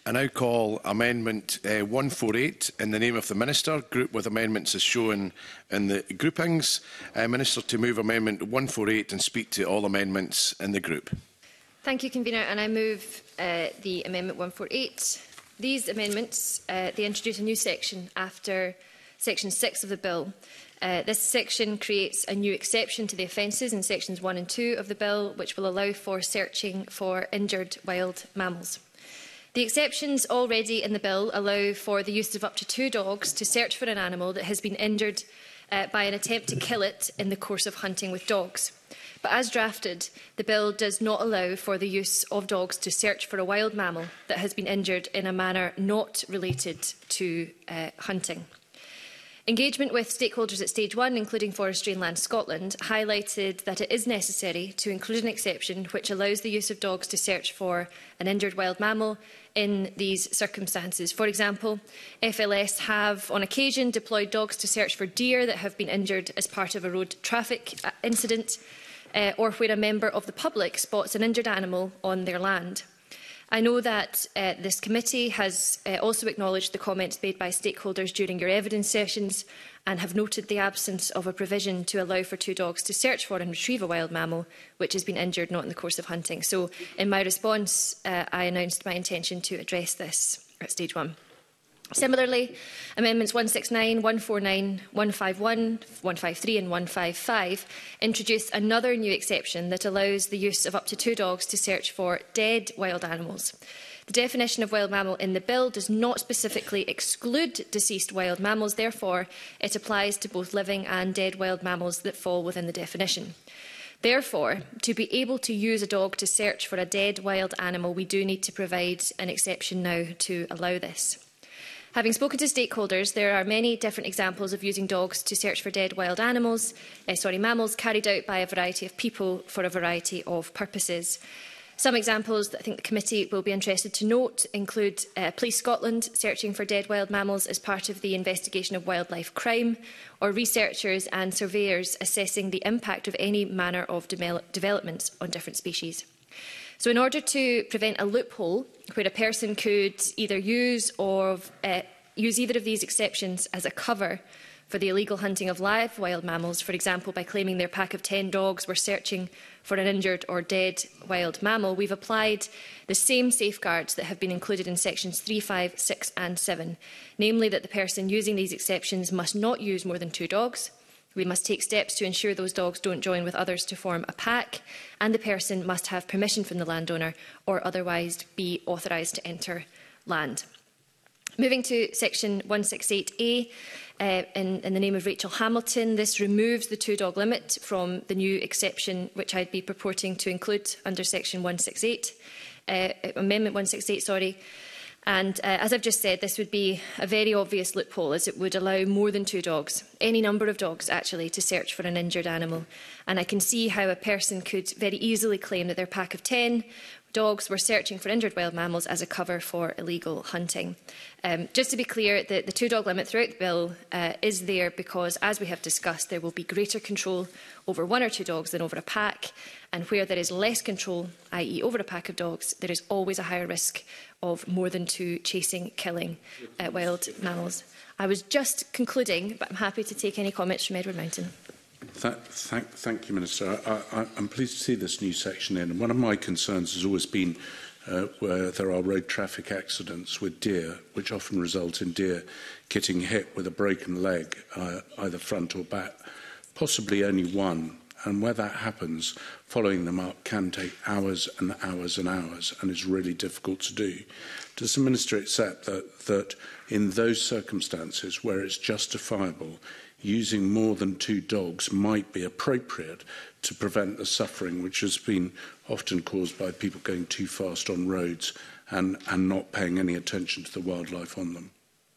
I now call Amendment uh, one forty-eight in the name of the Minister, grouped with amendments as shown in the groupings. Uh, Minister to move Amendment one forty-eight and speak to all amendments in the group. Thank you, Convener, and I move uh, the Amendment one forty-eight. These amendments, uh, they introduce a new section after Section six of the Bill. Uh, this section creates a new exception to the offences in Sections one and two of the Bill, which will allow for searching for injured wild mammals. The exceptions already in the Bill allow for the use of up to two dogs to search for an animal that has been injured uh, by an attempt to kill it in the course of hunting with dogs. But as drafted, the Bill does not allow for the use of dogs to search for a wild mammal that has been injured in a manner not related to uh, hunting. Engagement with stakeholders at Stage one, including Forestry and Land Scotland, highlighted that it is necessary to include an exception which allows the use of dogs to search for an injured wild mammal in these circumstances. For example, F L S have on occasion deployed dogs to search for deer that have been injured as part of a road traffic incident, uh, or where a member of the public spots an injured animal on their land. I know that uh, this committee has uh, also acknowledged the comments made by stakeholders during your evidence sessions and have noted the absence of a provision to allow for two dogs to search for and retrieve a wild mammal which has been injured not in the course of hunting. So in my response, uh, I announced my intention to address this at Stage one. Similarly, Amendments one sixty-nine, one forty-nine, one fifty-one, one fifty-three and one fifty-five introduce another new exception that allows the use of up to two dogs to search for dead wild animals. The definition of wild mammal in the Bill does not specifically exclude deceased wild mammals, therefore it applies to both living and dead wild mammals that fall within the definition. Therefore, to be able to use a dog to search for a dead wild animal, we do need to provide an exception now to allow this. Having spoken to stakeholders, there are many different examples of using dogs to search for dead wild animals, uh, sorry, mammals carried out by a variety of people for a variety of purposes. Some examples that I think the committee will be interested to note include uh, Police Scotland searching for dead wild mammals as part of the investigation of wildlife crime, or researchers and surveyors assessing the impact of any manner of de developments on different species. So in order to prevent a loophole where a person could either use or uh, use either of these exceptions as a cover for the illegal hunting of live wild mammals, for example, by claiming their pack of ten dogs were searching for an injured or dead wild mammal, we've applied the same safeguards that have been included in sections three, five, six and seven, namely that the person using these exceptions must not use more than two dogs. We must take steps to ensure those dogs don't join with others to form a pack, and the person must have permission from the landowner or otherwise be authorised to enter land. Moving to section one sixty-eight A, uh, in, in the name of Rachel Hamilton, this removes the two-dog limit from the new exception which I'd be purporting to include under section one sixty-eight, uh, Amendment one sixty-eight, sorry. And uh, as I've just said, this would be a very obvious loophole, as it would allow more than two dogs, any number of dogs actually, to search for an injured animal. And I can see how a person could very easily claim that their pack of ten dogs were searching for injured wild mammals as a cover for illegal hunting. Um, just to be clear, the, the two-dog limit throughout the bill uh, is there because, as we have discussed, there will be greater control over one or two dogs than over a pack, and where there is less control, that is over a pack of dogs, there is always a higher risk of more than two chasing, killing uh, wild mammals. I was just concluding, but I'm happy to take any comments from Edward Mountain. Th thank, thank you, Minister. I, I, I'm pleased to see this new section in. And one of my concerns has always been uh, where there are road traffic accidents with deer, which often result in deer getting hit with a broken leg, uh, either front or back, possibly only one. And where that happens, following them up can take hours and hours and hours, and is really difficult to do. Does the Minister accept that, that in those circumstances where it's justifiable, using more than two dogs might be appropriate to prevent the suffering which has been often caused by people going too fast on roads and, and not paying any attention to the wildlife on them?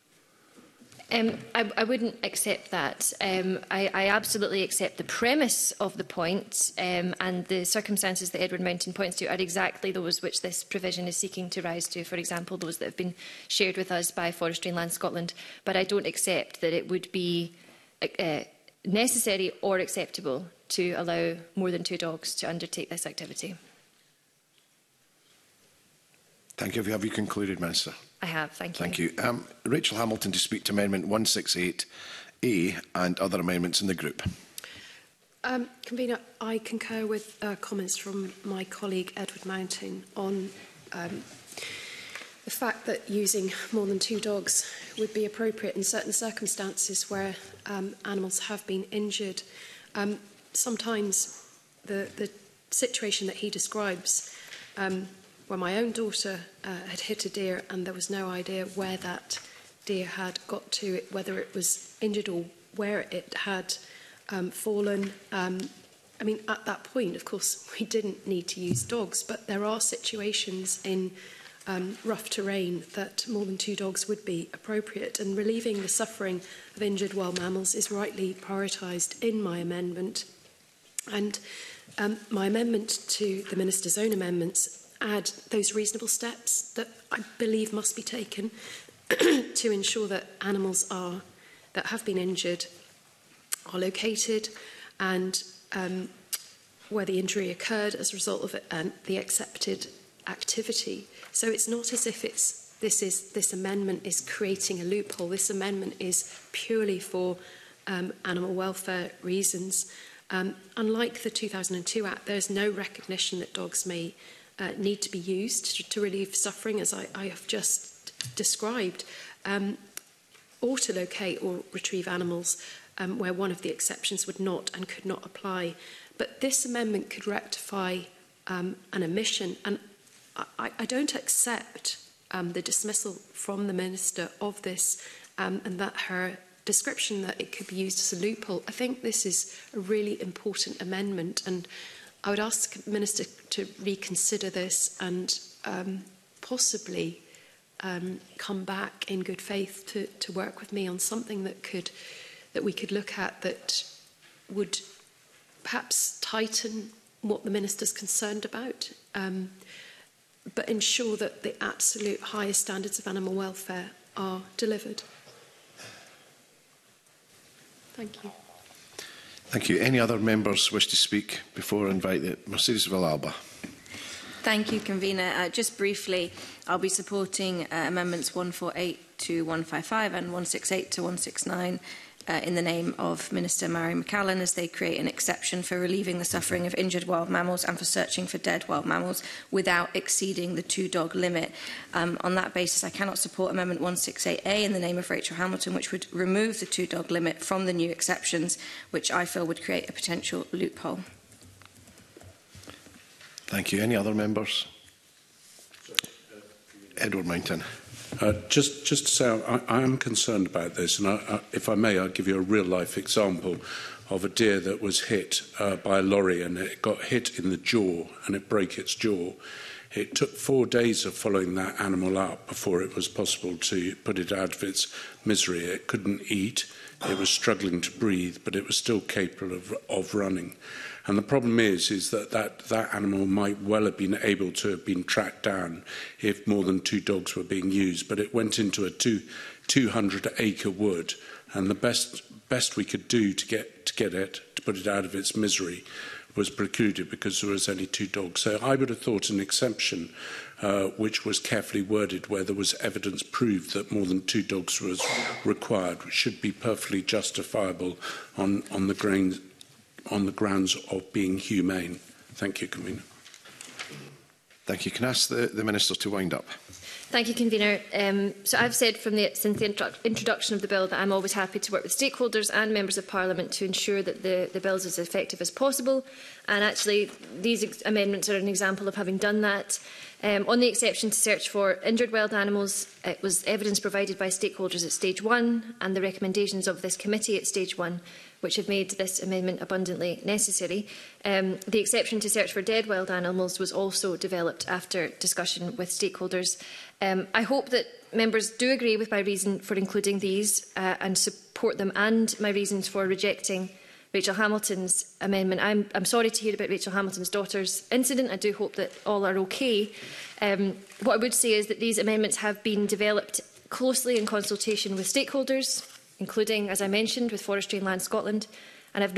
Um, I, I wouldn't accept that. Um, I, I absolutely accept the premise of the point, um, and the circumstances that Edward Mountain points to are exactly those which this provision is seeking to rise to, for example, those that have been shared with us by Forestry and Land Scotland. But I don't accept that it would be uh, necessary or acceptable to allow more than two dogs to undertake this activity. Thank you. Have you concluded, Minister? I have. Thank you. Thank you. Um, Rachel Hamilton to speak to Amendment one sixty-eight A and other amendments in the group. Um, Convener, I concur with uh, comments from my colleague Edward Mountain on um, the fact that using more than two dogs would be appropriate in certain circumstances where um, animals have been injured. Um, sometimes the, the situation that he describes, um, where my own daughter uh, had hit a deer and there was no idea where that deer had got to, whether it was injured or where it had um, fallen. Um, I mean, at that point, of course, we didn't need to use dogs, but there are situations in um, rough terrain that more than two dogs would be appropriate, and relieving the suffering of injured wild mammals is rightly prioritised in my amendment. And um, my amendment to the Minister's own amendments add those reasonable steps that I believe must be taken to ensure that animals are, that have been injured are located, and um, where the injury occurred as a result of it, and the accepted activity. So it's not as if it's this is this amendment is creating a loophole. This amendment is purely for um, animal welfare reasons. Um, unlike the two thousand two Act, there is no recognition that dogs may uh, need to be used to, to relieve suffering, as I, I have just described, um, or to locate or retrieve animals um, where one of the exceptions would not and could not apply. But this amendment could rectify um, an omission, and I, I don't accept um, the dismissal from the Minister of this um, and that her description that it could be used as a loophole. I think this is a really important amendment, and I would ask the Minister to reconsider this and um, possibly um, come back in good faith to, to work with me on something that could that we could look at that would perhaps tighten what the Minister's concerned about, um, but ensure that the absolute highest standards of animal welfare are delivered. Thank you. Thank you. Any other members wish to speak before I invite the Mercedes Villalba? Thank you, Convener. Uh, just briefly, I'll be supporting uh, amendments one forty-eight to one fifty-five and one sixty-eight to one sixty-nine uh, in the name of Minister Mary McCallan, as they create an exception for relieving the suffering of injured wild mammals and for searching for dead wild mammals without exceeding the two-dog limit. Um, on that basis, I cannot support Amendment one sixty-eight A in the name of Rachel Hamilton, which would remove the two-dog limit from the new exceptions, which I feel would create a potential loophole. Thank you. Any other members? Edward Mountain. Uh, just, just to say, I, I am concerned about this, and I, I, if I may, I'll give you a real-life example of a deer that was hit uh, by a lorry, and it got hit in the jaw, and it broke its jaw. It took four days of following that animal up before it was possible to put it out of its misery. It couldn't eat, it was struggling to breathe, but it was still capable of, of running. And the problem is, is that, that that animal might well have been able to have been tracked down if more than two dogs were being used. But it went into a two, two hundred acre wood, and the best, best we could do to get, to get it, to put it out of its misery, was precluded because there was only two dogs. So I would have thought an exemption uh, which was carefully worded, where there was evidence proved that more than two dogs was required, which should be perfectly justifiable on, on the grounds on the grounds of being humane. Thank you, Convener. Thank you. Can I ask the, the Minister to wind up? Thank you, Convener. Um, so I've said from the, since the intro introduction of the bill that I'm always happy to work with stakeholders and members of Parliament to ensure that the, the bill is as effective as possible. And actually, these amendments are an example of having done that. Um, on the exception to search for injured wild animals, it was evidence provided by stakeholders at stage one and the recommendations of this committee at stage one, which have made this amendment abundantly necessary. Um, the exception to search for dead wild animals was also developed after discussion with stakeholders. Um, I hope that members do agree with my reason for including these uh, and support them, and my reasons for rejecting Rachel Hamilton's amendment. I'm, I'm sorry to hear about Rachel Hamilton's daughter's incident. I do hope that all are okay. Um, what I would say is that these amendments have been developed closely in consultation with stakeholders, including, as I mentioned, with Forestry and Land Scotland, and have not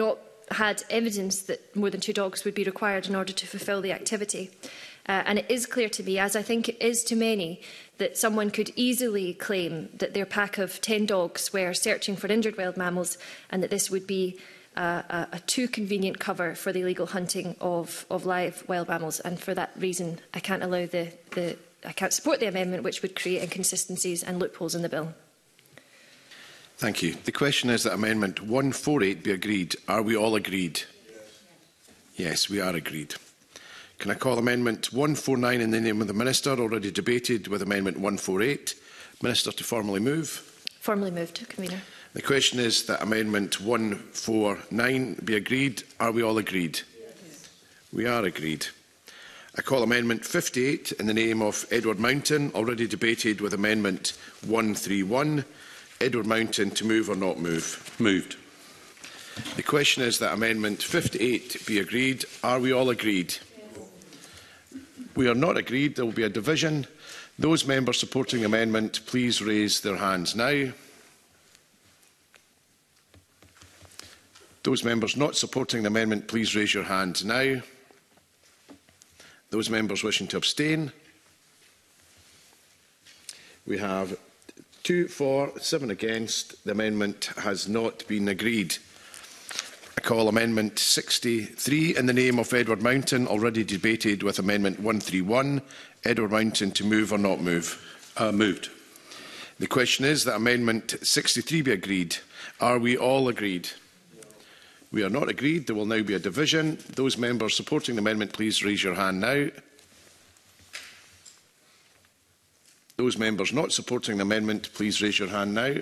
had evidence that more than two dogs would be required in order to fulfil the activity. Uh, and it is clear to me, as I think it is to many, that someone could easily claim that their pack of ten dogs were searching for injured wild mammals, and that this would be uh, a, a too convenient cover for the illegal hunting of, of live wild mammals. And for that reason, I can't allow the, the I can't support the amendment, which would create inconsistencies and loopholes in the bill. Thank you. The question is that Amendment one forty-eight be agreed. Are we all agreed? Yes, yes, we are agreed. Can I call Amendment one forty-nine in the name of the Minister, already debated with Amendment one forty-eight? Minister to formally move. Formally moved, Convener. The question is that Amendment one forty-nine be agreed. Are we all agreed? Yes. We are agreed. I call Amendment fifty-eight in the name of Edward Mountain, already debated with Amendment one thirty-one. Edward Mountain to move or not move? Moved. The question is that Amendment fifty-eight be agreed. Are we all agreed? Yes. We are not agreed. There will be a division. Those members supporting the amendment, please raise their hands now. Those members not supporting the amendment, please raise your hands now. Those members wishing to abstain. We have two for, seven against. The amendment has not been agreed. I call Amendment sixty-three in the name of Edward Mountain, already debated with Amendment one thirty-one. Edward Mountain to move or not move? Uh, moved. The question is that Amendment sixty-three be agreed. Are we all agreed? We are not agreed. There will now be a division. Those members supporting the amendment, please raise your hand now. Those members not supporting the amendment, please raise your hand now.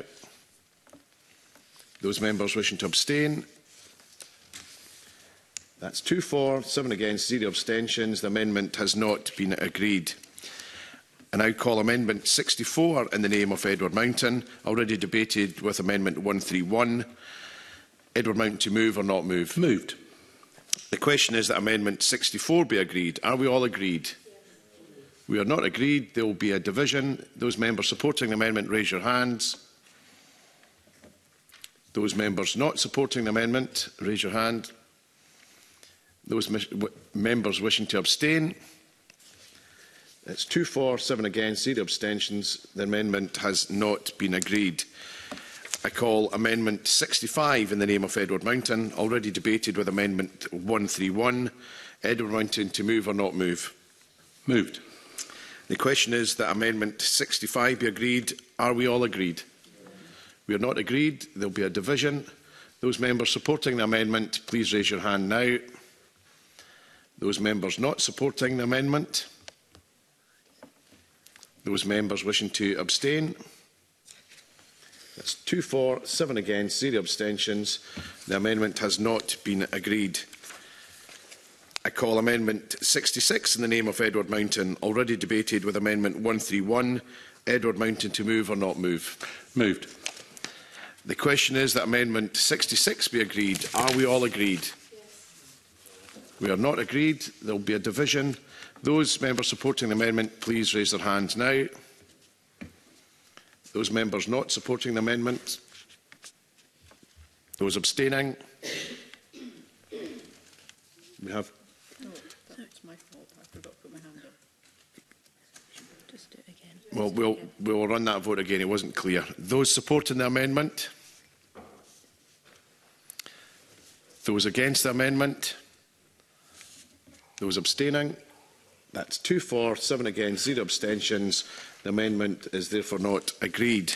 Those members wishing to abstain. That's two for, seven against, zero abstentions. The amendment has not been agreed. I now call Amendment sixty-four in the name of Edward Mountain, already debated with Amendment one thirty-one. Edward Mountain to move or not move? Moved. The question is that Amendment sixty-four be agreed. Are we all agreed? We are not agreed. There will be a division. Those members supporting the amendment, raise your hands. Those members not supporting the amendment, raise your hand. Those members wishing to abstain. It's two for, seven against, zero abstentions. The amendment has not been agreed. I call Amendment sixty-five in the name of Edward Mountain, already debated with Amendment one thirty-one. Edward Mountain to move or not move? Moved. The question is that Amendment sixty-five be agreed. Are we all agreed? We are not agreed. There will be a division. Those members supporting the amendment, please raise your hand now. Those members not supporting the amendment. Those members wishing to abstain. That's two for, seven against, zero abstentions. The amendment has not been agreed. I call Amendment sixty-six in the name of Edward Mountain, already debated with Amendment one thirty-one. Edward Mountain to move or not move? Moved. The question is that Amendment sixty-six be agreed. Are we all agreed? Yes. We are not agreed. There will be a division. Those members supporting the amendment, please raise their hands now. Those members not supporting the amendment. Those abstaining. We have. No, that's my fault. I forgot to put my hand up. Just do it again. Well, we'll we'll run that vote again. It wasn't clear. Those supporting the amendment. Those against the amendment. Those abstaining. That's two for, seven against, zero abstentions. The amendment is therefore not agreed.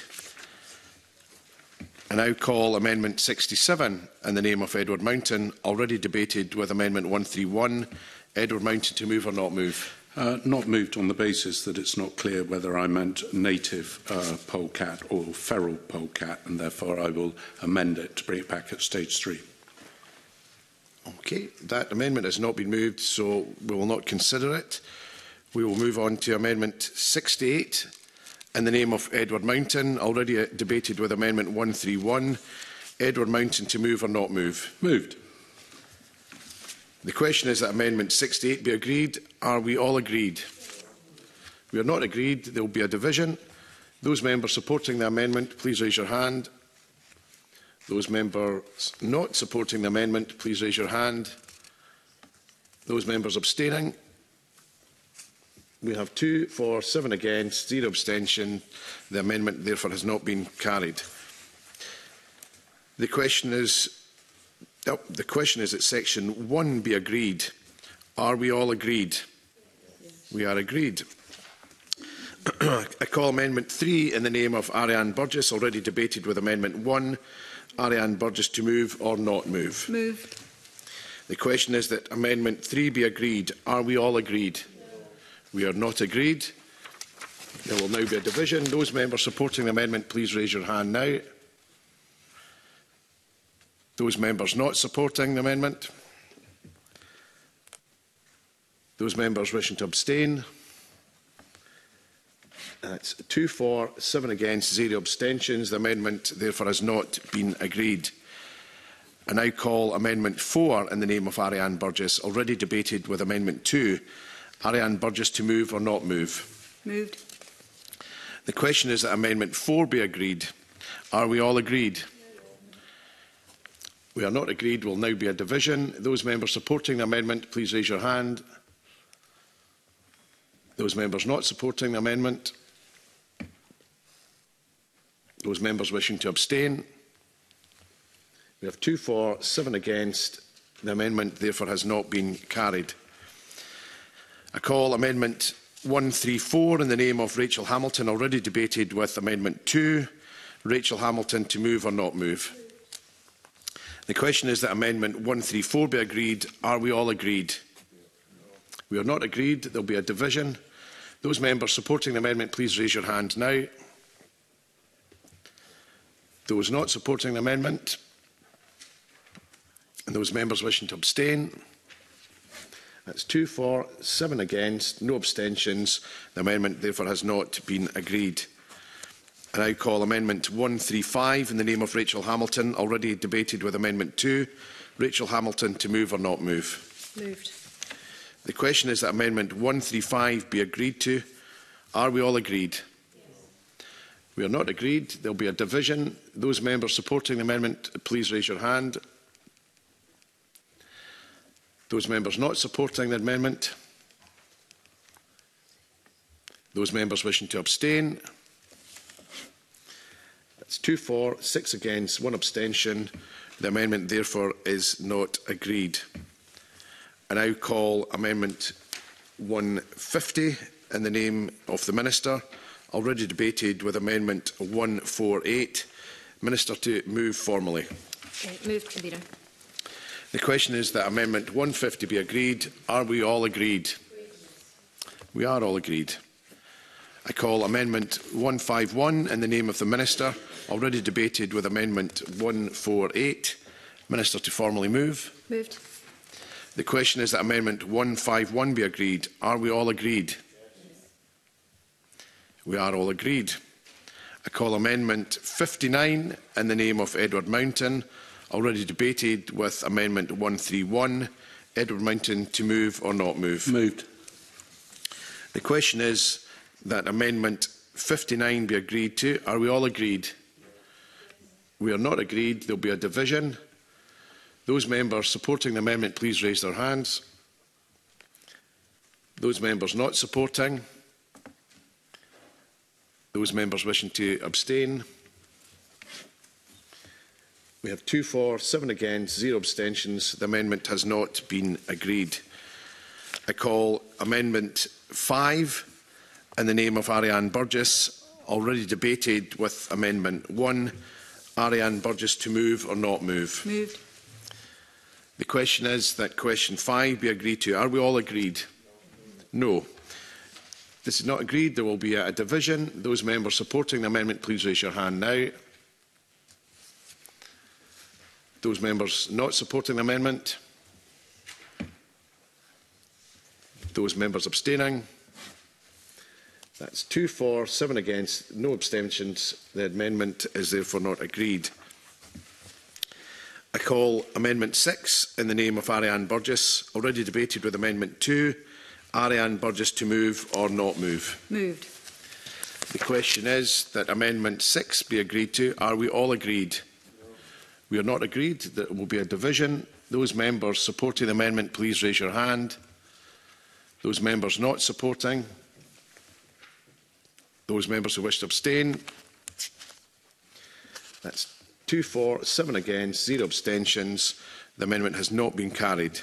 I now call Amendment sixty-seven in the name of Edward Mountain, already debated with Amendment one thirty-one. Edward Mountain to move or not move? Uh, not moved on the basis that it's not clear whether I meant native uh, polecat or feral polecat, and therefore I will amend it to bring it back at stage three. Okay, that amendment has not been moved, so we will not consider it. We will move on to Amendment sixty-eight in the name of Edward Mountain, already uh, debated with Amendment one thirty-one. Edward Mountain to move or not move? Moved. The question is that Amendment sixty-eight be agreed. Are we all agreed? We are not agreed. There will be a division. Those members supporting the amendment, please raise your hand. Those members not supporting the amendment, please raise your hand. Those members abstaining. We have two for, seven against, zero abstention. The amendment therefore has not been carried. The question is, oh, the question is that section one be agreed. Are we all agreed? We are agreed. I call Amendment three in the name of Ariane Burgess, already debated with Amendment one. Ariane Burgess to move or not move? Moved. The question is that Amendment three be agreed. Are we all agreed? No. We are not agreed. There will now be a division. Those members supporting the amendment, please raise your hand now. Those members not supporting the amendment? Those members wishing to abstain? That's two for, seven against, zero abstentions. The amendment therefore has not been agreed. I now call Amendment four in the name of Ariane Burgess, already debated with Amendment two. Ariane Burgess to move or not move? Moved. The question is that Amendment four be agreed. Are we all agreed? We are not agreed. Will now be a division. Those members supporting the amendment, please raise your hand. Those members not supporting the amendment. Those members wishing to abstain. We have two for, seven against. The amendment therefore has not been carried. I call Amendment one thirty-four in the name of Rachel Hamilton, already debated with Amendment two. Rachel Hamilton to move or not move? The question is that Amendment one thirty-four be agreed. Are we all agreed? We are not agreed. There will be a division. Those members supporting the amendment, please raise your hand now. Those not supporting the amendment? And those members wishing to abstain? That's two for, seven against, no abstentions. The amendment therefore has not been agreed. I now call Amendment one thirty-five in the name of Rachel Hamilton, already debated with Amendment two. Rachel Hamilton to move or not move? Moved. The question is that Amendment one thirty-five be agreed to. Are we all agreed? Yes. We are not agreed. There will be a division. Those members supporting the amendment, please raise your hand. Those members not supporting the amendment? Those members wishing to abstain? That's two for, six against, one abstention. The amendment therefore is not agreed. I now call Amendment one fifty in the name of the Minister, already debated with Amendment one forty-eight. Minister to move formally. Okay, moved, Convener. The question is that Amendment one fifty be agreed. Are we all agreed? We are all agreed. I call Amendment one fifty-one in the name of the Minister, already debated with Amendment one forty-eight. Minister to formally move. Moved. The question is that Amendment one fifty-one be agreed. Are we all agreed? Yes. We are all agreed. I call Amendment fifty-nine in the name of Edward Mountain, already debated with Amendment one thirty-one. Edward Mountain to move or not move? Moved. The question is that Amendment fifty-nine be agreed to. Are we all agreed? We are not agreed. There will be a division. Those members supporting the amendment, please raise their hands. Those members not supporting? Those members wishing to abstain? We have two for, seven against, zero abstentions. The amendment has not been agreed. I call Amendment five in the name of Ariane Burgess, already debated with Amendment one. Ariane Burgess to move or not move? Moved. The question is that question five be agreed to. Are we all agreed? No. This is not agreed. There will be a division. Those members supporting the amendment, please raise your hand now. Those members not supporting the amendment? Those members abstaining? That's two for, seven against, no abstentions. The amendment is therefore not agreed. I call Amendment six in the name of Ariane Burgess, already debated with Amendment two. Ariane Burgess to move or not move? Moved. The question is that Amendment six be agreed to. Are we all agreed? We are not agreed. There will be a division. Those members supporting the amendment, please raise your hand. Those members not supporting. Those members who wish to abstain. That's two for, seven against, zero abstentions. The amendment has not been carried.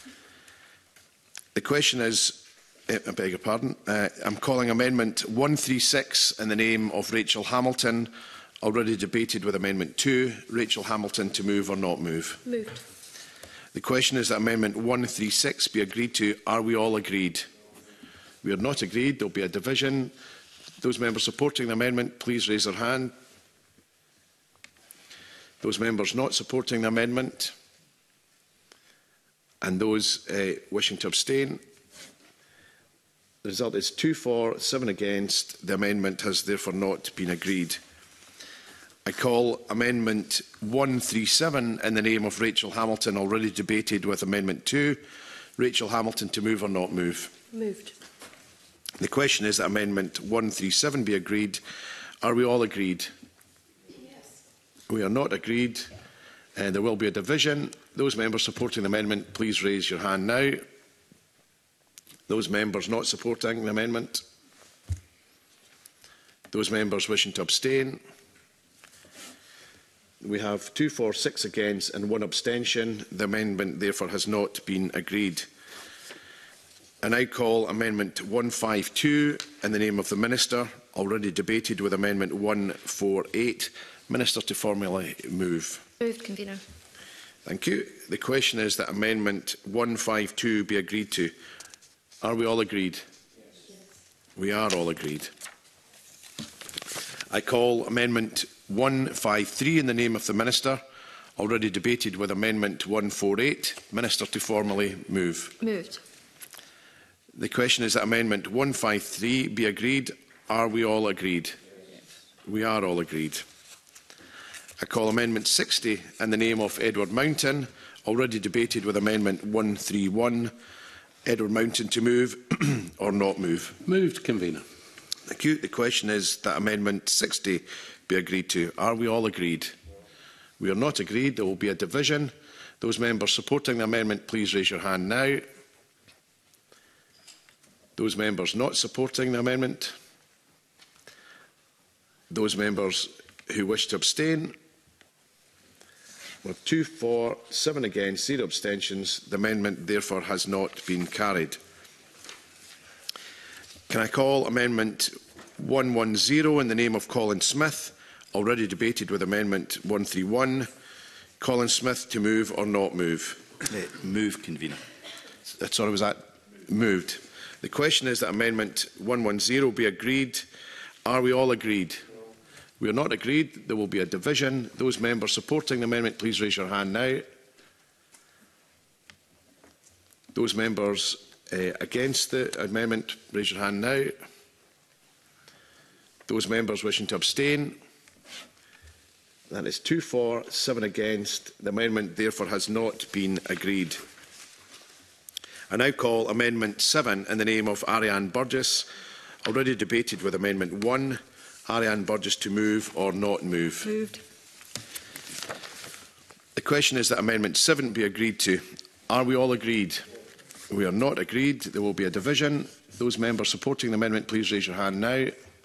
The question is, I beg your pardon, uh, I'm calling Amendment one thirty-six in the name of Rachel Hamilton, already debated with Amendment two. Rachel Hamilton, to move or not move? Moved. The question is that Amendment one thirty-six be agreed to. Are we all agreed? We are not agreed. There will be a division. Those members supporting the amendment, please raise their hand. Those members not supporting the amendment, and those uh, wishing to abstain. The result is two for, seven against. The amendment has therefore not been agreed. I call Amendment one thirty-seven in the name of Rachel Hamilton, already debated with Amendment two. Rachel Hamilton, to move or not move? Moved. The question is that Amendment one thirty-seven be agreed. Are we all agreed? Yes. We are not agreed. Uh, there will be a division. Those members supporting the amendment, please raise your hand now. Those members not supporting the amendment. Those members wishing to abstain. We have two for, six against and one abstention. The amendment therefore has not been agreed. I now call Amendment one fifty-two in the name of the Minister, already debated with Amendment one forty-eight. Minister, to formally move. Moved, Convener. Thank you. The question is that Amendment one fifty-two be agreed to. Are we all agreed? Yes. We are all agreed. I call Amendment one fifty-three in the name of the Minister, already debated with Amendment one forty-eight. Minister, to formally move. Moved. The question is that Amendment one fifty-three be agreed. Are we all agreed? Yes. We are all agreed. I call Amendment sixty in the name of Edward Mountain, already debated with Amendment one thirty-one. Edward Mountain, to move or not move? Moved, Convener. Thank you. The question is that Amendment sixty be agreed to. Are we all agreed? We are not agreed. There will be a division. Those members supporting the amendment, please raise your hand now. Those members not supporting the amendment. Those members who wish to abstain. With two for, seven against, zero abstentions, the amendment therefore has not been carried. Can I call Amendment one ten in the name of Colin Smith, already debated with Amendment one thirty-one. Colin Smith, to move or not move? Uh, move, Convener. Sorry, was that moved? The question is that Amendment one ten be agreed. Are we all agreed? We are not agreed. There will be a division. Those members supporting the amendment, please raise your hand now. Those members uh, against the amendment, raise your hand now. Those members wishing to abstain. That is two for, seven against. The amendment therefore has not been agreed. I now call Amendment seven in the name of Ariane Burgess, already debated with Amendment one. Ariane Burgess, to move or not move? Moved. The question is that Amendment seven be agreed to. Are we all agreed? We are not agreed. There will be a division. Those members supporting the amendment, please raise your hand now.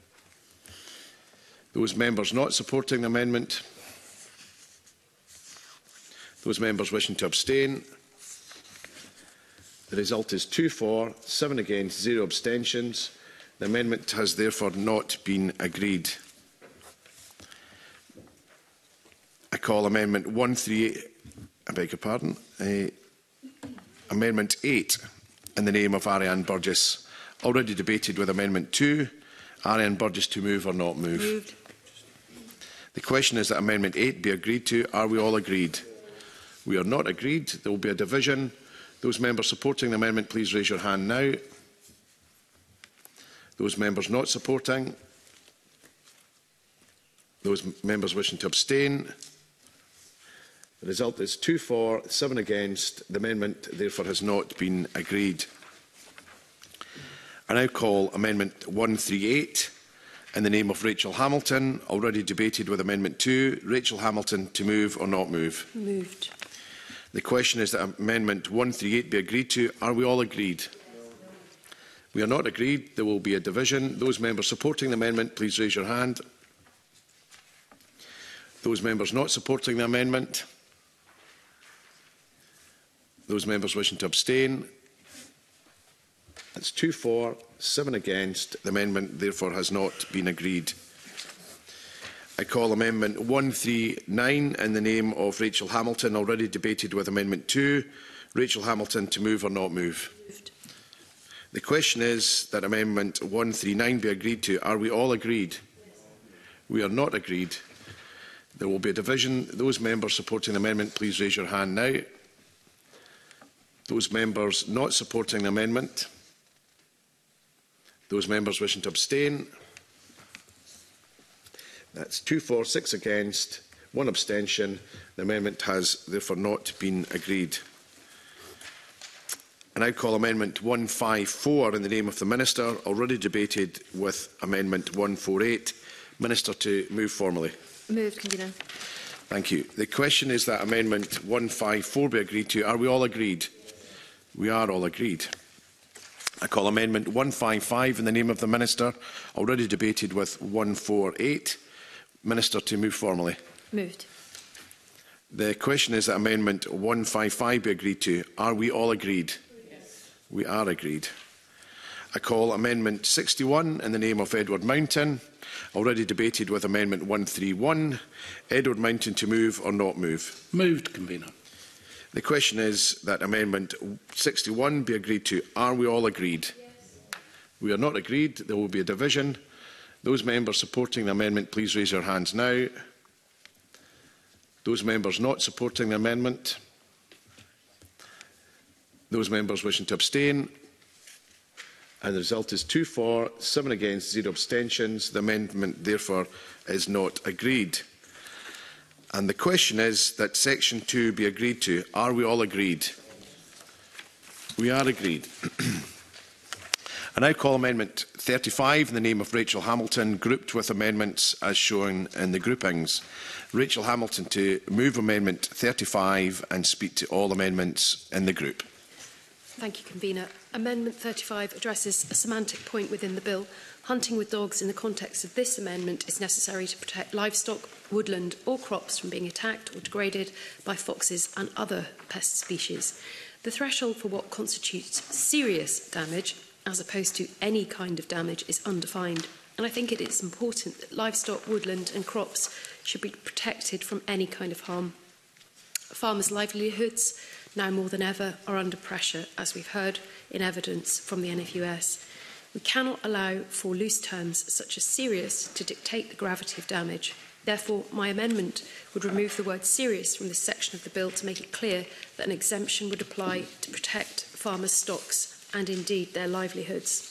Those members not supporting the amendment. Those members wishing to abstain. The result is two for, seven against, zero abstentions. The amendment has therefore not been agreed. I call Amendment one thirty-eight, I beg your pardon, uh, Amendment eight in the name of Ariane Burgess, already debated with Amendment two. Ariane Burgess, to move or not move? Moved. The question is that Amendment eight be agreed to. Are we all agreed? We are not agreed. There will be a division. Those members supporting the amendment, please raise your hand now. Those members not supporting. Those members wishing to abstain. The result is two for, seven against. The amendment therefore has not been agreed. I now call Amendment one thirty-eight In the name of Rachel Hamilton, already debated with Amendment two. Rachel Hamilton, to move or not move? Moved. The question is that Amendment one thirty-eight be agreed to. Are we all agreed? We are not agreed. There will be a division. Those members supporting the amendment, please raise your hand. Those members not supporting the amendment? Those members wishing to abstain? That's two for, seven against. The amendment therefore has not been agreed. I call Amendment one thirty-nine in the name of Rachel Hamilton, already debated with Amendment two. Rachel Hamilton, to move or not move? Moved. The question is that Amendment one thirty-nine be agreed to. Are we all agreed? We are not agreed. There will be a division. Those members supporting the amendment, please raise your hand now. Those members not supporting the amendment? Those members wishing to abstain? That's two for, six against, one abstention. The amendment has therefore not been agreed. I now call Amendment one fifty-four in the name of the Minister, already debated with Amendment one forty-eight. Minister, to move formally. Moved, Convener. Thank you. The question is that Amendment one fifty-four be agreed to. Are we all agreed? We are all agreed. I call Amendment one fifty-five in the name of the Minister, already debated with one forty-eight. Minister, to move formally. Moved. The question is that Amendment one fifty-five be agreed to. Are we all agreed? Yes. We are agreed. I call Amendment sixty-one in the name of Edward Mountain, already debated with Amendment one thirty-one. Edward Mountain, to move or not move? Moved, Convener. The question is that Amendment sixty-one be agreed to. Are we all agreed? Yes. We are not agreed. There will be a division. Those members supporting the amendment, please raise your hands now. Those members not supporting the amendment? Those members wishing to abstain? And the result is two for, seven against, zero abstentions. The amendment, therefore, is not agreed. And the question is that Section two be agreed to. Are we all agreed? We are agreed. I now call Amendment thirty-five in the name of Rachel Hamilton, grouped with amendments as shown in the groupings. Rachel Hamilton, to move Amendment thirty-five and speak to all amendments in the group. Thank you, Convener. Amendment thirty-five addresses a semantic point within the bill. Hunting with dogs in the context of this amendment is necessary to protect livestock, woodland or crops from being attacked or degraded by foxes and other pest species. The threshold for what constitutes serious damage, as opposed to any kind of damage, is undefined. And I think it is important that livestock, woodland and crops should be protected from any kind of harm. Farmers' livelihoods, now more than ever, are under pressure, as we've heard in evidence from the N F U S. We cannot allow for loose terms such as serious to dictate the gravity of damage. Therefore, my amendment would remove the word serious from this section of the bill to make it clear that an exemption would apply to protect farmers' stocks and indeed their livelihoods.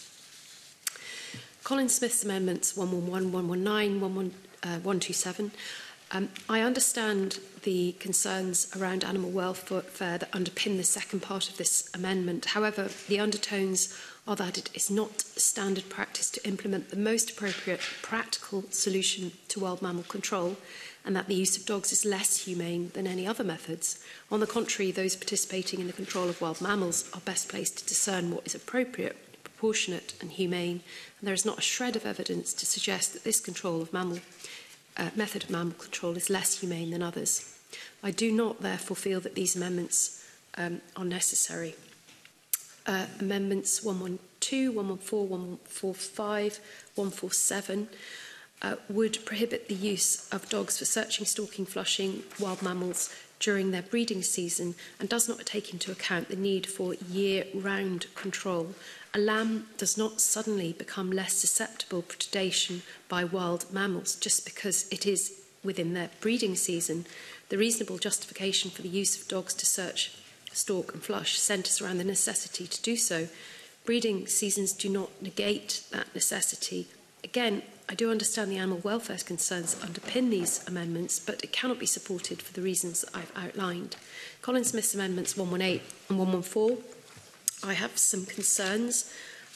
Colin Smith's amendments one eleven, one nineteen, one twenty-seven. Um, I understand the concerns around animal welfare that underpin the second part of this amendment. However, the undertones are that it is not standard practice to implement the most appropriate practical solution to wild mammal control, and that the use of dogs is less humane than any other methods. On the contrary, those participating in the control of wild mammals are best placed to discern what is appropriate, proportionate and humane, and there is not a shred of evidence to suggest that this control of mammal uh, method of mammal control is less humane than others. I do not, therefore, feel that these amendments um, are necessary. Uh, amendments one twelve, one fourteen, one forty-five, one forty-seven uh, would prohibit the use of dogs for searching, stalking, flushing wild mammals during their breeding season and does not take into account the need for year-round control. A lamb does not suddenly become less susceptible to predation by wild mammals just because it is within their breeding season. The reasonable justification for the use of dogs to search, stalk and flush centres around the necessity to do so. Breeding seasons do not negate that necessity. Again, I do understand the animal welfare concerns that underpin these amendments, but it cannot be supported for the reasons that I've outlined. Colin Smith's amendments one eighteen and one fourteen, I have some concerns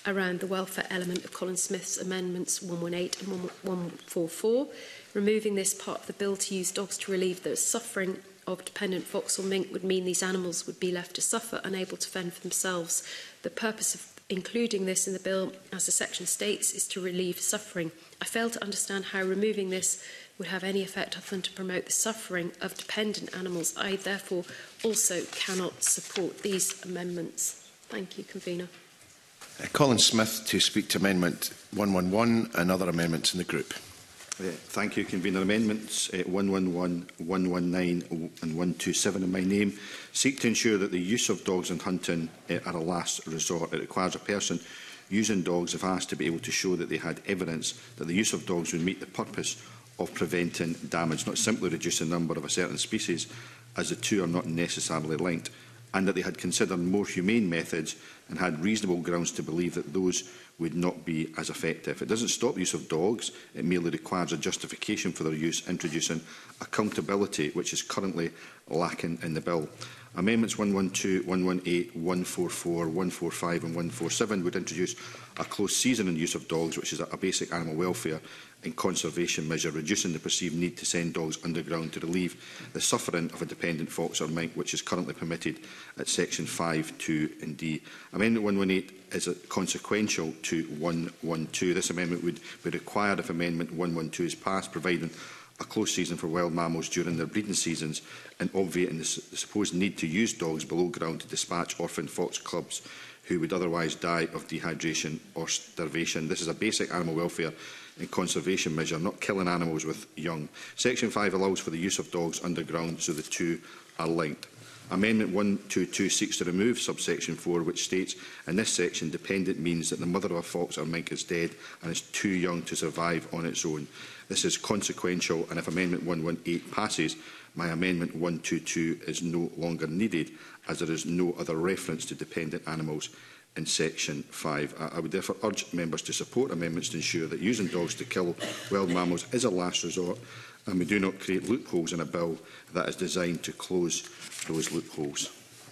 around the welfare element of Colin Smith's amendments one one eight and one forty-four. Removing this part of the bill to use dogs to relieve the suffering of dependent fox or mink would mean these animals would be left to suffer, unable to fend for themselves. The purpose of including this in the bill, as the section states, is to relieve suffering. I fail to understand how removing this would have any effect other than to promote the suffering of dependent animals. I therefore also cannot support these amendments. Thank you, Convener. Uh, Colin Smith to speak to Amendment one one one and other amendments in the group. Uh, thank you, Convener. Amendments uh, one one one, one one nine and one two seven in my name seek to ensure that the use of dogs in hunting uh, are a last resort. It requires a person using dogs, if asked, to be able to show that they had evidence that the use of dogs would meet the purpose of preventing damage, not simply reduce the number of a certain species, as the two are not necessarily linked, and that they had considered more humane methods and had reasonable grounds to believe that those would not be as effective. It doesn't stop the use of dogs, it merely requires a justification for their use, introducing accountability, which is currently lacking in the bill. Amendments one one two, one one eight, one forty-four, one forty-five and one forty-seven would introduce a close season in use of dogs, which is a basic animal welfare and conservation measure, reducing the perceived need to send dogs underground to relieve the suffering of a dependent fox or mink, which is currently permitted at section five, two and D. Amendment one one eight is consequential to one one two. This amendment would be required if Amendment one one two is passed, providing a close season for wild mammals during their breeding seasons and obviating the supposed need to use dogs below ground to dispatch orphan fox cubs who would otherwise die of dehydration or starvation. This is a basic animal welfare and conservation measure, not killing animals with young. Section five allows for the use of dogs underground, so the two are linked. Amendment one two two seeks to remove subsection four, which states, in this section, dependent means that the mother of a fox or mink is dead and is too young to survive on its own. This is consequential, and if Amendment one one eight passes, my Amendment one two two is no longer needed, as there is no other reference to dependent animals in section five. I, I would therefore urge members to support amendments to ensure that using dogs to kill wild mammals is a last resort, and we do not create loopholes in a bill that is designed to close those loopholes.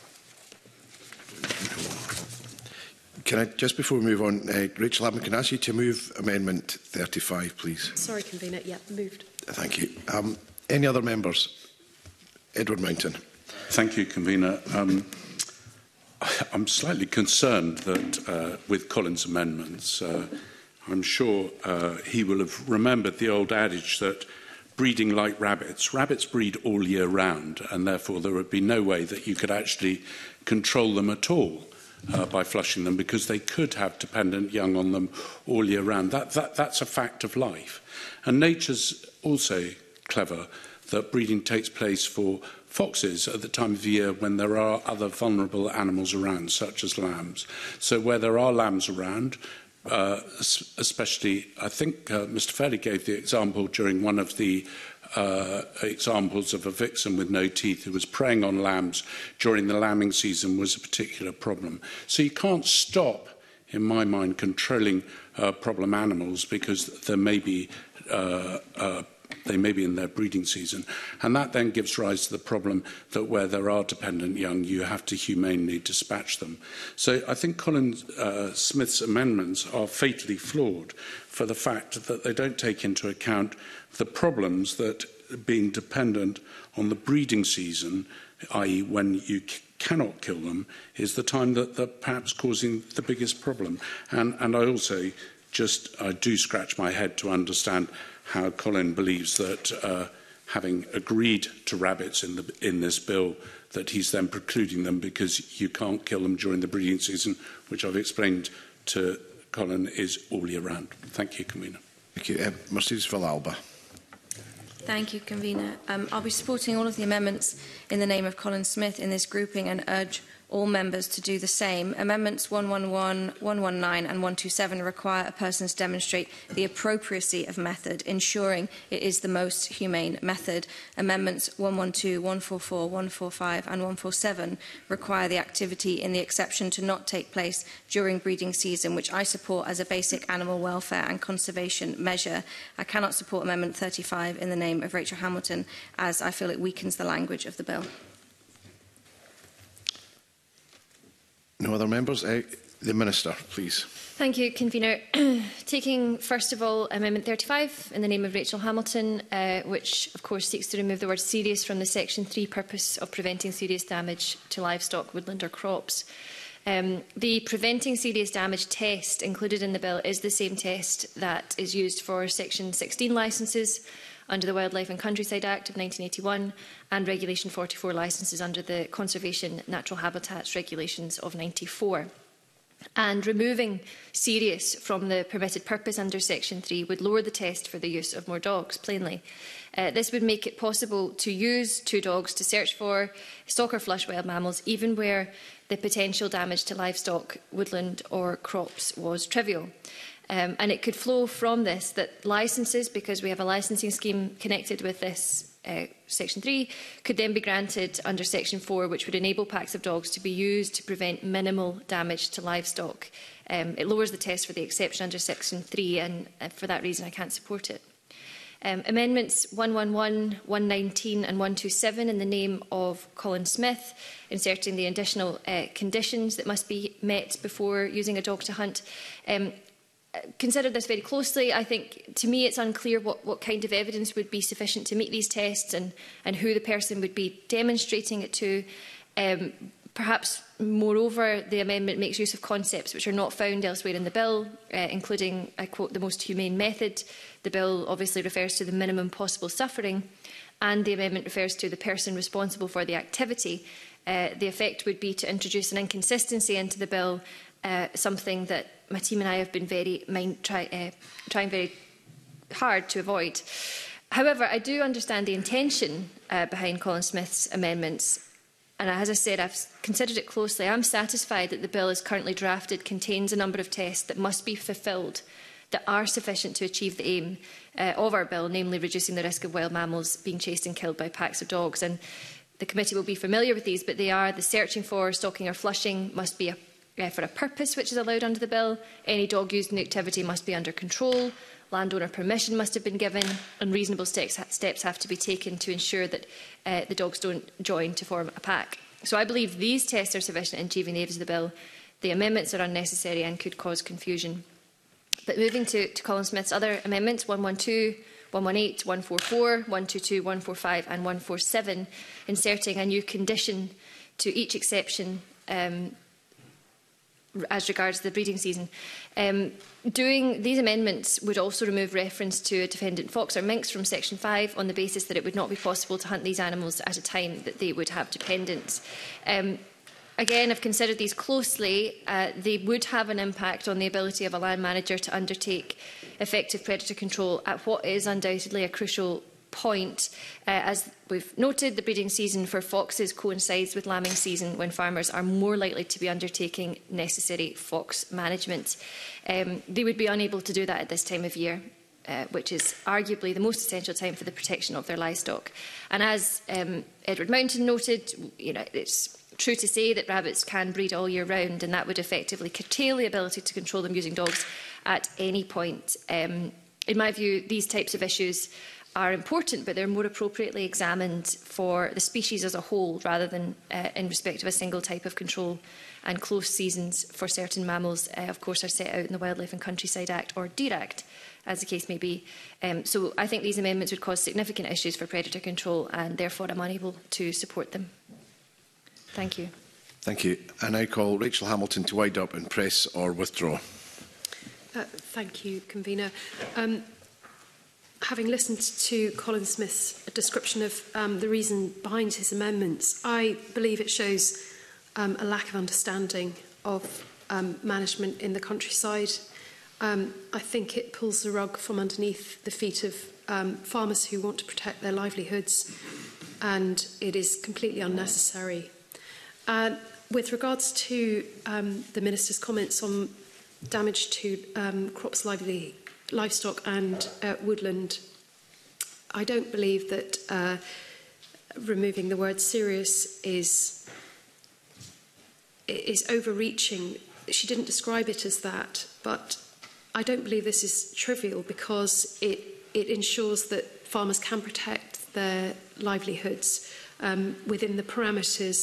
Can I, just before we move on, uh, Rachel Abman, can I ask you to move Amendment thirty-five, please? Sorry, Convener. Yeah, moved. Thank you. Um, any other members? Edward Mountain. Thank you, Convener. Um, I'm slightly concerned that uh, with Colin's amendments, uh, I'm sure uh, he will have remembered the old adage that breeding like rabbits, rabbits breed all year round, and therefore there would be no way that you could actually control them at all uh, by flushing them, because they could have dependent young on them all year round. That, that, that's a fact of life. And nature's also clever that breeding takes place for foxes at the time of the year when there are other vulnerable animals around, such as lambs. So where there are lambs around, uh, especially, I think uh, Mr Fairley gave the example during one of the uh, examples of a vixen with no teeth who was preying on lambs during the lambing season was a particular problem. So you can't stop, in my mind, controlling uh, problem animals, because there may be uh, uh, they may be in their breeding season. And that then gives rise to the problem that where there are dependent young, you have to humanely dispatch them. So I think Colin uh, Smith's amendments are fatally flawed for the fact that they don't take into account the problems that being dependent on the breeding season, that is when you cannot kill them, is the time that they're perhaps causing the biggest problem. And, and I also just I do scratch my head to understand how Colin believes that, uh, having agreed to rabbits in, the, in this bill, that he's then precluding them because you can't kill them during the breeding season, which I've explained to Colin is all year round. Thank you, Convener. Thank you. Uh, Mercedes Villalba. Thank you, Convener. Um, I'll be supporting all of the amendments in the name of Colin Smith in this grouping and urge all members to do the same. Amendments one one one, one one nine and one two seven require a person to demonstrate the appropriacy of method, ensuring it is the most humane method. Amendments one one two, one forty-four, one forty-five and one forty-seven require the activity in the exception to not take place during breeding season, which I support as a basic animal welfare and conservation measure. I cannot support Amendment thirty-five in the name of Rachel Hamilton, as I feel it weakens the language of the bill. No other members? Uh, The Minister, please. Thank you, Convener. Taking, first of all, Amendment thirty-five in the name of Rachel Hamilton, uh, which, of course, seeks to remove the word serious from the Section three purpose of preventing serious damage to livestock, woodland or crops. Um, the preventing serious damage test included in the bill is the same test that is used for Section sixteen licences under the Wildlife and Countryside Act of nineteen eighty-one and Regulation forty-four licences under the Conservation Natural Habitats Regulations of ninety-four. And removing serious from the permitted purpose under Section three would lower the test for the use of more dogs, plainly. Uh, this would make it possible to use two dogs to search for, stalk or flush wild mammals, even where the potential damage to livestock, woodland or crops was trivial. Um, and it could flow from this that licences, because we have a licensing scheme connected with this uh, Section three, could then be granted under Section four, which would enable packs of dogs to be used to prevent minimal damage to livestock. Um, it lowers the test for the exception under Section three, and uh, for that reason I can't support it. Um, amendments one eleven, one nineteen and one twenty-seven in the name of Colin Smith, inserting the additional uh, conditions that must be met before using a dog to hunt. Um, Considered this very closely. I think, to me, it's unclear what, what kind of evidence would be sufficient to meet these tests and, and who the person would be demonstrating it to. Um, perhaps, moreover, the amendment makes use of concepts which are not found elsewhere in the bill, uh, including, I quote, the most humane method. The bill obviously refers to the minimum possible suffering, and the amendment refers to the person responsible for the activity. Uh, the effect would be to introduce an inconsistency into the bill, uh, something that my team and I have been very mind, try, uh, trying very hard to avoid. However, I do understand the intention uh, behind Colin Smith's amendments, and as I said, I've considered it closely. I'm satisfied that the bill as currently drafted contains a number of tests that must be fulfilled that are sufficient to achieve the aim uh, of our bill, namely reducing the risk of wild mammals being chased and killed by packs of dogs. And the committee will be familiar with these, but they are the searching for, stalking or flushing must be a Uh, for a purpose which is allowed under the bill. Any dog used in the activity must be under control. Landowner permission must have been given, and reasonable steps, steps have to be taken to ensure that uh, the dogs don't join to form a pack. So I believe these tests are sufficient in achieving the aims of the bill. The amendments are unnecessary and could cause confusion. But moving to, to Colin Smith's other amendments, one twelve, one eighteen, one forty-four, one twenty-two, one forty-five and one forty-seven, inserting a new condition to each exception um, as regards the breeding season. Um, doing these amendments would also remove reference to a defendant fox or minx from Section five on the basis that it would not be possible to hunt these animals at a time that they would have dependents. Um, again, I've considered these closely. Uh, they would have an impact on the ability of a land manager to undertake effective predator control at what is undoubtedly a crucial point. Uh, as we've noted, the breeding season for foxes coincides with lambing season, when farmers are more likely to be undertaking necessary fox management. Um, they would be unable to do that at this time of year, uh, which is arguably the most essential time for the protection of their livestock. And as um, Edward Mountain noted, you know, it's true to say that rabbits can breed all year round, and that would effectively curtail the ability to control them using dogs at any point. Um, in my view, these types of issues are important, but they're more appropriately examined for the species as a whole rather than uh, in respect of a single type of control. And close seasons for certain mammals, uh, of course, are set out in the Wildlife and Countryside Act, or Deer Act, as the case may be. Um, so I think these amendments would cause significant issues for predator control, and therefore I'm unable to support them. Thank you. Thank you. I now call Rachel Hamilton to wind up and press or withdraw. Uh, thank you, Convener. Um, Having listened to Colin Smith's description of um, the reason behind his amendments, I believe it shows um, a lack of understanding of um, management in the countryside. Um, I think it pulls the rug from underneath the feet of um, farmers who want to protect their livelihoods, and it is completely unnecessary. Uh, with regards to um, the Minister's comments on damage to um, crops, lively livestock and uh, woodland, I don't believe that uh, removing the word serious is, is overreaching. She didn't describe it as that, but I don't believe this is trivial, because it, it ensures that farmers can protect their livelihoods um, within the parameters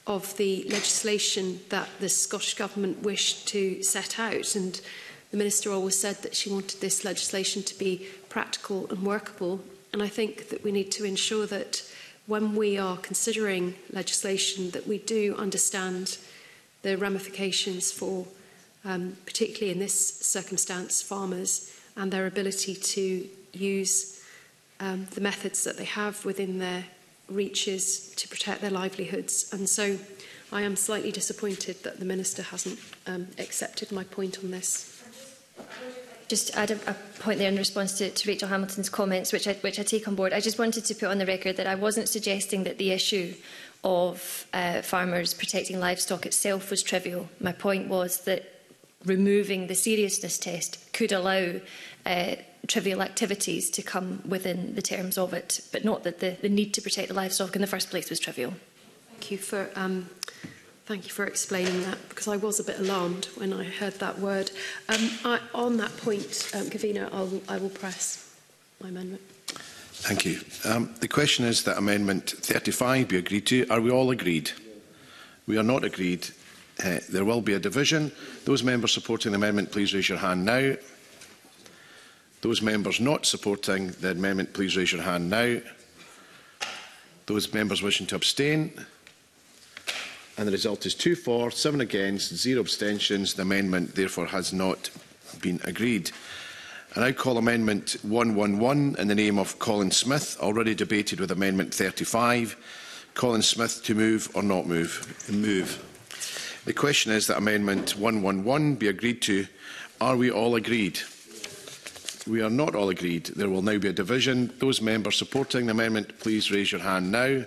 of the legislation that the Scottish Government wished to set out. And the Minister always said that she wanted this legislation to be practical and workable. And I think that we need to ensure that when we are considering legislation, that we do understand the ramifications for, um, particularly in this circumstance, farmers and their ability to use um, the methods that they have within their reaches to protect their livelihoods. And so I am slightly disappointed that the Minister hasn't um, accepted my point on this. Just add a, a point there in response to, to Rachel Hamilton's comments, which I, which I take on board. I just wanted to put on the record that I wasn't suggesting that the issue of uh, farmers protecting livestock itself was trivial. My point was that removing the seriousness test could allow uh, trivial activities to come within the terms of it, but not that the, the need to protect the livestock in the first place was trivial. Thank you for, um, thank you for explaining that, because I was a bit alarmed when I heard that word. Um, I, on that point, um, Kavina, I'll, I will press my amendment. Thank you. Um, the question is that Amendment thirty-five be agreed to. Are we all agreed? We are not agreed. Uh, there will be a division. Those members supporting the amendment, please raise your hand now. Those members not supporting the amendment, please raise your hand now. Those members wishing to abstain. And the result is two for, seven against, zero abstentions. The amendment therefore has not been agreed. I now call Amendment one one one in the name of Colin Smith, already debated with Amendment thirty-five. Colin Smith to move or not move? Move. The question is that Amendment one one one be agreed to. Are we all agreed? We are not all agreed. There will now be a division. Those members supporting the amendment, please raise your hand now.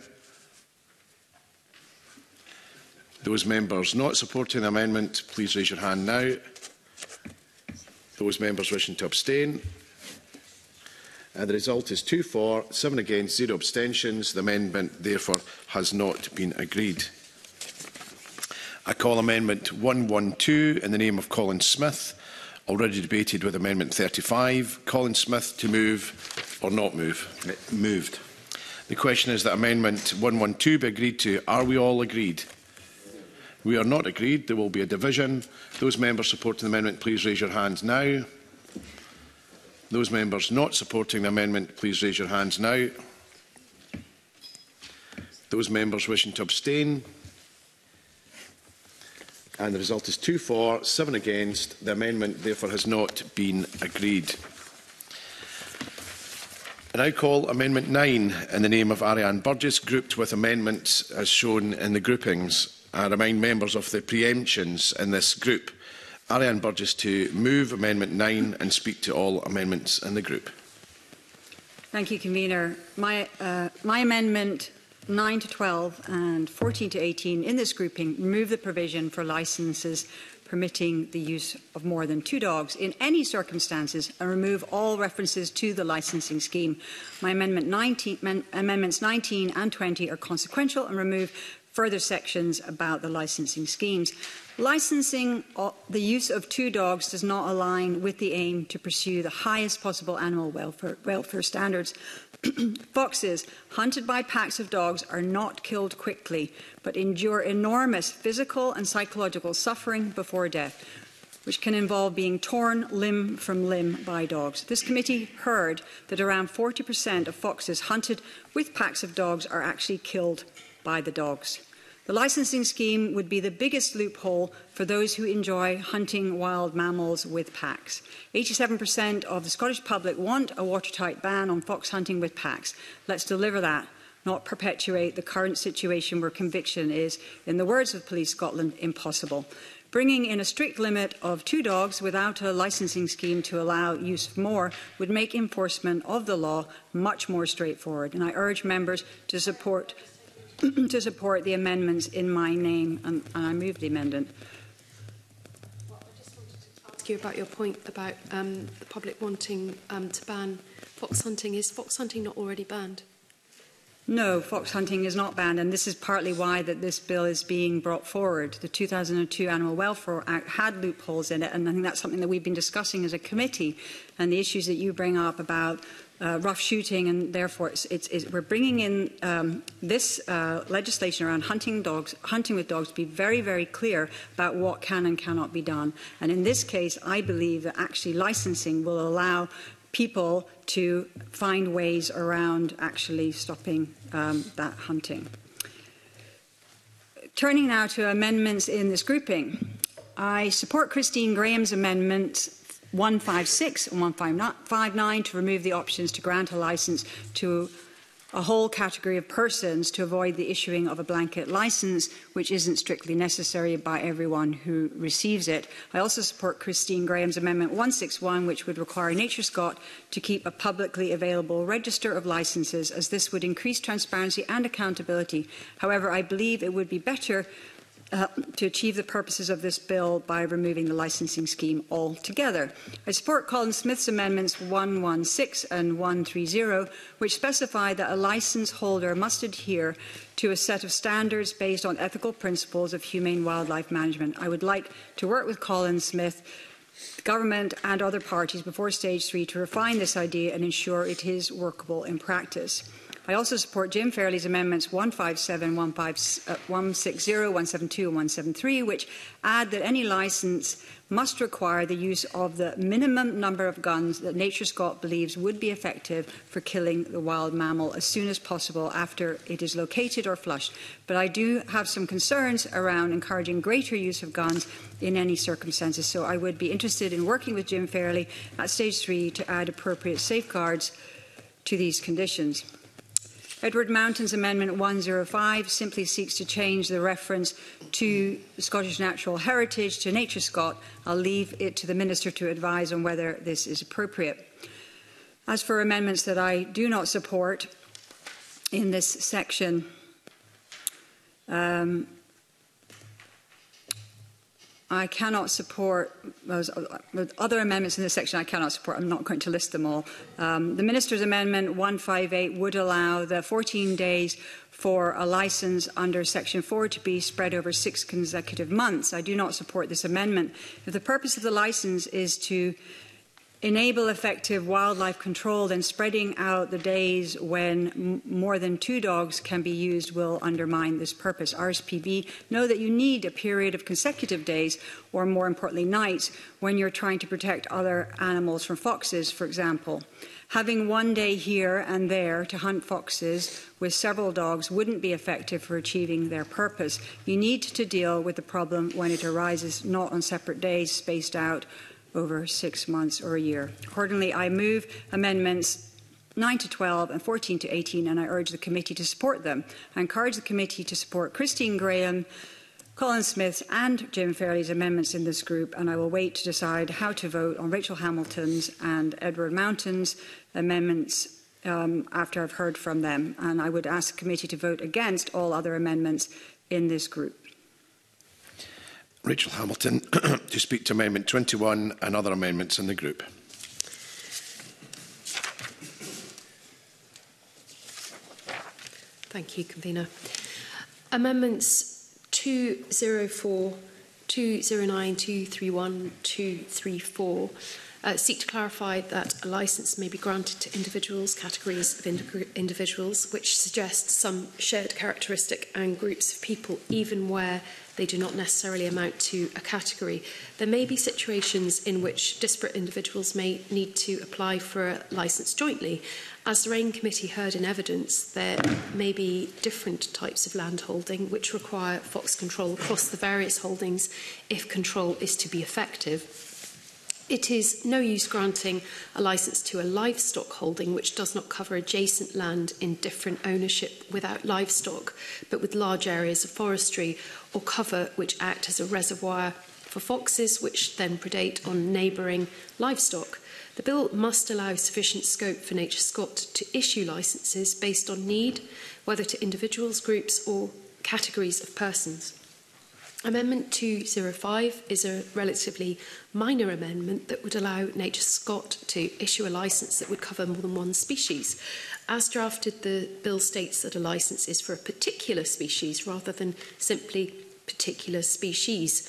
Those members not supporting the amendment, please raise your hand now. Those members wishing to abstain. And the result is two for, seven against, zero abstentions. The amendment therefore has not been agreed. I call Amendment one one two in the name of Colin Smith, already debated with Amendment thirty-five. Colin Smith to move or not move? Moved. The question is that Amendment one one two be agreed to. Are we all agreed? We are not agreed. There will be a division. Those members supporting the amendment, please raise your hands now. Those members not supporting the amendment, please raise your hands now. Those members wishing to abstain. And the result is two for, seven against. The amendment therefore has not been agreed. I now call Amendment nine in the name of Ariane Burgess, grouped with amendments as shown in the groupings. I remind members of the preemptions in this group. Ariane Burgess to move Amendment nine and speak to all amendments in the group. Thank you, Convener. My, uh, my amendment nine to twelve and fourteen to eighteen in this grouping remove the provision for licences permitting the use of more than two dogs in any circumstances and remove all references to the licensing scheme. My amendment nineteen, men, amendments nineteen and twenty are consequential and remove further sections about the licensing schemes. Licensing the use of two dogs does not align with the aim to pursue the highest possible animal welfare, welfare standards. Foxes hunted by packs of dogs are not killed quickly, but endure enormous physical and psychological suffering before death, which can involve being torn limb from limb by dogs. This committee heard that around forty percent of foxes hunted with packs of dogs are actually killed by the dogs. The licensing scheme would be the biggest loophole for those who enjoy hunting wild mammals with packs. eighty-seven percent of the Scottish public want a watertight ban on fox hunting with packs. Let's deliver that, not perpetuate the current situation where conviction is, in the words of Police Scotland, impossible. Bringing in a strict limit of two dogs without a licensing scheme to allow use of more would make enforcement of the law much more straightforward. And I urge members to support to support the amendments in my name, and, and I move the amendment. Well, I just wanted to ask you about your point about um, the public wanting um, to ban fox hunting. Is fox hunting not already banned? No, fox hunting is not banned, and this is partly why that this bill is being brought forward. The two thousand two Animal Welfare Act had loopholes in it, and I think that's something that we've been discussing as a committee. And the issues that you bring up about uh, rough shooting, and therefore it's, it's, it's, we're bringing in um, this uh, legislation around hunting dogs, hunting with dogs, to be very, very clear about what can and cannot be done. And in this case, I believe that actually licensing will allow people to find ways around actually stopping um, that hunting. Turning now to amendments in this grouping, I support Christine Graham's amendment one fifty-six and one fifty-nine to remove the options to grant a licence to a whole category of persons to avoid the issuing of a blanket licence, which isn't strictly necessary by everyone who receives it. I also support Christine Graham's Amendment one sixty-one, which would require NatureScot to keep a publicly available register of licences, as this would increase transparency and accountability. However, I believe it would be better Uh, to achieve the purposes of this bill by removing the licensing scheme altogether. I support Colin Smith's amendments one sixteen and one thirty, which specify that a licence holder must adhere to a set of standards based on ethical principles of humane wildlife management. I would like to work with Colin Smith, the government and other parties before stage three to refine this idea and ensure it is workable in practice. I also support Jim Fairley's amendments one fifty-seven, one sixty, one seventy-two and one seventy-three, which add that any licence must require the use of the minimum number of guns that NatureScot believes would be effective for killing the wild mammal as soon as possible after it is located or flushed. But I do have some concerns around encouraging greater use of guns in any circumstances, so I would be interested in working with Jim Fairley at stage three to add appropriate safeguards to these conditions. Edward Mountain's Amendment one oh five simply seeks to change the reference to Scottish Natural Heritage to NatureScot. I'll leave it to the Minister to advise on whether this is appropriate. As for amendments that I do not support in this section, um, I cannot support those other amendments in this section. I cannot support. I'm not going to list them all. Um, the Minister's Amendment one fifty-eight would allow the fourteen days for a licence under Section four to be spread over six consecutive months. I do not support this amendment. If the purpose of the licence is to enable effective wildlife control, then spreading out the days when m more than two dogs can be used will undermine this purpose. R S P B know that you need a period of consecutive days, or more importantly nights, when you're trying to protect other animals from foxes, for example. Having one day here and there to hunt foxes with several dogs wouldn't be effective for achieving their purpose. You need to deal with the problem when it arises, not on separate days spaced out over six months or a year. Accordingly, I move amendments nine to twelve and fourteen to eighteen, and I urge the committee to support them. I encourage the committee to support Christine Graham, Colin Smith's and Jim Fairley's amendments in this group, and I will wait to decide how to vote on Rachel Hamilton's and Edward Mountain's amendments um, after I've heard from them. And I would ask the committee to vote against all other amendments in this group. Rachel Hamilton to speak to Amendment twenty-one and other amendments in the group. Thank you, Convener. Amendments two oh four, two oh nine, two thirty-one, two thirty-four uh, seek to clarify that a licence may be granted to individuals, categories of indi individuals, which suggests some shared characteristic and groups of people, even where they do not necessarily amount to a category. There may be situations in which disparate individuals may need to apply for a licence jointly. As the RAIN Committee heard in evidence, there may be different types of land holding which require fox control across the various holdings if control is to be effective. It is no use granting a licence to a livestock holding which does not cover adjacent land in different ownership without livestock, but with large areas of forestry, or cover which act as a reservoir for foxes which then predate on neighbouring livestock. The bill must allow sufficient scope for NatureScot to issue licences based on need, whether to individuals, groups or categories of persons. Amendment two oh five is a relatively minor amendment that would allow Nature Scott to issue a licence that would cover more than one species. As drafted, the bill states that a licence is for a particular species rather than simply particular species.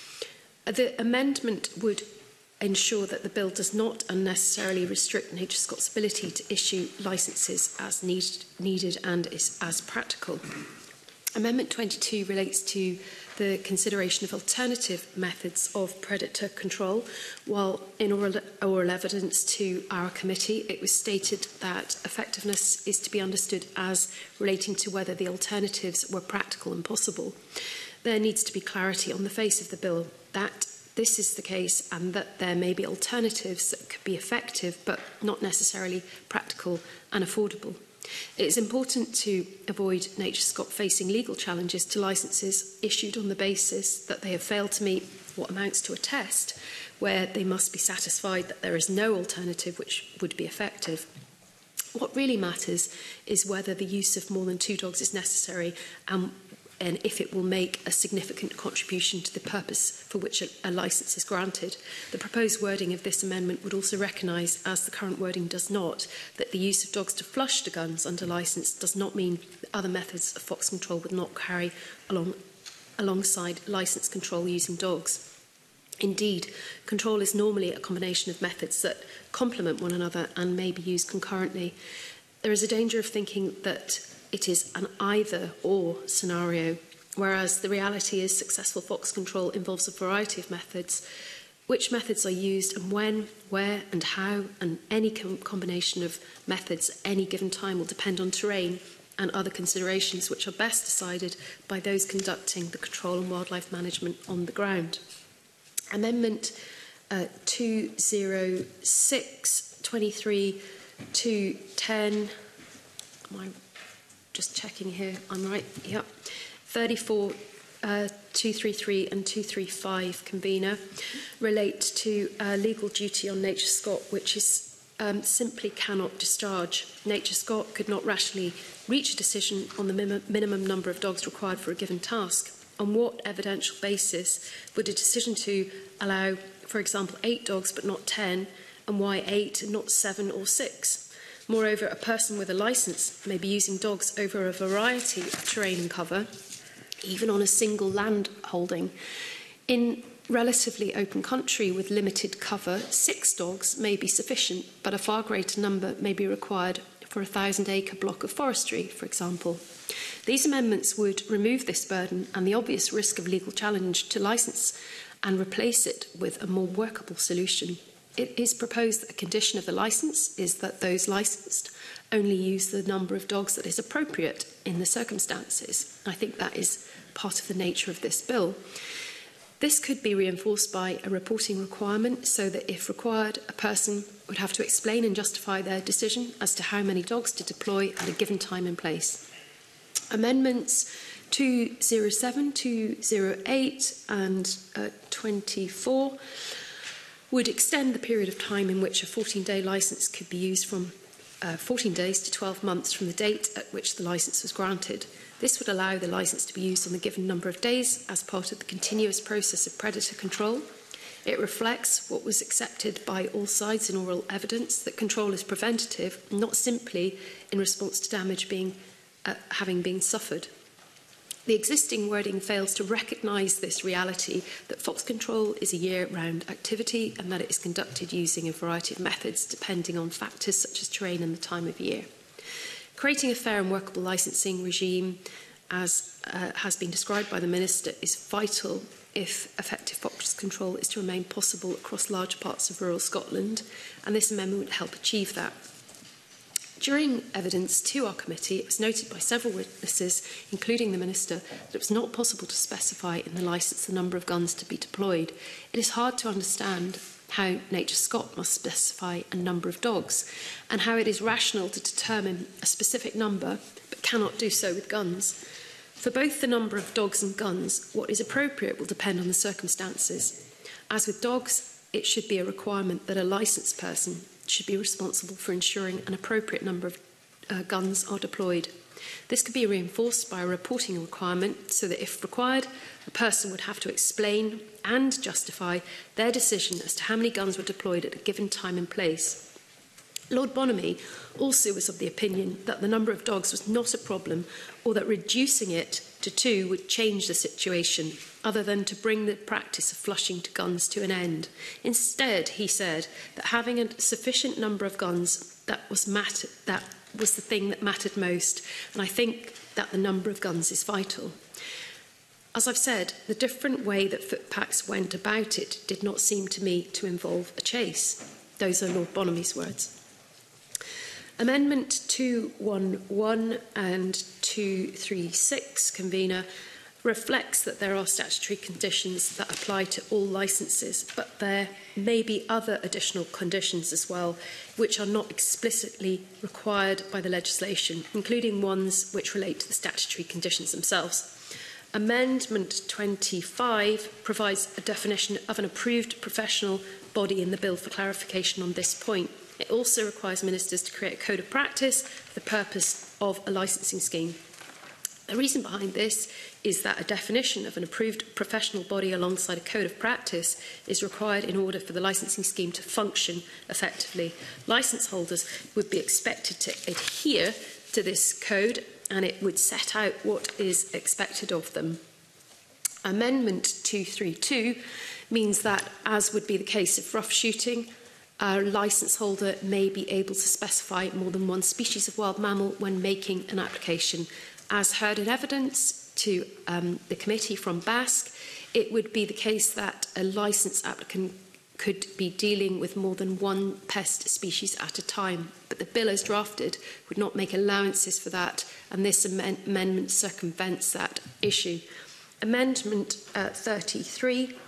The amendment would ensure that the bill does not unnecessarily restrict Nature Scott's ability to issue licences as need, needed and is as practical. Amendment twenty-two relates to the consideration of alternative methods of predator control. While in oral, oral evidence to our committee, it was stated that effectiveness is to be understood as relating to whether the alternatives were practical and possible. There needs to be clarity on the face of the bill that this is the case and that there may be alternatives that could be effective but not necessarily practical and affordable. It is important to avoid Nature Scott facing legal challenges to licences issued on the basis that they have failed to meet what amounts to a test, where they must be satisfied that there is no alternative which would be effective. What really matters is whether the use of more than two dogs is necessary and, and if it will make a significant contribution to the purpose for which a, a licence is granted. The proposed wording of this amendment would also recognise, as the current wording does not, that the use of dogs to flush the guns under licence does not mean that other methods of fox control would not carry along, alongside licence control using dogs. Indeed, control is normally a combination of methods that complement one another and may be used concurrently. There is a danger of thinking that it is an either-or scenario, whereas the reality is successful fox control involves a variety of methods. Which methods are used and when, where and how, and any com combination of methods at any given time will depend on terrain and other considerations which are best decided by those conducting the control and wildlife management on the ground. Amendment uh, two oh six, twenty-three to ten, am I just checking here, I'm right, yep, thirty-four, uh, two thirty-three and two thirty-five, convener, relate to uh, legal duty on Nature Scott, which is um, simply cannot discharge. Nature Scott could not rationally reach a decision on the min minimum number of dogs required for a given task. On what evidential basis would a decision to allow, for example, eight dogs but not ten, and why eight and not seven or six? Moreover, a person with a licence may be using dogs over a variety of terrain and cover, even on a single land holding. In relatively open country with limited cover, six dogs may be sufficient, but a far greater number may be required for a thousand acre block of forestry, for example. These amendments would remove this burden and the obvious risk of legal challenge to licence and replace it with a more workable solution. It is proposed that a condition of the licence is that those licensed only use the number of dogs that is appropriate in the circumstances. I think that is part of the nature of this bill. This could be reinforced by a reporting requirement so that, if required, a person would have to explain and justify their decision as to how many dogs to deploy at a given time and place. Amendments two oh seven, two oh eight and uh, twenty-four would extend the period of time in which a fourteen day licence could be used from uh, fourteen days to twelve months from the date at which the licence was granted. This would allow the licence to be used on the given number of days as part of the continuous process of predator control. It reflects what was accepted by all sides in oral evidence, that control is preventative, not simply in response to damage being, uh, having been suffered. The existing wording fails to recognise this reality that fox control is a year-round activity and that it is conducted using a variety of methods depending on factors such as terrain and the time of year. Creating a fair and workable licensing regime, as uh, has been described by the Minister, is vital if effective fox control is to remain possible across large parts of rural Scotland, and this amendment would help achieve that. During evidence to our committee, it was noted by several witnesses, including the Minister, that it was not possible to specify in the licence the number of guns to be deployed. It is hard to understand how Nature Scott must specify a number of dogs, and how it is rational to determine a specific number, but cannot do so with guns. For both the number of dogs and guns, what is appropriate will depend on the circumstances. As with dogs, it should be a requirement that a licensed person should be responsible for ensuring an appropriate number of uh, guns are deployed. This could be reinforced by a reporting requirement so that, if required, a person would have to explain and justify their decision as to how many guns were deployed at a given time and place. Lord Bonamy also was of the opinion that the number of dogs was not a problem, or that reducing it to two would change the situation, other than to bring the practice of flushing to guns to an end. Instead, he said that having a sufficient number of guns that was, matter that was the thing that mattered most, and I think that the number of guns is vital. As I've said, the different way that footpacks went about it did not seem to me to involve a chase. Those are Lord Bonamy's words. Amendment two eleven and two thirty-six, Convener, reflects that there are statutory conditions that apply to all licences, but there may be other additional conditions as well, which are not explicitly required by the legislation, including ones which relate to the statutory conditions themselves. Amendment twenty-five provides a definition of an approved professional body in the bill for clarification on this point. It also requires ministers to create a code of practice for the purpose of a licensing scheme. The reason behind this is that a definition of an approved professional body alongside a code of practice is required in order for the licensing scheme to function effectively. Licence holders would be expected to adhere to this code, and it would set out what is expected of them. Amendment two thirty-two means that, as would be the case of rough shooting, a licence holder may be able to specify more than one species of wild mammal when making an application. As heard in evidence to um, the committee from Basque, it would be the case that a licence applicant could be dealing with more than one pest species at a time, but the bill as drafted would not make allowances for that, and this amend amendment circumvents that issue. Amendment uh, thirty-three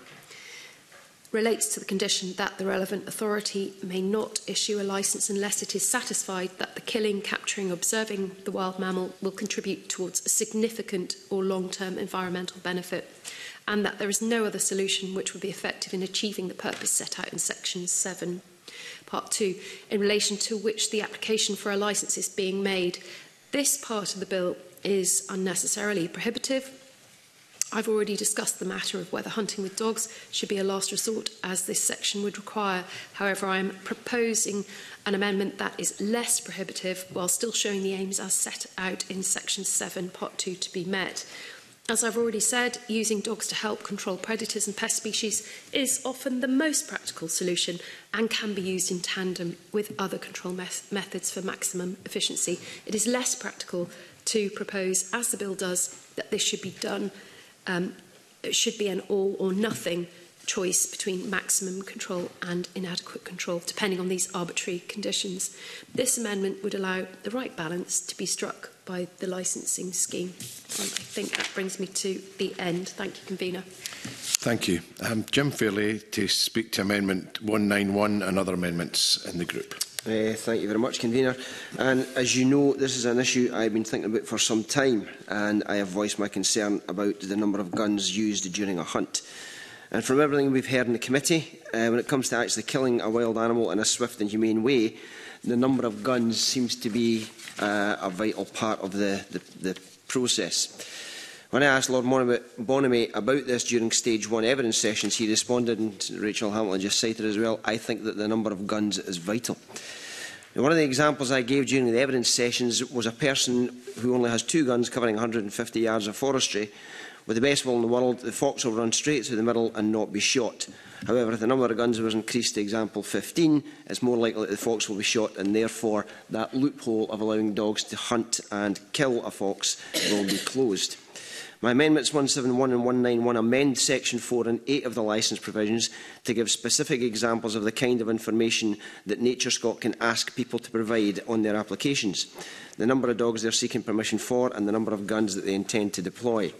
relates to the condition that the relevant authority may not issue a licence unless it is satisfied that the killing, capturing, observing the wild mammal will contribute towards a significant or long-term environmental benefit, and that there is no other solution which would be effective in achieving the purpose set out in section seven, part two, in relation to which the application for a licence is being made. This part of the bill is unnecessarily prohibitive. I've already discussed the matter of whether hunting with dogs should be a last resort, as this section would require. However, I am proposing an amendment that is less prohibitive while still showing the aims as set out in section seven, part two, to be met. As I've already said, using dogs to help control predators and pest species is often the most practical solution and can be used in tandem with other control me methods for maximum efficiency. It is less practical to propose, as the bill does, that this should be done Um, it should be an all or nothing choice between maximum control and inadequate control, depending on these arbitrary conditions. This amendment would allow the right balance to be struck by the licensing scheme. And I think that brings me to the end. Thank you, Convener. Thank you. Um, Jim Fairley to speak to Amendment one ninety-one and other amendments in the group. Uh, thank you very much, Convener. And as you know, this is an issue I've been thinking about for some time, and I have voiced my concern about the number of guns used during a hunt. And from everything we've heard in the committee, uh, when it comes to actually killing a wild animal in a swift and humane way, the number of guns seems to be uh, a vital part of the, the, the process. When I asked Lord Bonamy about this during stage one evidence sessions, he responded, and Rachel Hamilton just cited as well, I think that the number of guns is vital. Now, one of the examples I gave during the evidence sessions was a person who only has two guns covering one hundred and fifty yards of forestry. With the best will in the world, the fox will run straight through the middle and not be shot. However, if the number of guns was increased to example fifteen, it's more likely that the fox will be shot, and therefore that loophole of allowing dogs to hunt and kill a fox will be closed. My amendments one seventy-one and one ninety-one amend section four and eight of the licence provisions to give specific examples of the kind of information that NatureScot can ask people to provide on their applications, the number of dogs they are seeking permission for, and the number of guns that they intend to deploy.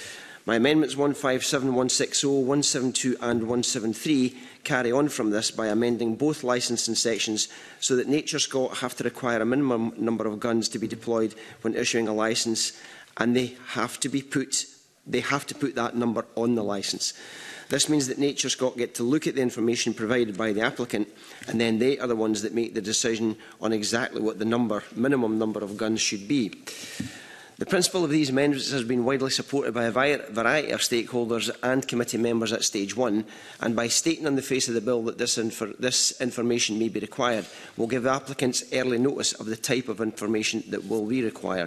My amendments one fifty-seven, one sixty, one seventy-two and one seventy-three carry on from this by amending both licensing sections so that NatureScot have to require a minimum number of guns to be deployed when issuing a licence, and they have to be put they have to put that number on the licence. This means that Nature Scot get to look at the information provided by the applicant, and then they are the ones that make the decision on exactly what the number, minimum number of guns should be. The principle of these amendments has been widely supported by a variety of stakeholders and committee members at stage one, and by stating on the face of the bill that this, infor this information may be required, will give applicants early notice of the type of information that will be required.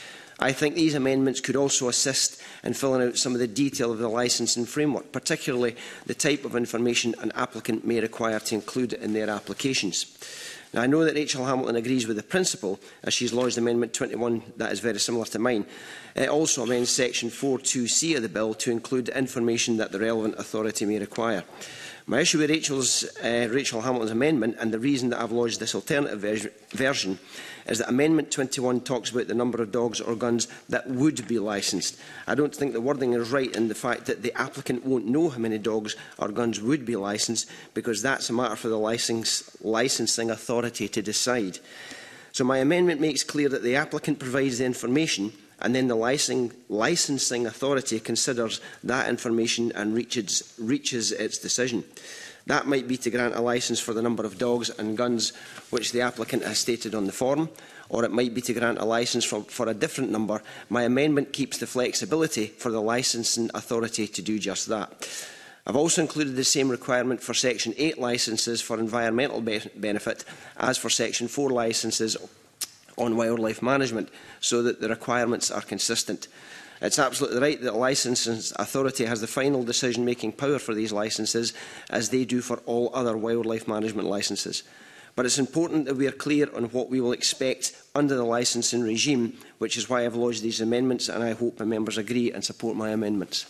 I think these amendments could also assist in filling out some of the detail of the licensing framework, particularly the type of information an applicant may require to include in their applications. Now, I know that Rachel Hamilton agrees with the principle, as she has lodged Amendment twenty-one that is very similar to mine. It also amends Section four point two C of the bill to include information that the relevant authority may require. My issue with Rachel's, uh, Rachel Hamilton's amendment, and the reason that I have lodged this alternative ver version, is that Amendment twenty-one talks about the number of dogs or guns that would be licensed. I don't think the wording is right in the fact that the applicant won't know how many dogs or guns would be licensed, because that's a matter for the license, licensing authority to decide. So my amendment makes clear that the applicant provides the information, and then the licensing, licensing authority considers that information and reaches, reaches its decision. That might be to grant a licence for the number of dogs and guns which the applicant has stated on the form, or it might be to grant a licence for, for a different number. My amendment keeps the flexibility for the licensing authority to do just that. I have also included the same requirement for Section eight licences for environmental be benefit as for Section four licences on wildlife management, so that the requirements are consistent. It is absolutely right that the licensing authority has the final decision-making power for these licences, as they do for all other wildlife management licences. But it is important that we are clear on what we will expect under the licensing regime, which is why I have lodged these amendments, and I hope my members agree and support my amendments.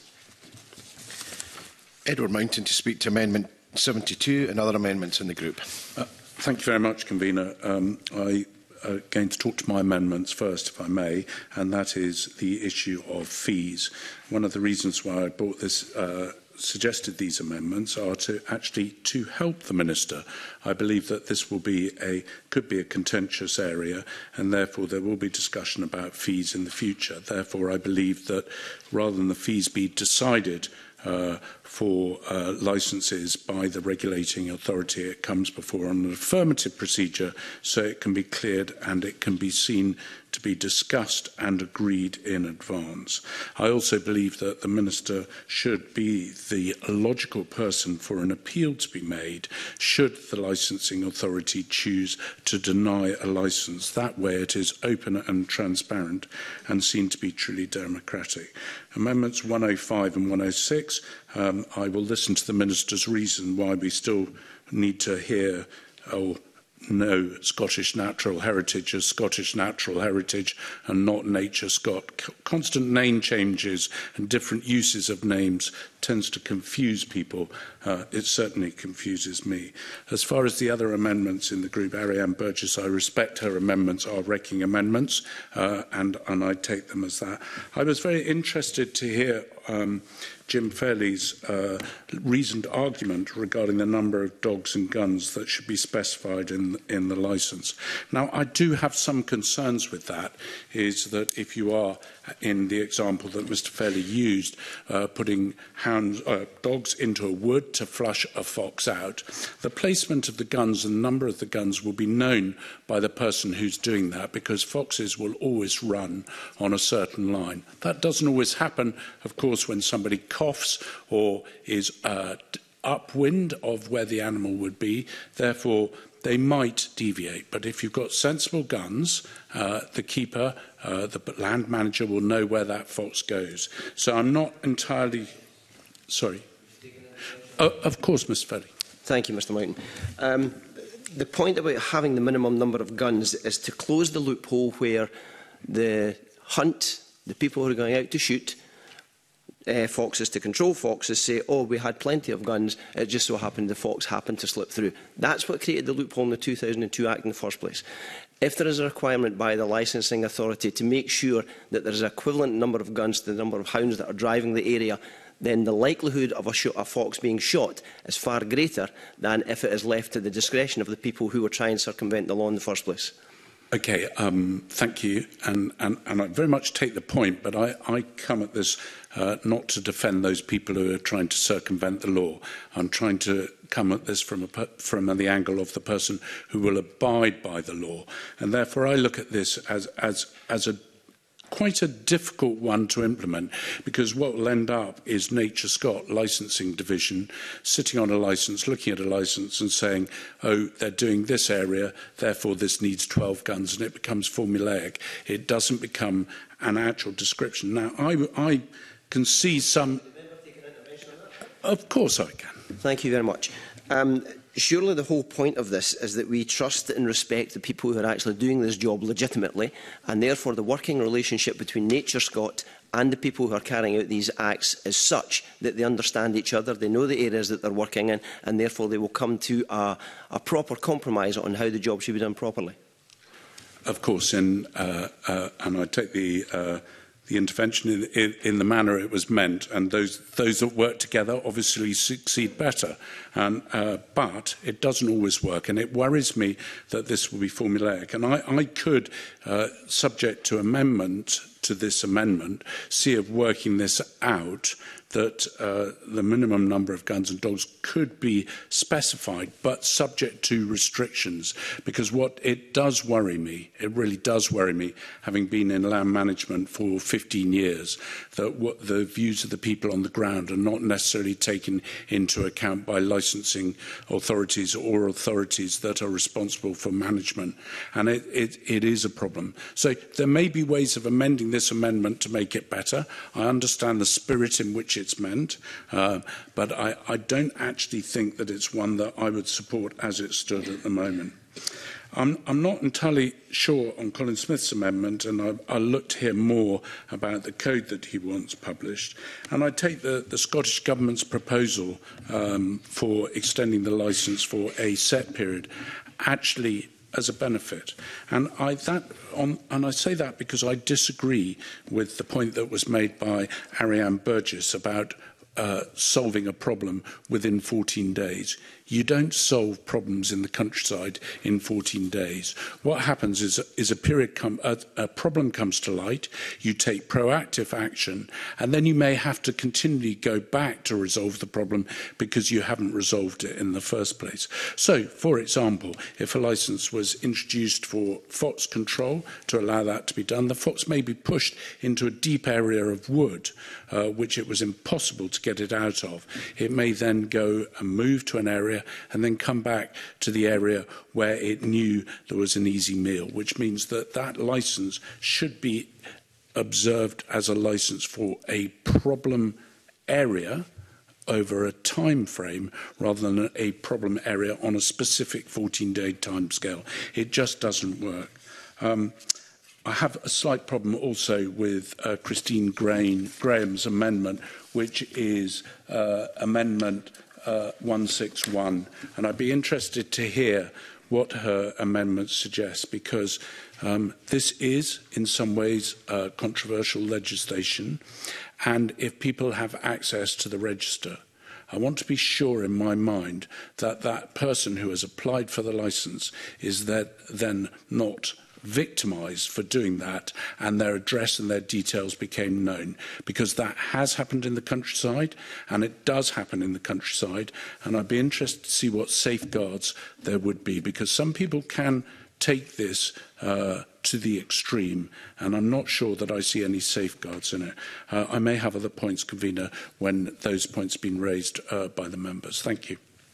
Edward Mountain to speak to Amendment seventy-two and other amendments in the group. Uh, thank you very much, Convener. Um, I Uh, going to talk to my amendments first, if I may, and that is the issue of fees. One of the reasons why I brought this, uh, suggested these amendments are to actually to help the Minister. I believe that this will be a, could be a contentious area, and therefore there will be discussion about fees in the future. Therefore, I believe that rather than the fees be decided uh, for uh, licences by the regulating authority, it comes before on an affirmative procedure, so it can be cleared and it can be seen to be discussed and agreed in advance. I also believe that the Minister should be the logical person for an appeal to be made should the licensing authority choose to deny a licence. That way it is open and transparent and seen to be truly democratic. Amendments one oh five and one oh six, um, I will listen to the Minister's reason why we still need to hear or know Scottish natural heritage as Scottish natural heritage and not Nature Scot. Constant name changes and different uses of names tends to confuse people. Uh, it certainly confuses me. As far as the other amendments in the group, Ariane Burgess, I respect her amendments are wrecking amendments, uh, and, and I take them as that. I was very interested to hear um, Jim Fairley's uh, reasoned argument regarding the number of dogs and guns that should be specified in, in the licence. Now, I do have some concerns with that, is that if you are, in the example that Mr Fairley used, uh, putting hounds, uh, dogs into a wood to flush a fox out, the placement of the guns and the number of the guns will be known by the person who's doing that, because foxes will always run on a certain line. That doesn't always happen, of course, when somebody coughs or is uh, upwind of where the animal would be. Therefore, they might deviate. But if you've got sensible guns, uh, the keeper, uh, the land manager will know where that fox goes. So I'm not entirely... Sorry. Oh, of course, Mister Fairley. Thank you, Mr Mountain. Um, the point about having the minimum number of guns is to close the loophole where the hunt, the people who are going out to shoot uh, foxes, to control foxes, say, oh, we had plenty of guns, it just so happened the fox happened to slip through. That's what created the loophole in the two thousand two Act in the first place. If there is a requirement by the licensing authority to make sure that there is an equivalent number of guns to the number of hounds that are driving the area, then the likelihood of a, sh a fox being shot is far greater than if it is left to the discretion of the people who were trying to circumvent the law in the first place. Okay, um, thank you, and, and, and I very much take the point, but I, I come at this uh, not to defend those people who are trying to circumvent the law. I'm trying to come at this from, a, from the angle of the person who will abide by the law, and therefore I look at this as, as, as a quite a difficult one to implement, because what will end up is Nature Scott licensing division sitting on a licence, looking at a licence and saying, oh, they're doing this area, therefore this needs twelve guns, and it becomes formulaic. It doesn't become an actual description. Now, I, I can see some... Of course I can. Thank you very much. Um, Surely the whole point of this is that we trust and respect the people who are actually doing this job legitimately, and therefore the working relationship between Nature Scott and the people who are carrying out these acts is such that they understand each other, they know the areas that they're working in, and therefore they will come to a, a proper compromise on how the job should be done properly. Of course, in, uh, uh, and I take the... Uh, the intervention in, in, in the manner it was meant, and those, those that work together obviously succeed better. And, uh, but it doesn't always work, and it worries me that this will be formulaic. And I, I could, uh, subject to amendment, to this amendment, see of working this out, that uh, the minimum number of guns and dogs could be specified, but subject to restrictions. Because what it does worry me, it really does worry me, having been in land management for fifteen years, that what the views of the people on the ground are not necessarily taken into account by licensing authorities or authorities that are responsible for management. And it, it, it is a problem. So there may be ways of amending this amendment to make it better. I understand the spirit in which it's meant, uh, but I, I don't actually think that it's one that I would support as it stood at the moment. I'm, I'm not entirely sure on Colin Smith's amendment, and I, I looked to hear more about the code that he wants published. And I take the, the Scottish Government's proposal um, for extending the licence for a set period actually as a benefit. And I, that, on, and I say that because I disagree with the point that was made by Ariane Burgess about uh, solving a problem within fourteen days. You don't solve problems in the countryside in fourteen days. What happens is, is a, period come, a, a problem comes to light, you take proactive action, and then you may have to continually go back to resolve the problem because you haven't resolved it in the first place. So, for example, if a licence was introduced for fox control to allow that to be done, the fox may be pushed into a deep area of wood, uh, which it was impossible to get it out of. It may then go and move to an area and then come back to the area where it knew there was an easy meal, which means that that licence should be observed as a licence for a problem area over a time frame rather than a problem area on a specific fourteen-day timescale. It just doesn't work. Um, I have a slight problem also with uh, Christine Grain, Graham's amendment, which is uh, amendment uh, one sixty-one, and I'd be interested to hear what her amendment suggests, because um, this is, in some ways, uh, controversial legislation, and if people have access to the register, I want to be sure in my mind that that person who has applied for the licence is that then not victimised for doing that, and their address and their details became known, because that has happened in the countryside, and it does happen in the countryside, and I'd be interested to see what safeguards there would be, because some people can take this uh, to the extreme, and I'm not sure that I see any safeguards in it. Uh, I may have other points, Convener, when those points have been raised uh, by the members. Thank you.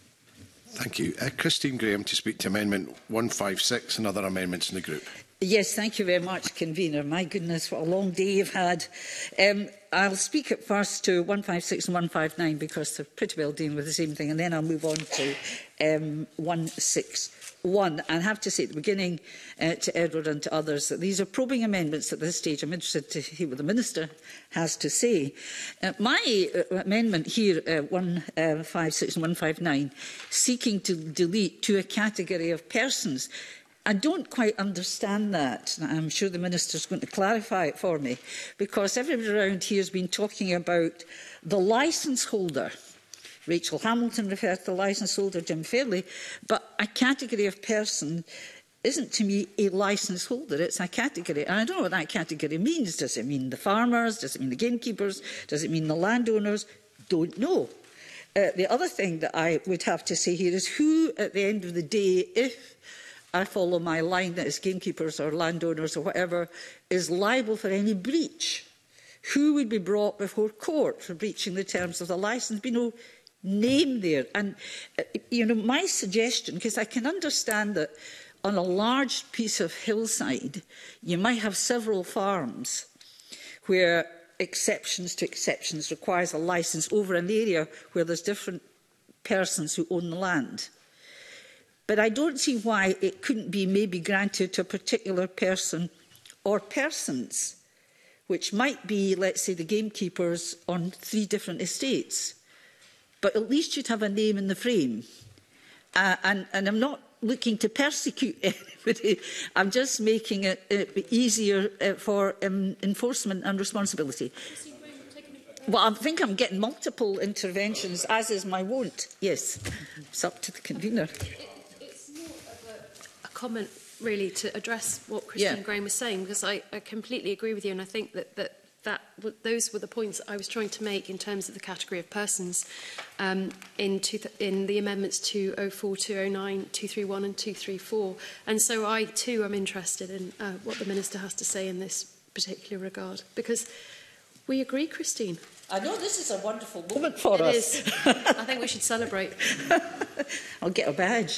Thank you. Uh, Christine Graham to speak to Amendment one fifty-six and other amendments in the group. Yes, thank you very much, Convener. My goodness, what a long day you've had. Um, I'll speak at first to one fifty-six and one fifty-nine because they're pretty well dealing with the same thing, and then I'll move on to um, one sixty-one. And I have to say at the beginning uh, to Edward and to others that these are probing amendments at this stage. I'm interested to hear what the Minister has to say. Uh, my uh, amendment here, uh, one fifty-six and one fifty-nine, seeking to delete to a category of persons, I don't quite understand that. I'm sure the Minister is going to clarify it for me, because everybody around here has been talking about the licence holder. Rachel Hamilton referred to the licence holder, Jim Fairley, but a category of person isn't to me a licence holder, it's a category. And I don't know what that category means. Does it mean the farmers? Does it mean the gamekeepers? Does it mean the landowners? Don't know. Uh, the other thing that I would have to say here is who, at the end of the day, if I follow my line that is gamekeepers or landowners or whatever, is liable for any breach? Who would be brought before court for breaching the terms of the licence? There'd be no name there. And, uh, you know, my suggestion, because I can understand that on a large piece of hillside, you might have several farms where exceptions to exceptions requires a licence over an area where there's different persons who own the land. But I don't see why it couldn't be maybe granted to a particular person or persons, which might be, let's say, the gamekeepers on three different estates. But at least you'd have a name in the frame. Uh, and, and I'm not looking to persecute anybody. I'm just making it uh, easier uh, for um, enforcement and responsibility. Well, I think I'm getting multiple interventions, as is my wont. Yes, it's up to the convener. It, it's more of a, a comment, really, to address what Christine yeah. Graham was saying, because I, I completely agree with you, and I think that, that That, those were the points I was trying to make in terms of the category of persons um, in, two, in the amendments to oh four, two oh nine, two thirty-one and two thirty-four. And so I too am interested in uh, what the Minister has to say in this particular regard, because we agree, Christine. I know this is a wonderful moment for it us. Is. I think we should celebrate. I'll get a badge.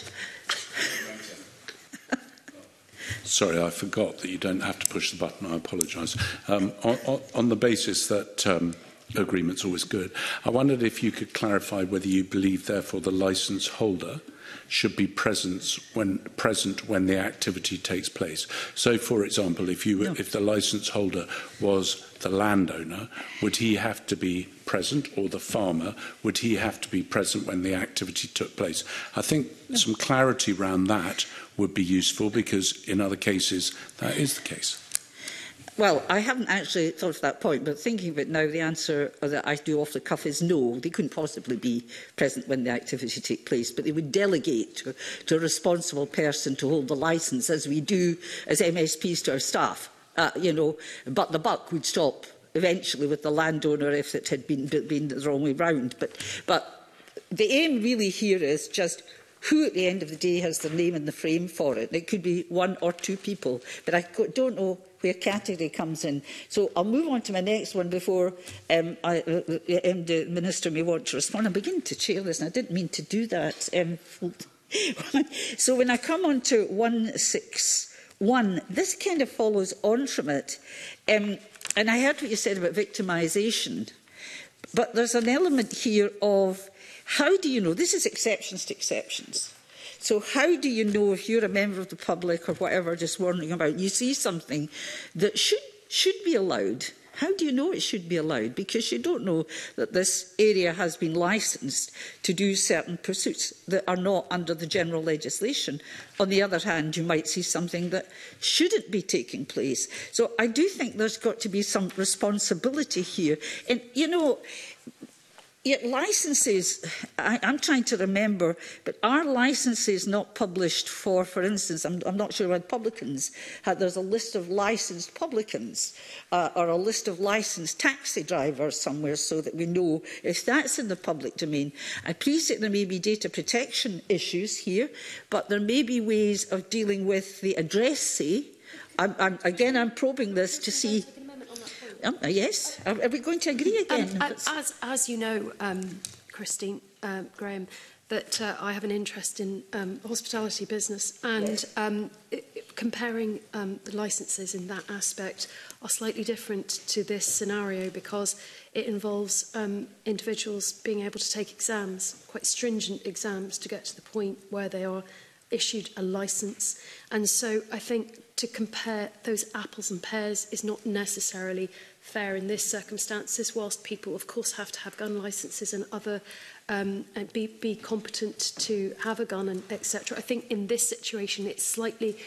Sorry, I forgot that you don't have to push the button. I apologise. Um, on, on, on the basis that um, agreement's always good, I wondered if you could clarify whether you believe, therefore, the licence holder should be present when, present when the activity takes place. So, for example, if, you, no. if the licence holder was the landowner, would he have to be present, or the farmer, would he have to be present when the activity took place? I think no. some clarity around that would be useful, because in other cases that is the case. Well, I haven't actually thought of that point, but thinking of it now, the answer that I do off the cuff is no. They couldn't possibly be present when the activity takes place, but they would delegate to, to a responsible person to hold the licence, as we do as M S Ps to our staff. Uh, you know, but the buck would stop eventually with the landowner if it had been, been the wrong way round. But, but the aim really here is just who at the end of the day has their name in the frame for it. It could be one or two people, but I don't know where category comes in. So I'll move on to my next one before um, I, uh, um, the Minister may want to respond. I'm beginning to chair this, and I didn't mean to do that. Um, so when I come on to one sixty-one, this kind of follows on from it. Um, and I heard what you said about victimisation, but there's an element here of how do you know? This is exceptions to exceptions. So how do you know, if you're a member of the public or whatever, just wondering about, you see something that should, should be allowed? How do you know it should be allowed? Because you don't know that this area has been licensed to do certain pursuits that are not under the general legislation. On the other hand, you might see something that shouldn't be taking place. So I do think there's got to be some responsibility here. And, you know, yet licences, I, I'm trying to remember, but are licences not published for, for instance, I'm, I'm not sure about publicans, how there's a list of licensed publicans uh, or a list of licensed taxi drivers somewhere, so that we know if that's in the public domain. I appreciate there may be data protection issues here, but there may be ways of dealing with the addressee. I'm, I'm, again, I'm probing this to see... Um, uh, yes. Are, are we going to agree again? Um, as, as you know, um, Christine uh, Graham, that uh, I have an interest in um, hospitality business, and yes. um, it, it, comparing um, the licences in that aspect are slightly different to this scenario, because it involves um, individuals being able to take exams, quite stringent exams, to get to the point where they are issued a licence. And so I think to compare those apples and pears is not necessarily fair in this circumstances, whilst people of course have to have gun licences and other um, and be, be competent to have a gun and et cetera. I think in this situation it's slightly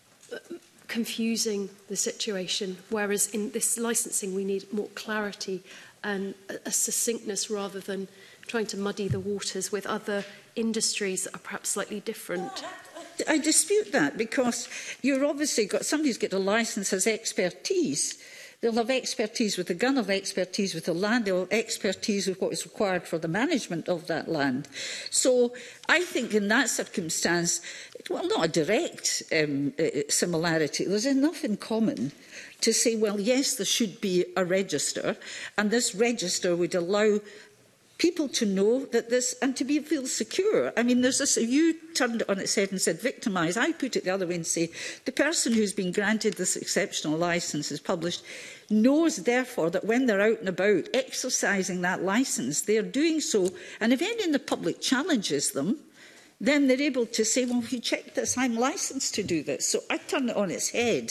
confusing the situation, whereas in this licensing we need more clarity and a, a succinctness, rather than trying to muddy the waters with other industries that are perhaps slightly different. No, I dispute that, because you're obviously got somebody who's got a licence has expertise. They'll have expertise with the gun, they'll have expertise with the land, they'll have expertise with what is required for the management of that land. So I think in that circumstance, well, not a direct um, similarity, there's enough in common to say, well, yes, there should be a register, and this register would allow people to know that this, and to be feel secure. I mean, there's this, you turned it on its head and said victimise. I put it the other way and say the person who's been granted this exceptional licence is published knows, therefore, that when they're out and about exercising that licence, they're doing so, and if any in the public challenges them, then they're able to say, well, if you check this, I'm licensed to do this. So I turn it on its head.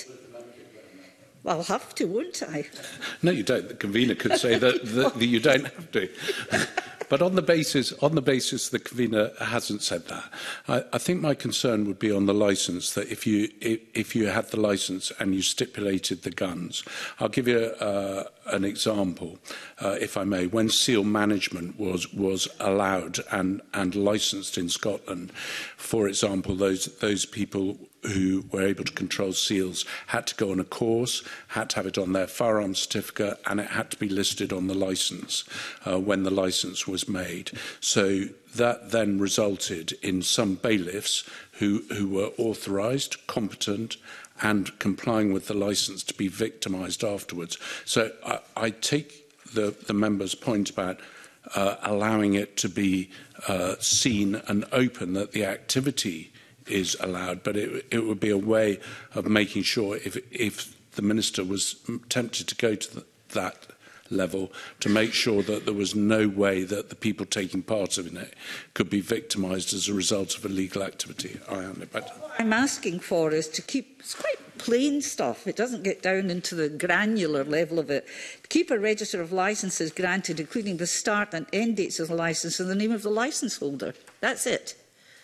Well, I'll have to, won't I? No, you don't. The convener could say that, that, that you don't have to. But on the basis, on the basis the convener hasn't said that, I, I think my concern would be on the licence. That if you if, if you had the licence and you stipulated the guns, I'll give you uh, an example, uh, if I may. When seal management was was allowed and and licensed in Scotland, for example, those those people who were able to control seals had to go on a course, had to have it on their firearms certificate, and it had to be listed on the licence uh, when the licence was made. So that then resulted in some bailiffs who, who were authorised, competent, and complying with the licence to be victimised afterwards. So I, I take the, the member's point about uh, allowing it to be uh, seen and open that the activity is allowed, but it, it would be a way of making sure, if, if the Minister was tempted to go to the, that level, to make sure that there was no way that the people taking part in it could be victimised as a result of illegal activity. I am about What I'm asking for is to keep, it's quite plain stuff, it doesn't get down into the granular level of it, keep a register of licences granted, including the start and end dates of the licence and the name of the licence holder. That's it.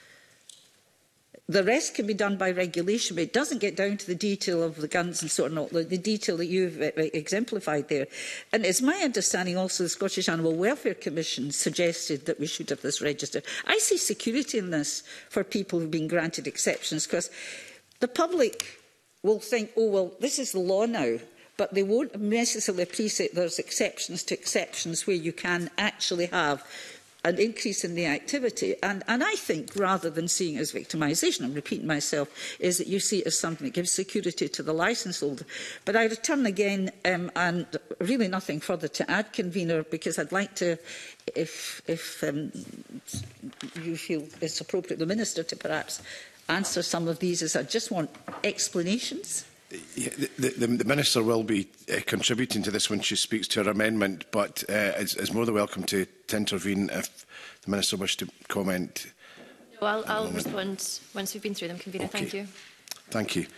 The rest can be done by regulation, but it doesn't get down to the detail of the guns and so on, the, the detail that you've uh, exemplified there. And it's my understanding also the Scottish Animal Welfare Commission suggested that we should have this register. I see security in this for people who've been granted exceptions, because the public will think, oh, well, this is the law now, but they won't necessarily appreciate there's exceptions to exceptions where you can actually have an increase in the activity. And, and I think, rather than seeing it as victimisation, I'm repeating myself, is that you see it as something that gives security to the licence holder. But I return again, um, and really nothing further to add, Convener, because I'd like to, if, if um, you feel it's appropriate, the Minister to perhaps answer some of these, as I just want explanations. Yeah, the, the, the Minister will be uh, contributing to this when she speaks to her amendment, but uh, is, is more than welcome to, to intervene if the Minister wishes to comment. No, I'll, I'll respond once we've been through them, Convener. Okay. Thank you. Thank you.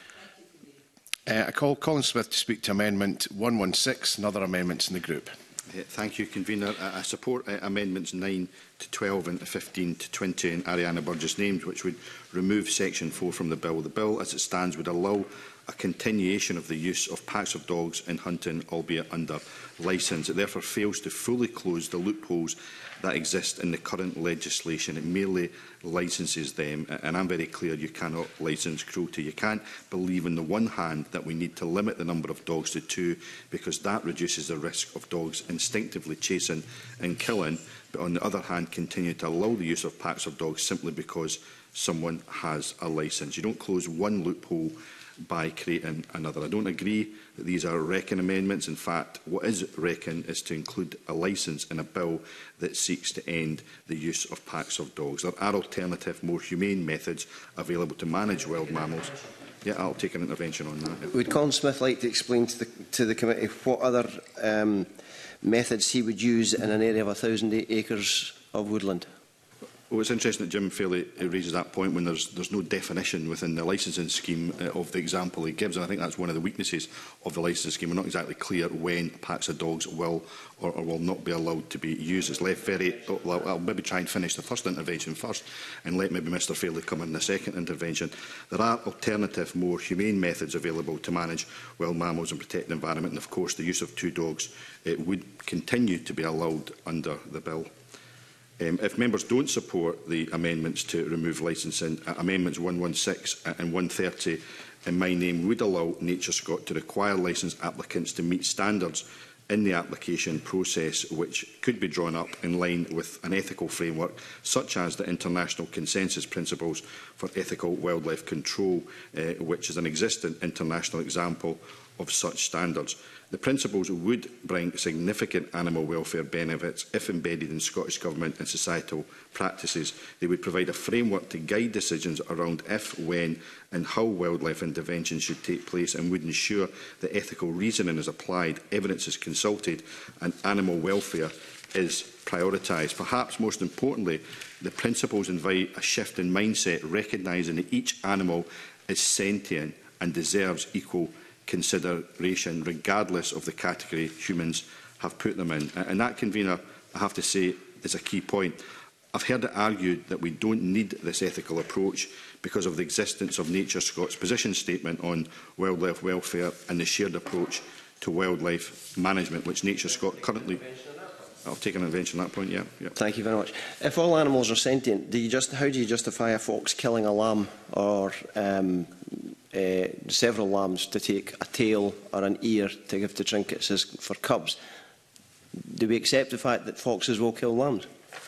Uh, I call Colin Smith to speak to Amendment one one six and other amendments in the group. Uh, thank you, Convener. I, I support uh, Amendments nine to twelve and fifteen to twenty in Ariana Burgess named, which would remove Section four from the bill. The bill, as it stands, would allow a continuation of the use of packs of dogs in hunting, albeit under licence. It therefore fails to fully close the loopholes that exist in the current legislation. It merely licenses them, and I'm very clear you cannot licence cruelty. You can't believe on the one hand that we need to limit the number of dogs to two, because that reduces the risk of dogs instinctively chasing and killing, but on the other hand continue to allow the use of packs of dogs simply because someone has a licence. You don't close one loophole by creating another. I don't agree that these are Wrecking amendments. In fact, what is Wrecking is to include a licence in a bill that seeks to end the use of packs of dogs. There are alternative, more humane methods available to manage wild mammals. Yeah, I'll take an intervention on that. Would Colin Smith like to explain to the, to the committee what other um, methods he would use in an area of a thousand acres of woodland? Well, it's interesting that Jim Fairley raises that point when there's, there's no definition within the licensing scheme uh, of the example he gives, and I think that's one of the weaknesses of the licensing scheme. We're not exactly clear when packs of dogs will or, or will not be allowed to be used. It's left very... Well, I'll maybe try and finish the first intervention first and let maybe Mr Fairley come in the second intervention. There are alternative, more humane methods available to manage wild mammals and protect the environment, and of course the use of two dogs it would continue to be allowed under the bill. Um, if members don't support the amendments to remove licensing, uh, amendments one sixteen and one thirty in my name would allow NatureScot to require licence applicants to meet standards in the application process which could be drawn up in line with an ethical framework such as the International Consensus Principles for Ethical Wildlife Control, uh, which is an existing international example of such standards. The principles would bring significant animal welfare benefits if embedded in Scottish Government and societal practices. They would provide a framework to guide decisions around if, when and how wildlife intervention should take place, and would ensure that ethical reasoning is applied, evidence is consulted and animal welfare is prioritised. Perhaps most importantly, the principles invite a shift in mindset, recognising that each animal is sentient and deserves equal consideration, regardless of the category humans have put them in. And that, convener, I have to say, is a key point. I've heard it argued that we don't need this ethical approach because of the existence of NatureScot's position statement on wildlife welfare and the shared approach to wildlife management, which NatureScot currently... I'll take an intervention on that point, yeah, yeah. Thank you very much. If all animals are sentient, do you just, how do you justify a fox killing a lamb or um, uh, several lambs to take a tail or an ear to give to trinkets as for cubs? Do we accept the fact that foxes will kill lambs?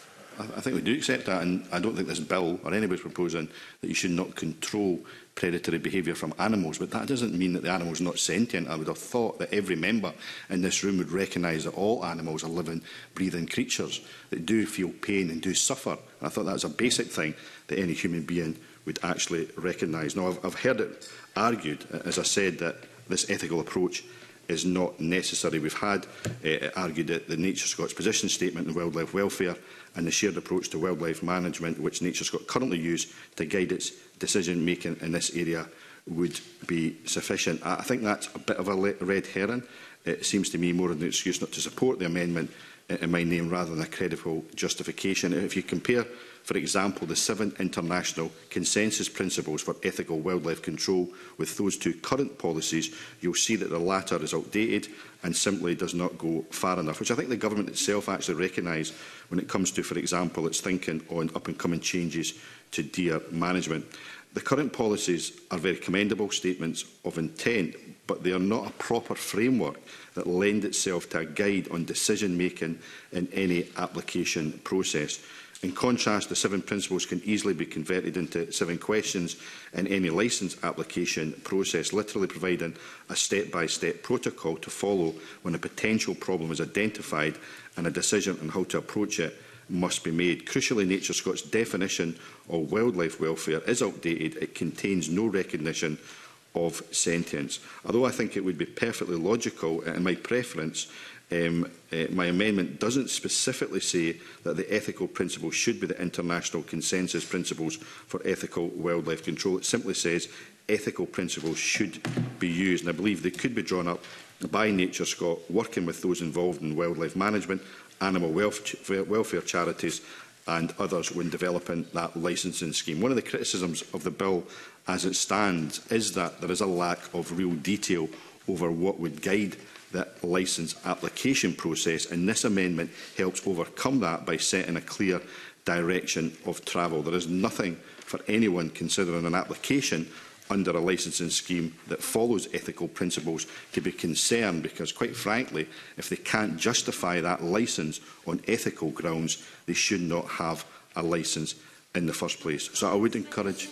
I think we do accept that, and I don't think this bill or anybody's proposing that you should not control predatory behaviour from animals, but that doesn't mean that the animal is not sentient. I would have thought that every member in this room would recognise that all animals are living, breathing creatures that do feel pain and do suffer. And I thought that was a basic thing that any human being would actually recognise. Now, I've, I've heard it argued, as I said, that this ethical approach is not necessary. We've had uh, argued that the NatureScot's position statement on wildlife welfare and the shared approach to wildlife management, which NatureScot currently use to guide its decision-making in this area, would be sufficient. I think that's a bit of a red herring. It seems to me more an excuse not to support the amendment in my name rather than a credible justification. If you compare, for example, the seven international consensus principles for ethical wildlife control with those two current policies, you'll see that the latter is outdated and simply does not go far enough, which I think the government itself actually recognise when it comes to, for example, its thinking on up-and-coming changes to deer management. The current policies are very commendable statements of intent, but they are not a proper framework that lend itself to a guide on decision-making in any application process. In contrast, the seven principles can easily be converted into seven questions in any licence application process, literally providing a step-by-step protocol to follow when a potential problem is identified and a decision on how to approach it must be made. Crucially, NatureScot's definition of wildlife welfare is outdated. It contains no recognition of sentience. Although I think it would be perfectly logical, and my preference, um, uh, my amendment doesn't specifically say that the ethical principles should be the international consensus principles for ethical wildlife control. It simply says ethical principles should be used, and I believe they could be drawn up by NatureScot, working with those involved in wildlife management, animal welfare, welfare charities and others when developing that licensing scheme. One of the criticisms of the bill as it stands is that there is a lack of real detail over what would guide the licence application process, and this amendment helps overcome that by setting a clear direction of travel. There is nothing for anyone considering an application under a licensing scheme that follows ethical principles to be concerned, because, quite frankly, if they can't justify that licence on ethical grounds, they should not have a licence in the first place. So I would encourage...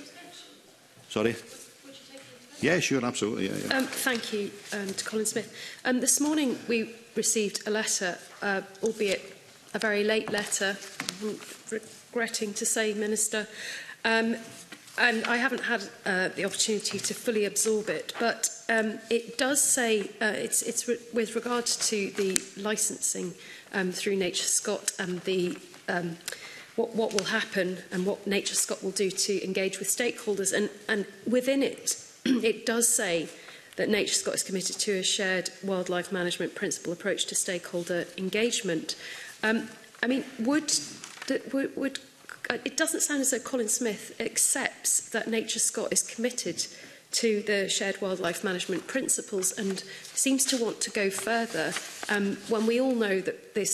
Sorry? Yeah, sure, absolutely. Yeah, yeah. Um, thank you um, to Colin Smith. Um, this morning we received a letter, uh, albeit a very late letter, regretting to say, Minister, um, and I haven't had uh, the opportunity to fully absorb it, but um, it does say, uh, it's, it's re with regards to the licensing um, through NatureScot and the, um, what, what will happen and what NatureScot will do to engage with stakeholders. And, and within it, it does say that NatureScot is committed to a shared wildlife management principle approach to stakeholder engagement. Um, I mean, would, would, would it doesn't sound as though Colin Smith accepts that NatureScot is committed to the shared wildlife management principles and seems to want to go further um, when we all know that this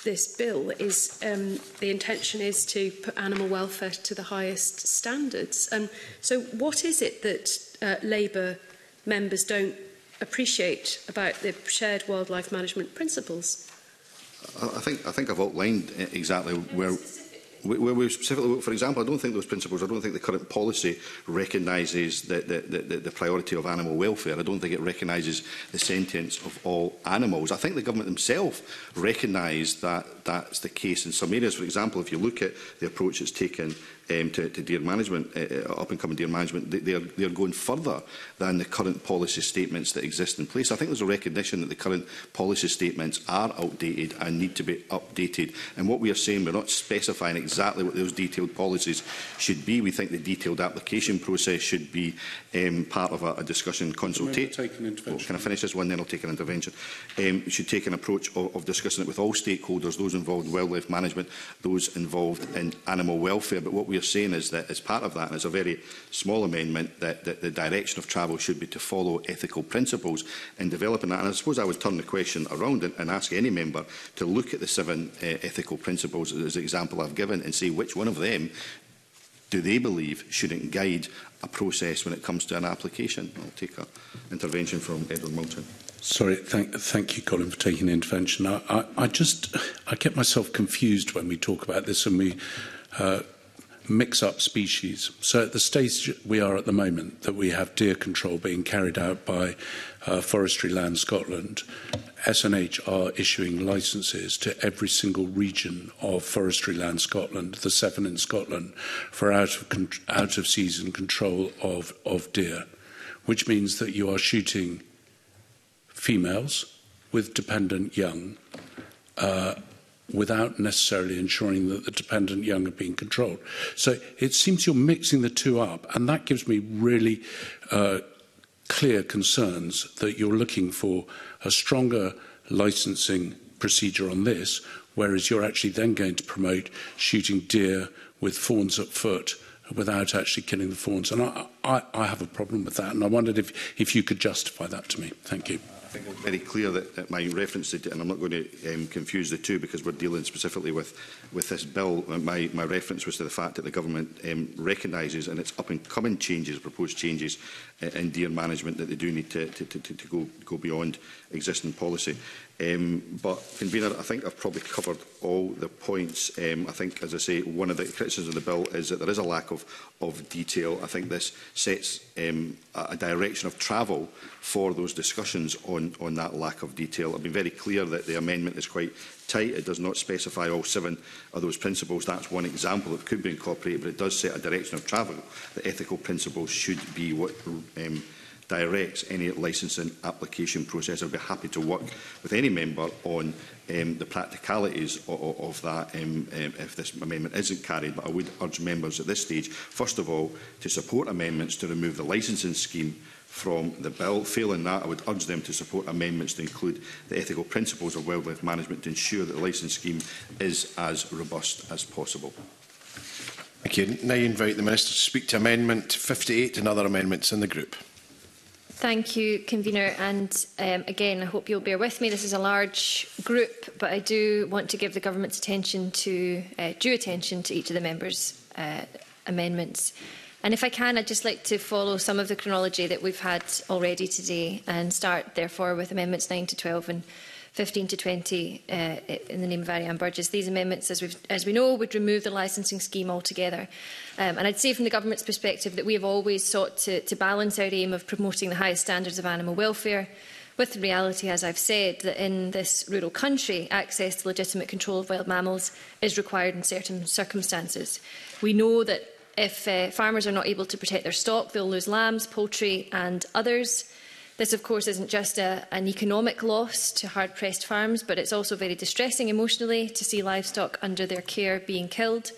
this bill is um, the intention is to put animal welfare to the highest standards. Um, so what is it that uh, Labour members don't appreciate about the shared wildlife management principles? I think, I think I've outlined exactly where... Where we specifically, for example, I don't think those principles, I don't think the current policy recognises the, the, the, the priority of animal welfare. I don't think it recognises the sentience of all animals. I think the government themselves recognise that that's the case in some areas. For example, if you look at the approach that's taken um, to, to deer management, uh, up-and-coming deer management, they, they're, they're going further than the current policy statements that exist in place. I think there's a recognition that the current policy statements are outdated and need to be updated. And what we are saying, we're not specifying exactly what those detailed policies should be. We think the detailed application process should be um, part of a, a discussion consultation. Oh, can I finish this one, then I'll take an intervention. Um, we should take an approach of, of discussing it with all stakeholders, those involved in wildlife management, those involved in animal welfare. But what we are saying is that as part of that, and it's a very small amendment, that, that the direction of travel should be to follow ethical principles in developing that. And I suppose I would turn the question around and, and ask any member to look at the seven uh, ethical principles as the example I've given and see which one of them do they believe shouldn't guide a process when it comes to an application. I'll take an intervention from Edward Moulton. Sorry, thank, thank you, Colin, for taking the intervention. I, I, I just, I get myself confused when we talk about this and we uh, mix up species. So at the stage we are at the moment, that we have deer control being carried out by uh, Forestry Land Scotland, S N H are issuing licences to every single region of Forestry Land Scotland, the seven in Scotland, for out of, out of season control of, of deer, which means that you are shooting females with dependent young uh, without necessarily ensuring that the dependent young are being controlled. So it seems you're mixing the two up, and that gives me really uh, clear concerns that you're looking for a stronger licensing procedure on this, whereas you're actually then going to promote shooting deer with fawns at foot without actually killing the fawns. And I, I, I have a problem with that, and I wondered if, if you could justify that to me. Thank you. I think it's very clear that, that my reference to, and I'm not going to um, confuse the two because we're dealing specifically with, with this bill, my, my reference was to the fact that the government um, recognises in its up-and-coming changes, proposed changes uh, in deer management, that they do need to, to, to, to go, go beyond existing policy. Um, but, Convener, I think I've probably covered all the points. Um, I think, as I say, one of the criticisms of the bill is that there is a lack of, of detail. I think this sets um, a direction of travel for those discussions on, on that lack of detail. I've been very clear that the amendment is quite tight. It does not specify all seven of those principles. That's one example that could be incorporated, but it does set a direction of travel. The ethical principles should be what um, directs any licensing application process. I'd be happy to work with any member on um, the practicalities of, of, of that um, um, if this amendment isn't carried, but I would urge members at this stage, first of all, to support amendments to remove the licensing scheme from the bill. Failing that, I would urge them to support amendments to include the ethical principles of wildlife management to ensure that the licence scheme is as robust as possible. Thank you. Now you invite the Minister to speak to Amendment fifty-eight and other amendments in the group. Thank you, Convener. And um, again, I hope you'll bear with me. This is a large group, but I do want to give the government's attention to, uh, due attention to each of the members' uh, amendments. And if I can, I'd just like to follow some of the chronology that we've had already today and start, therefore, with amendments nine to twelve and fifteen to twenty uh, in the name of Ariane Burgess. These amendments, as, we've, as we know, would remove the licensing scheme altogether. Um, and I'd say from the government's perspective that we have always sought to, to balance our aim of promoting the highest standards of animal welfare with the reality, as I've said, that in this rural country, access to legitimate control of wild mammals is required in certain circumstances. We know that if uh, farmers are not able to protect their stock, they'll lose lambs, poultry and others. This, of course, isn't just a, an economic loss to hard-pressed farms, but it's also very distressing emotionally to see livestock under their care being killed.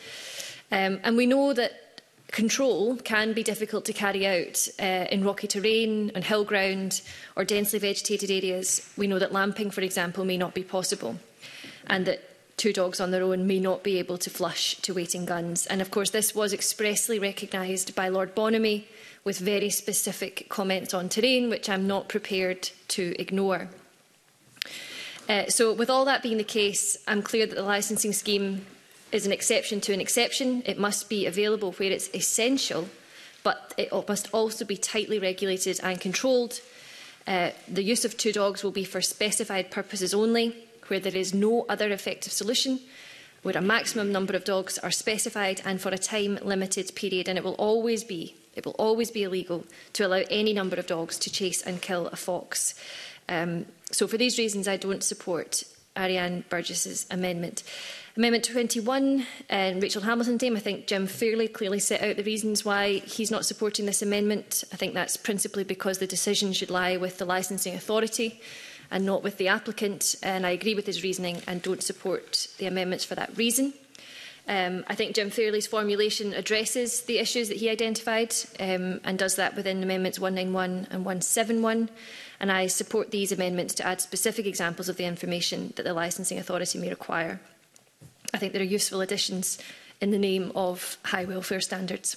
Um, and we know that control can be difficult to carry out uh, in rocky terrain, on hill ground or densely vegetated areas. We know that lamping, for example, may not be possible, and that two dogs on their own may not be able to flush to waiting guns. And of course, this was expressly recognised by Lord Bonamy with very specific comments on terrain, which I'm not prepared to ignore. Uh, so with all that being the case, I'm clear that the licensing scheme is an exception to an exception. It must be available where it's essential, but it must also be tightly regulated and controlled. Uh, the use of two dogs will be for specified purposes only, where there is no other effective solution, where a maximum number of dogs are specified and for a time-limited period, and it will always be it will always be illegal to allow any number of dogs to chase and kill a fox. Um, so for these reasons, I don't support Ariane Burgess's amendment. Amendment twenty-one, and Rachel Hamilton's name, I think Jim fairly clearly set out the reasons why he's not supporting this amendment. I think that's principally because the decision should lie with the licensing authority and not with the applicant, and I agree with his reasoning and don't support the amendments for that reason. Um, I think Jim Fairley's formulation addresses the issues that he identified um, and does that within Amendments one ninety-one and one seventy-one, and I support these amendments to add specific examples of the information that the licensing authority may require. I think there are useful additions in the name of high welfare standards.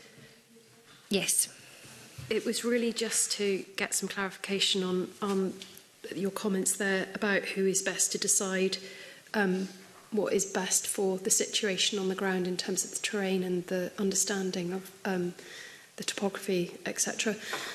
Yes. It was really just to get some clarification on, on your comments there about who is best to decide um, what is best for the situation on the ground in terms of the terrain and the understanding of um, the topography, et cetera.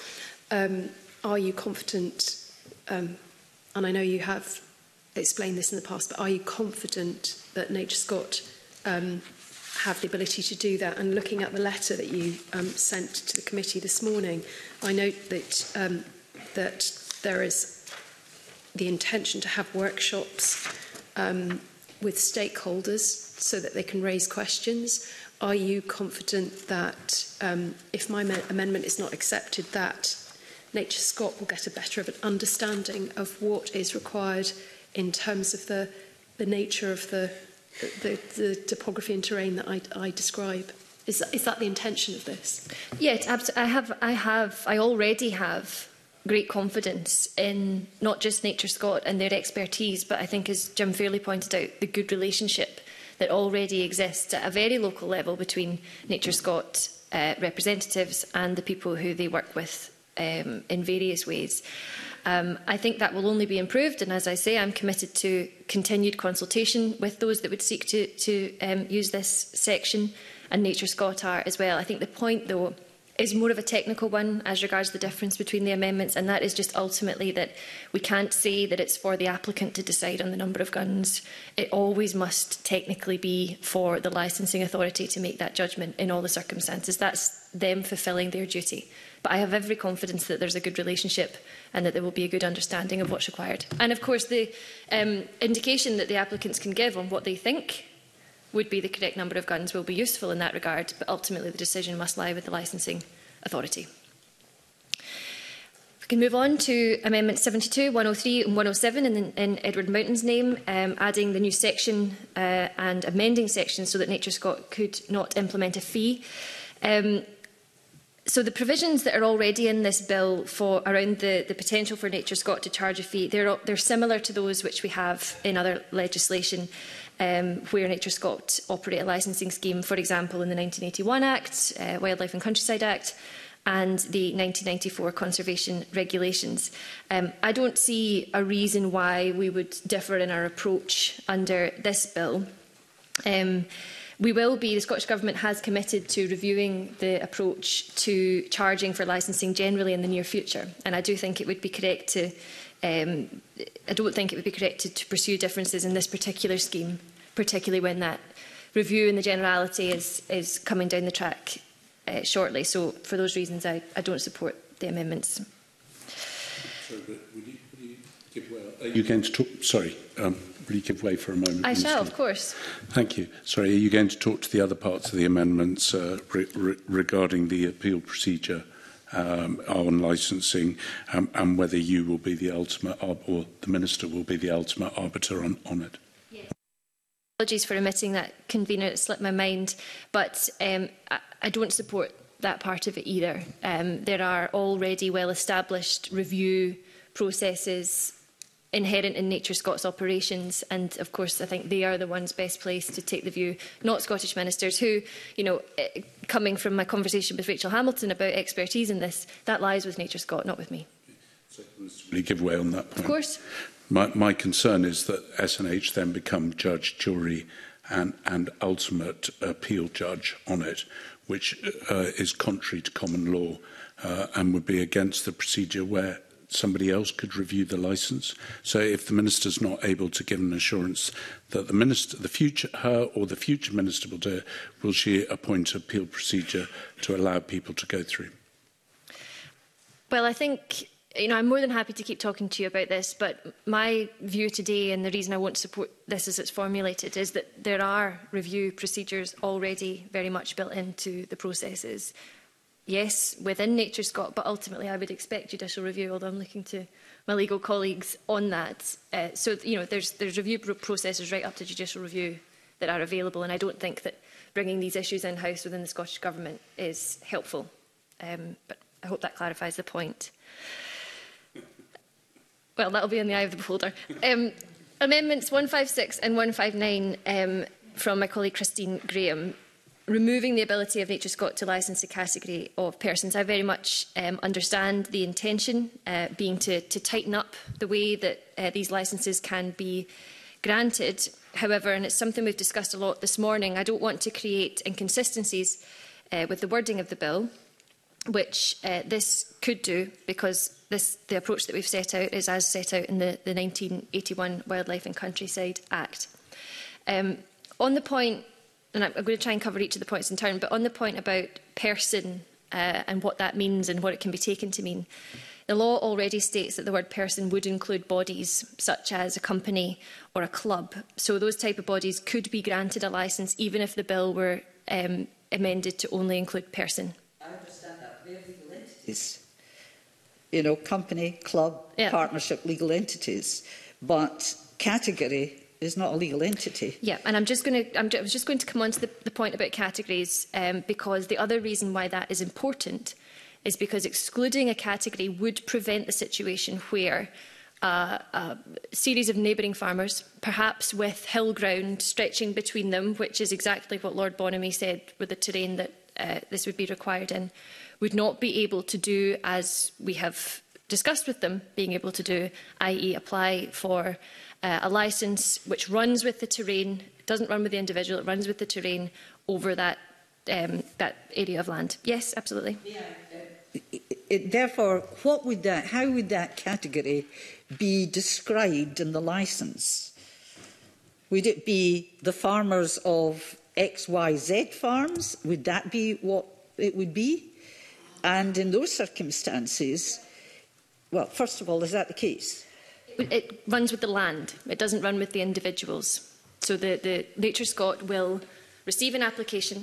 Um, are you confident, um, and I know you have explained this in the past, but are you confident that NatureScot um, have the ability to do that? And looking at the letter that you um, sent to the committee this morning, I note that, um, that there is the intention to have workshops um, with stakeholders so that they can raise questions. Are you confident that um, if my amendment is not accepted, that NatureScot will get a better of an understanding of what is required in terms of the, the nature of the, the, the topography and terrain that I, I describe? Is that, is that the intention of this? Yes, absolutely. I have, I have, I already have great confidence in not just NatureScot and their expertise, but I think, as Jim Fairley pointed out, the good relationship that already exists at a very local level between NatureScot uh, representatives and the people who they work with um, in various ways. Um, I think that will only be improved, and as I say, I'm committed to continued consultation with those that would seek to, to um, use this section, and NatureScot are as well. I think the point, though, is more of a technical one as regards the difference between the amendments, and that is just ultimately that we can't say that it's for the applicant to decide on the number of guns. It always must technically be for the licensing authority to make that judgment in all the circumstances. That's them fulfilling their duty. But I have every confidence that there's a good relationship and that there will be a good understanding of what's required. And of course, the um, indication that the applicants can give on what they think would be the correct number of guns will be useful in that regard, but ultimately the decision must lie with the licensing authority. We can move on to Amendments seventy-two, one oh three and one oh seven in, in Edward Mountain's name, um, adding the new section uh, and amending sections so that NatureScot could not implement a fee. Um, So the provisions that are already in this bill for around the, the potential for NatureScot to charge a fee, they're, they're similar to those which we have in other legislation um, where NatureScot operate a licensing scheme, for example, in the nineteen eighty-one Act, uh, Wildlife and Countryside Act, and the nineteen ninety-four Conservation Regulations. Um, I don't see a reason why we would differ in our approach under this bill. Um, We will be, the Scottish Government has committed to reviewing the approach to charging for licensing generally in the near future. And I do think it would be correct to, um, I don't think it would be correct to, to pursue differences in this particular scheme, particularly when that review in the generality is, is coming down the track uh, shortly. So for those reasons, I, I don't support the amendments. Sorry, but would you, would you give way? Are you going to talk? Sorry. Um, Will you give way for a moment? I Minister? shall, of course. Thank you. Sorry, are you going to talk to the other parts of the amendments uh, re re regarding the appeal procedure um, on licensing um, and whether you will be the ultimate, or the Minister will be the ultimate arbiter on, on it? Yes. Apologies for omitting that, Convener, it slipped my mind, but um, I, I don't support that part of it either. Um, there are already well-established review processes inherent in NatureScot's operations, and of course I think they are the ones best placed to take the view, not Scottish ministers who, you know, coming from my conversation with Rachel Hamilton about expertise in this, that lies with NatureScot, not with me. So, will you give way on that point? Of course. My, my concern is that S N H then become judge, jury and, and ultimate appeal judge on it, which uh, is contrary to common law uh, and would be against the procedure where somebody else could review the licence. So if the minister's not able to give an assurance that the minister, the future, her or the future minister will do it, will she appoint an appeal procedure to allow people to go through? Well, I think, you know, I'm more than happy to keep talking to you about this, but my view today, and the reason I want to support this as it's formulated, is that there are review procedures already very much built into the processes. Yes, within NatureScot, but ultimately I would expect judicial review, although I'm looking to my legal colleagues on that. Uh, so, you know, there's, there's review processes right up to judicial review that are available, and I don't think that bringing these issues in-house within the Scottish Government is helpful. Um, but I hope that clarifies the point. Well, that'll be in the eye of the beholder. Um, amendments one five six and one five nine um, from my colleague Christine Graham, removing the ability of NatureScot to licence a category of persons. I very much um, understand the intention uh, being to, to tighten up the way that uh, these licences can be granted. However, and it's something we've discussed a lot this morning, I don't want to create inconsistencies uh, with the wording of the bill, which uh, this could do, because this, the approach that we've set out is as set out in the, the nineteen eighty-one Wildlife and Countryside Act. Um, on the point, and I'm going to try and cover each of the points in turn, but on the point about person uh, and what that means and what it can be taken to mean, the law already states that the word person would include bodies such as a company or a club. So those type of bodies could be granted a licence even if the bill were um, amended to only include person. I understand that. They're legal entities. You know, company, club, yeah. partnership, legal entities. But category is not a legal entity. Yeah, and I'm just going to, I'm, I was just going to come on to the, the point about categories, um, because the other reason why that is important is because excluding a category would prevent the situation where uh, a series of neighbouring farmers, perhaps with hill ground stretching between them, which is exactly what Lord Bonamy said with the terrain that uh, this would be required in, would not be able to do as we have discussed with them being able to do, that is apply for uh, a licence which runs with the terrain, doesn't run with the individual, it runs with the terrain over that, um, that area of land. Yes, absolutely. Yeah. It, it, therefore, what would that, how would that category be described in the licence? Would it be the farmers of X Y Z farms? Would that be what it would be? And in those circumstances, well, first of all, is that the case? It, it runs with the land. It doesn't run with the individuals. So the, the NatureScot will receive an application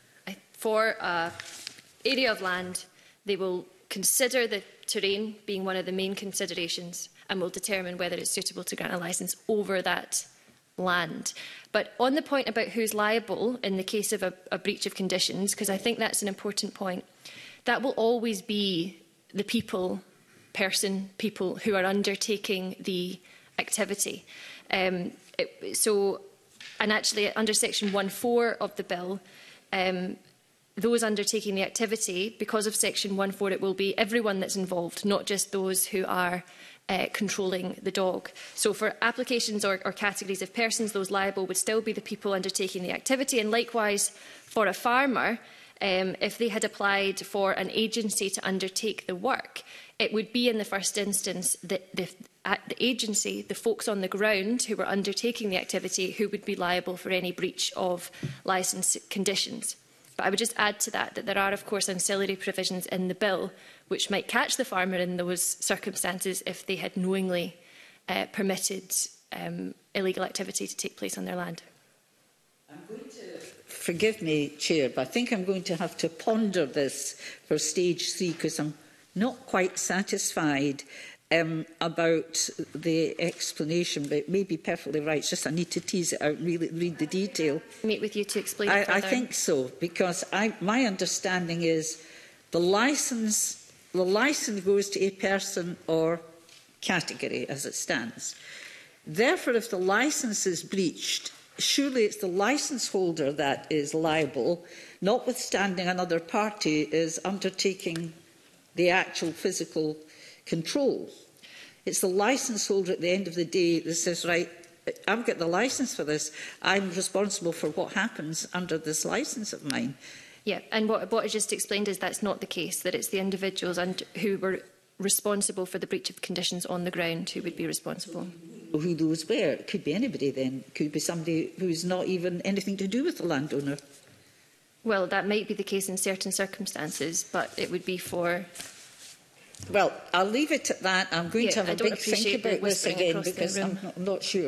for an area of land. They will consider the terrain being one of the main considerations and will determine whether it's suitable to grant a licence over that land. But on the point about who's liable in the case of a, a breach of conditions, because I think that's an important point, that will always be the people, person, people who are undertaking the activity. Um, it, so, and actually under section one four of the bill, um, those undertaking the activity, because of section one four, it will be everyone that's involved, not just those who are uh, controlling the dog. So for applications or, or categories of persons, those liable would still be the people undertaking the activity. And likewise, for a farmer, um, if they had applied for an agency to undertake the work, it would be in the first instance that the, at the agency, the folks on the ground who were undertaking the activity, who would be liable for any breach of licence conditions. But I would just add to that that there are, of course, ancillary provisions in the bill which might catch the farmer in those circumstances if they had knowingly uh, permitted um, illegal activity to take place on their land. I'm going to, forgive me, Chair, but I think I'm going to have to ponder this for stage three because I'm not quite satisfied um, about the explanation, but it may be perfectly right. It's just I need to tease it out and really read the detail. Meet with you to explain I, it further. I think so, because I, my understanding is the licence, the licence goes to a person or category as it stands. Therefore, if the licence is breached, surely it's the licence holder that is liable, notwithstanding another party is undertaking the actual physical control. It's the licence holder at the end of the day that says, right, I've got the licence for this. I'm responsible for what happens under this licence of mine. Yeah, and what, what I just explained is that's not the case, that it's the individuals and who were responsible for the breach of conditions on the ground who would be responsible. Who those were? It could be anybody then. It could be somebody who's not even anything to do with the landowner. Well, that might be the case in certain circumstances, but it would be for... Well, I'll leave it at that. I'm going yeah, to have I a big think about this again because I'm not, I'm not sure.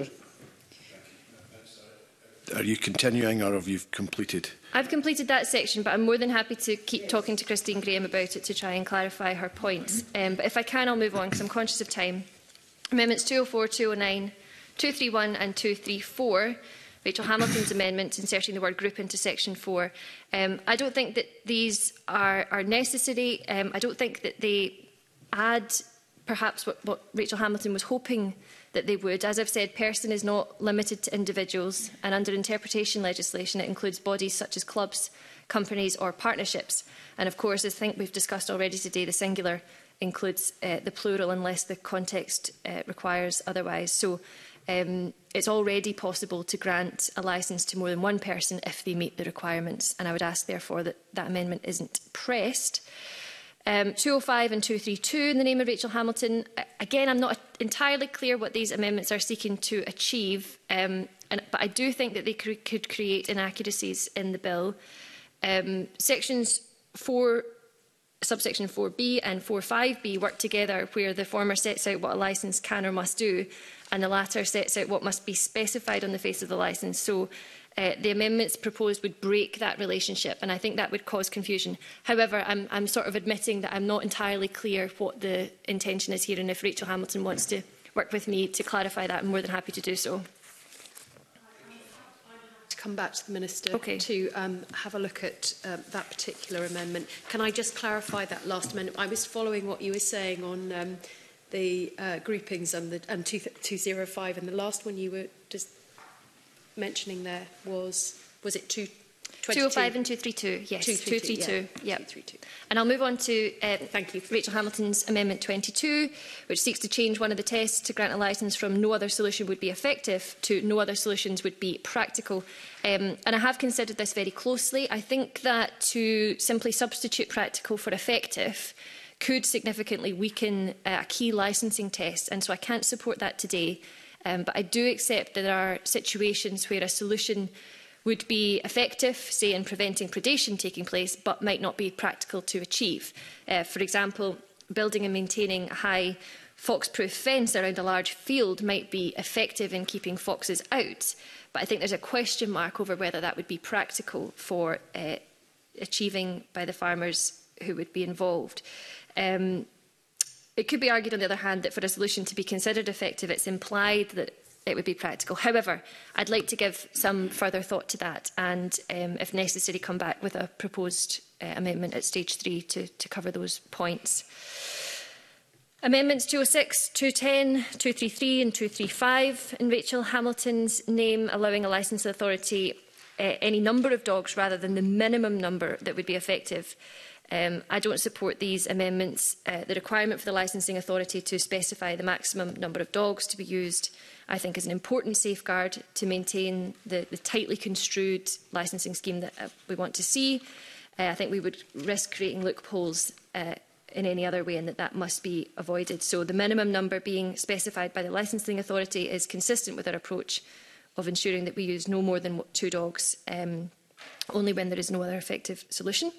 Are you continuing or have you completed? I've completed that section, but I'm more than happy to keep talking to Christine Graham about it to try and clarify her points. Um, but if I can, I'll move on because I'm conscious of time. Amendments two oh four, two oh nine, two thirty-one and two thirty-four, Rachel Hamilton's amendment inserting the word group into section four. Um, I don't think that these are, are necessary. Um, I don't think that they add perhaps what, what Rachel Hamilton was hoping that they would. As I've said, person is not limited to individuals, and under interpretation legislation it includes bodies such as clubs, companies or partnerships. And of course, as I think we've discussed already today, the singular includes uh, the plural unless the context uh, requires otherwise. So um, it's already possible to grant a licence to more than one person if they meet the requirements, and I would ask therefore that that amendment isn't pressed. Um, two oh five and two thirty-two in the name of Rachel Hamilton. Again, I'm not entirely clear what these amendments are seeking to achieve, um, and, but I do think that they could, could create inaccuracies in the bill. Um, sections four, subsection four B and four five B work together, where the former sets out what a licence can or must do, and the latter sets out what must be specified on the face of the licence. So Uh, the amendments proposed would break that relationship, and I think that would cause confusion. However, I'm, I'm sort of admitting that I'm not entirely clear what the intention is here, and if Rachel Hamilton wants to work with me to clarify that, I'm more than happy to do so. To come back to the Minister okay. to um, have a look at um, that particular amendment. Can I just clarify that last amendment? I was following what you were saying on um, the uh, groupings and, the, and two oh five, and the last one you were just mentioning there was, was it two twenty-two? two oh five and two thirty-two, yes. two thirty-two, yeah. Yep. two thirty-two. And I'll move on to uh, Thank you. Rachel Hamilton's Amendment twenty-two, which seeks to change one of the tests to grant a licence from no other solution would be effective to no other solutions would be practical. Um, and I have considered this very closely. I think that to simply substitute practical for effective could significantly weaken uh, a key licensing test, and so I can't support that today. Um, but I do accept that there are situations where a solution would be effective, say in preventing predation taking place, but might not be practical to achieve. Uh, for example, building and maintaining a high fox-proof fence around a large field might be effective in keeping foxes out, but I think there's a question mark over whether that would be practical for uh, achieving by the farmers who would be involved. Um, It could be argued, on the other hand, that for a solution to be considered effective, it's implied that it would be practical. However, I'd like to give some further thought to that and, um, if necessary, come back with a proposed uh, amendment at stage three to, to cover those points. Amendments two oh six, two ten, two thirty-three and two thirty-five in Rachel Hamilton's name, allowing a licensing authority uh, any number of dogs rather than the minimum number that would be effective. Um, I don't support these amendments. Uh, the requirement for the licensing authority to specify the maximum number of dogs to be used, I think, is an important safeguard to maintain the, the tightly construed licensing scheme that uh, we want to see. Uh, I think we would risk creating loopholes uh, in any other way, and that that must be avoided. So the minimum number being specified by the licensing authority is consistent with our approach of ensuring that we use no more than two dogs, um, only when there is no other effective solution.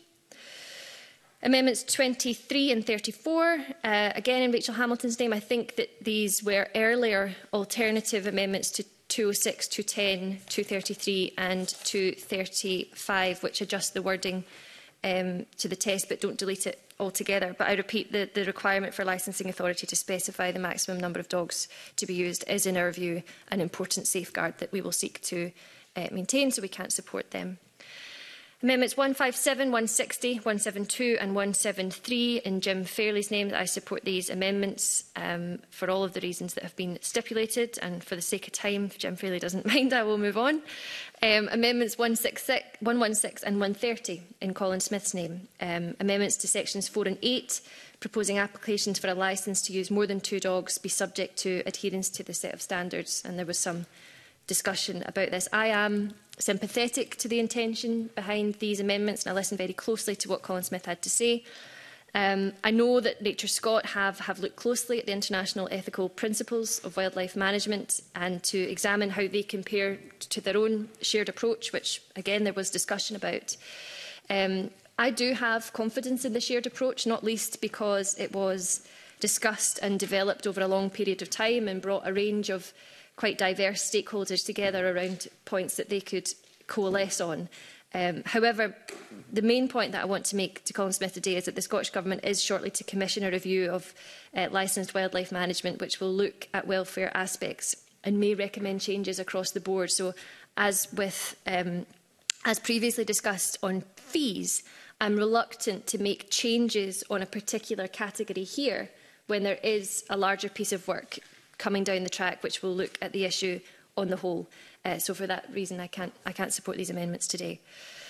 Amendments twenty-three and thirty-four, uh, again in Rachel Hamilton's name. I think that these were earlier alternative amendments to two oh six, two ten, two thirty-three and two thirty-five, which adjust the wording um, to the test but don't delete it altogether. But I repeat, the, the requirement for licensing authority to specify the maximum number of dogs to be used is, in our view, an important safeguard that we will seek to uh, maintain, so we can't support them. Amendments one fifty-seven, one sixty, one seventy-two and one seventy-three in Jim Fairley's name. I support these amendments um, for all of the reasons that have been stipulated, and for the sake of time, if Jim Fairley doesn't mind, I will move on. Um, amendments one sixty-six, one sixteen and one thirty in Colin Smith's name. Um, amendments to sections four and eight, proposing applications for a licence to use more than two dogs be subject to adherence to the set of standards, and there was some discussion about this. I am sympathetic to the intention behind these amendments, and I listened very closely to what Colin Smith had to say. Um, I know that Nature Scott have, have looked closely at the international ethical principles of wildlife management and to examine how they compare to their own shared approach, which, again, there was discussion about. Um, I do have confidence in the shared approach, not least because it was discussed and developed over a long period of time and brought a range of quite diverse stakeholders together around points that they could coalesce on. Um, however, the main point that I want to make to Colin Smith today is that the Scottish Government is shortly to commission a review of uh, licensed wildlife management, which will look at welfare aspects and may recommend changes across the board. So, as with um, as previously discussed on fees, I'm reluctant to make changes on a particular category here when there is a larger piece of work coming down the track which will look at the issue on the whole. Uh, so for that reason, I can't, I can't support these amendments today.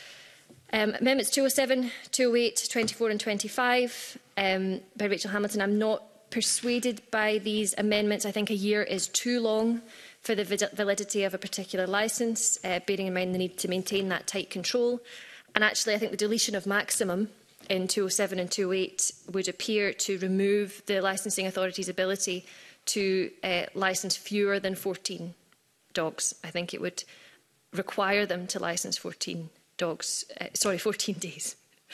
Um, amendments two oh seven, two oh eight, twenty-four and twenty-five um, by Rachel Hamilton. I'm not persuaded by these amendments. I think a year is too long for the validity of a particular licence, uh, bearing in mind the need to maintain that tight control. And actually, I think the deletion of maximum in two oh seven and two oh eight would appear to remove the licensing authority's ability to uh, licence fewer than fourteen dogs. I think it would require them to licence fourteen dogs, uh, sorry, fourteen days,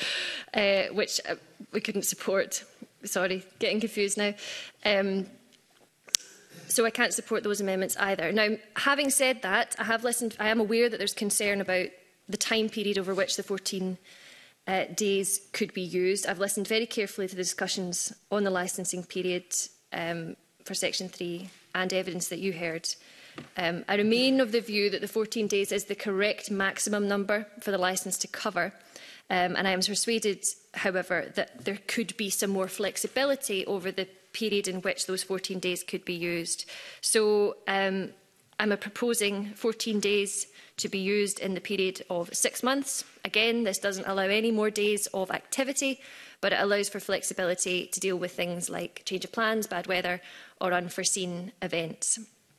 uh, which uh, we couldn't support. Sorry, getting confused now. Um, so I can't support those amendments either. Now, having said that, I have listened, I am aware that there's concern about the time period over which the fourteen uh, days could be used. I've listened very carefully to the discussions on the licensing period um, for Section three and evidence that you heard. Um, I remain of the view that the fourteen days is the correct maximum number for the licence to cover, um, and I am persuaded, however, that there could be some more flexibility over the period in which those fourteen days could be used. So um, I'm proposing fourteen days to be used in the period of six months. Again, this doesn't allow any more days of activity, but it allows for flexibility to deal with things like change of plans, bad weather or unforeseen events.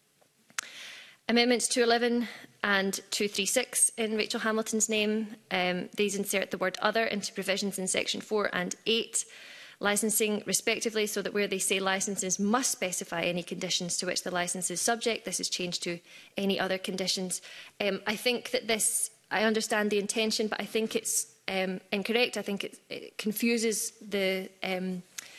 Amendments two eleven and two thirty-six in Rachel Hamilton's name. Um, these insert the word other into provisions in section four and eight, licensing respectively, so that where they say licences must specify any conditions to which the licence is subject, this is changed to any other conditions. Um, I think that this, I understand the intention, but I think it's um, incorrect. I think it, it confuses the, um,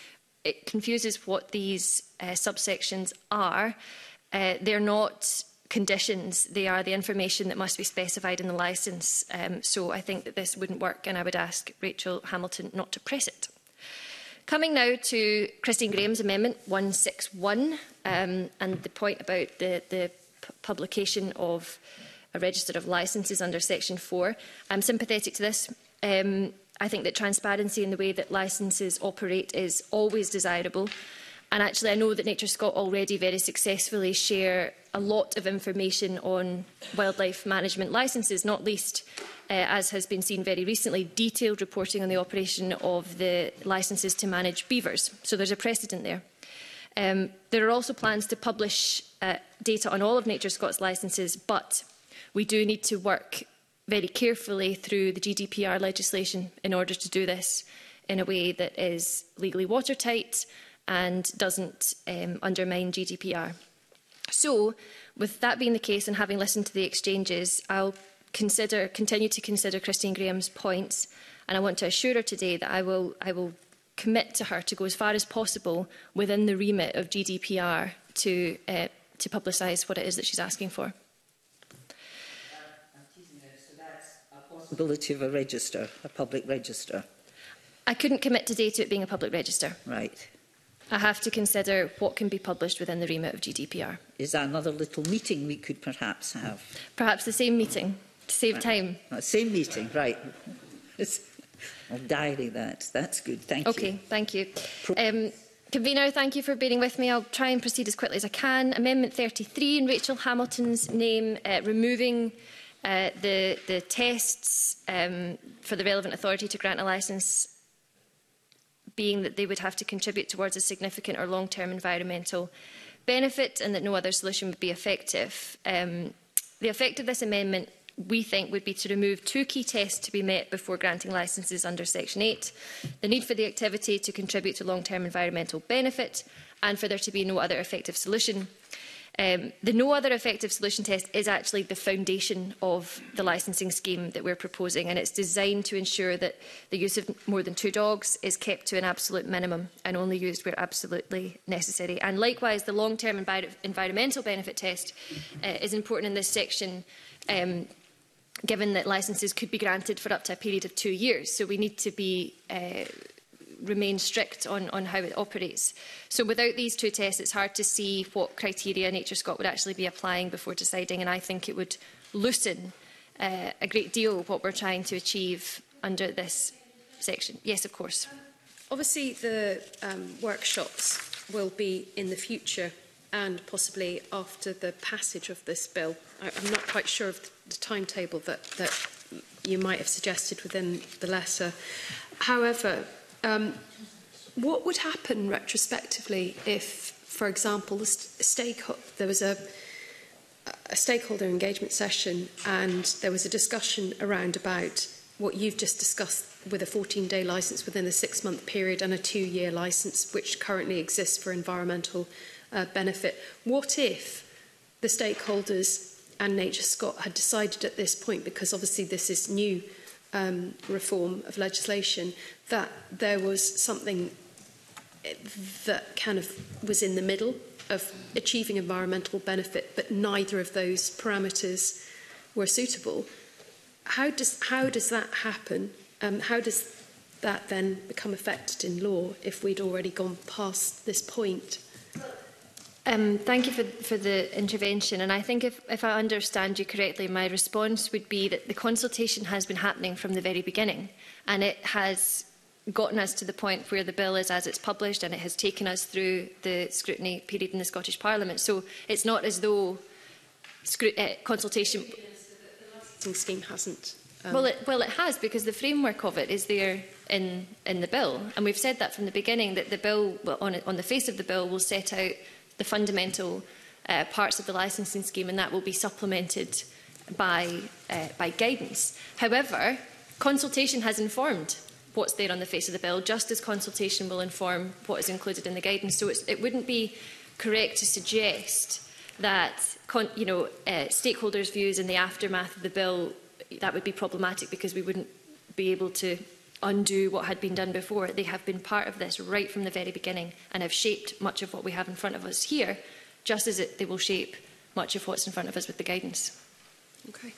it confuses what these uh, subsections are. Uh, they're not conditions, they are the information that must be specified in the licence. Um, so I think that this wouldn't work, and I would ask Rachel Hamilton not to press it. Coming now to Christine Graham's amendment one sixty-one um, and the point about the, the publication of a register of licences under section four. I'm sympathetic to this. Um, I think that transparency in the way that licences operate is always desirable. And actually, I know that Nature Scott already very successfully share a lot of information on wildlife management licences, not least, uh, as has been seen very recently, detailed reporting on the operation of the licences to manage beavers. So there's a precedent there. Um, there are also plans to publish uh, data on all of Nature Scott's licences, but we do need to work very carefully through the G D P R legislation in order to do this in a way that is legally watertight and doesn't um, undermine G D P R. So, with that being the case and having listened to the exchanges, I'll consider, continue to consider Christine Graham's points, and I want to assure her today that I will, I will commit to her to go as far as possible within the remit of G D P R to, uh, to publicise what it is that she's asking for. Possibility of a register, a public register. I couldn't commit today to it being a public register. Right. I have to consider what can be published within the remit of G D P R. Is that another little meeting we could perhaps have? Perhaps the same meeting. To save time. Uh, same meeting, right. I'll diary that. That's good. Thank okay, you. Okay, thank you. Um, Convener, thank you for bearing with me. I'll try and proceed as quickly as I can. Amendment thirty-three in Rachel Hamilton's name, uh, removing uh, the, the tests um, for the relevant authority to grant a licence, being that they would have to contribute towards a significant or long-term environmental benefit and that no other solution would be effective. Um, the effect of this amendment, we think, would be to remove two key tests to be met before granting licences under Section eight. The need for the activity to contribute to long-term environmental benefit and for there to be no other effective solution. Um, the no other effective solution test is actually the foundation of the licensing scheme that we're proposing, and it's designed to ensure that the use of more than two dogs is kept to an absolute minimum and only used where absolutely necessary. And likewise, the long-term envi environmental benefit test uh, is important in this section, um, given that licences could be granted for up to a period of two years. So we need to be uh, remain strict on, on how it operates. So without these two tests, it's hard to see what criteria NatureScot would actually be applying before deciding, and I think it would loosen uh, a great deal of what we're trying to achieve under this section. Yes, of course. Obviously, the um, workshops will be in the future and possibly after the passage of this bill. I, I'm not quite sure of the timetable that, that you might have suggested within the letter. However, Um, what would happen retrospectively if, for example, the st stake there was a, a stakeholder engagement session and there was a discussion around about what you've just discussed with a fourteen day licence within a six-month period and a two-year licence which currently exists for environmental uh, benefit? What if the stakeholders and NatureScot had decided at this point, because obviously this is new Um, reform of legislation, that there was something that kind of was in the middle of achieving environmental benefit, but neither of those parameters were suitable? How does, how does that happen? Um, how does that then become effected in law if we'd already gone past this point? Um, thank you for, for the intervention, and I think if, if I understand you correctly, my response would be that the consultation has been happening from the very beginning, and it has gotten us to the point where the bill is as it's published, and it has taken us through the scrutiny period in the Scottish Parliament. So it's not as though uh, consultation... The scheme hasn't. Um... Well, it, well, it has, because the framework of it is there in, in the bill, and we've said that from the beginning, that the bill, well, on, on the face of the bill, will set out the fundamental uh, parts of the licensing scheme, and that will be supplemented by, uh, by guidance. However, consultation has informed what's there on the face of the bill, just as consultation will inform what is included in the guidance. So it's, it wouldn't be correct to suggest that con you know, uh, stakeholders' views in the aftermath of the bill, that would be problematic because we wouldn't be able to undo what had been done before. They have been part of this right from the very beginning and have shaped much of what we have in front of us here, just as it, they will shape much of what's in front of us with the guidance. Okay.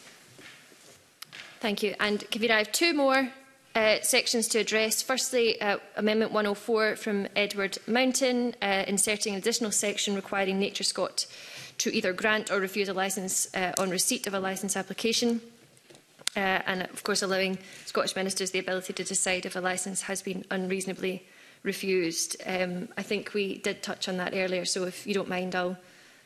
Thank you. And Kavira, I have two more uh, sections to address. Firstly, uh, Amendment one oh four from Edward Mountain, uh, inserting an additional section requiring NatureScot to either grant or refuse a licence uh, on receipt of a licence application. Uh, and, of course, allowing Scottish ministers the ability to decide if a licence has been unreasonably refused. Um, I think we did touch on that earlier, so if you don't mind, I'll,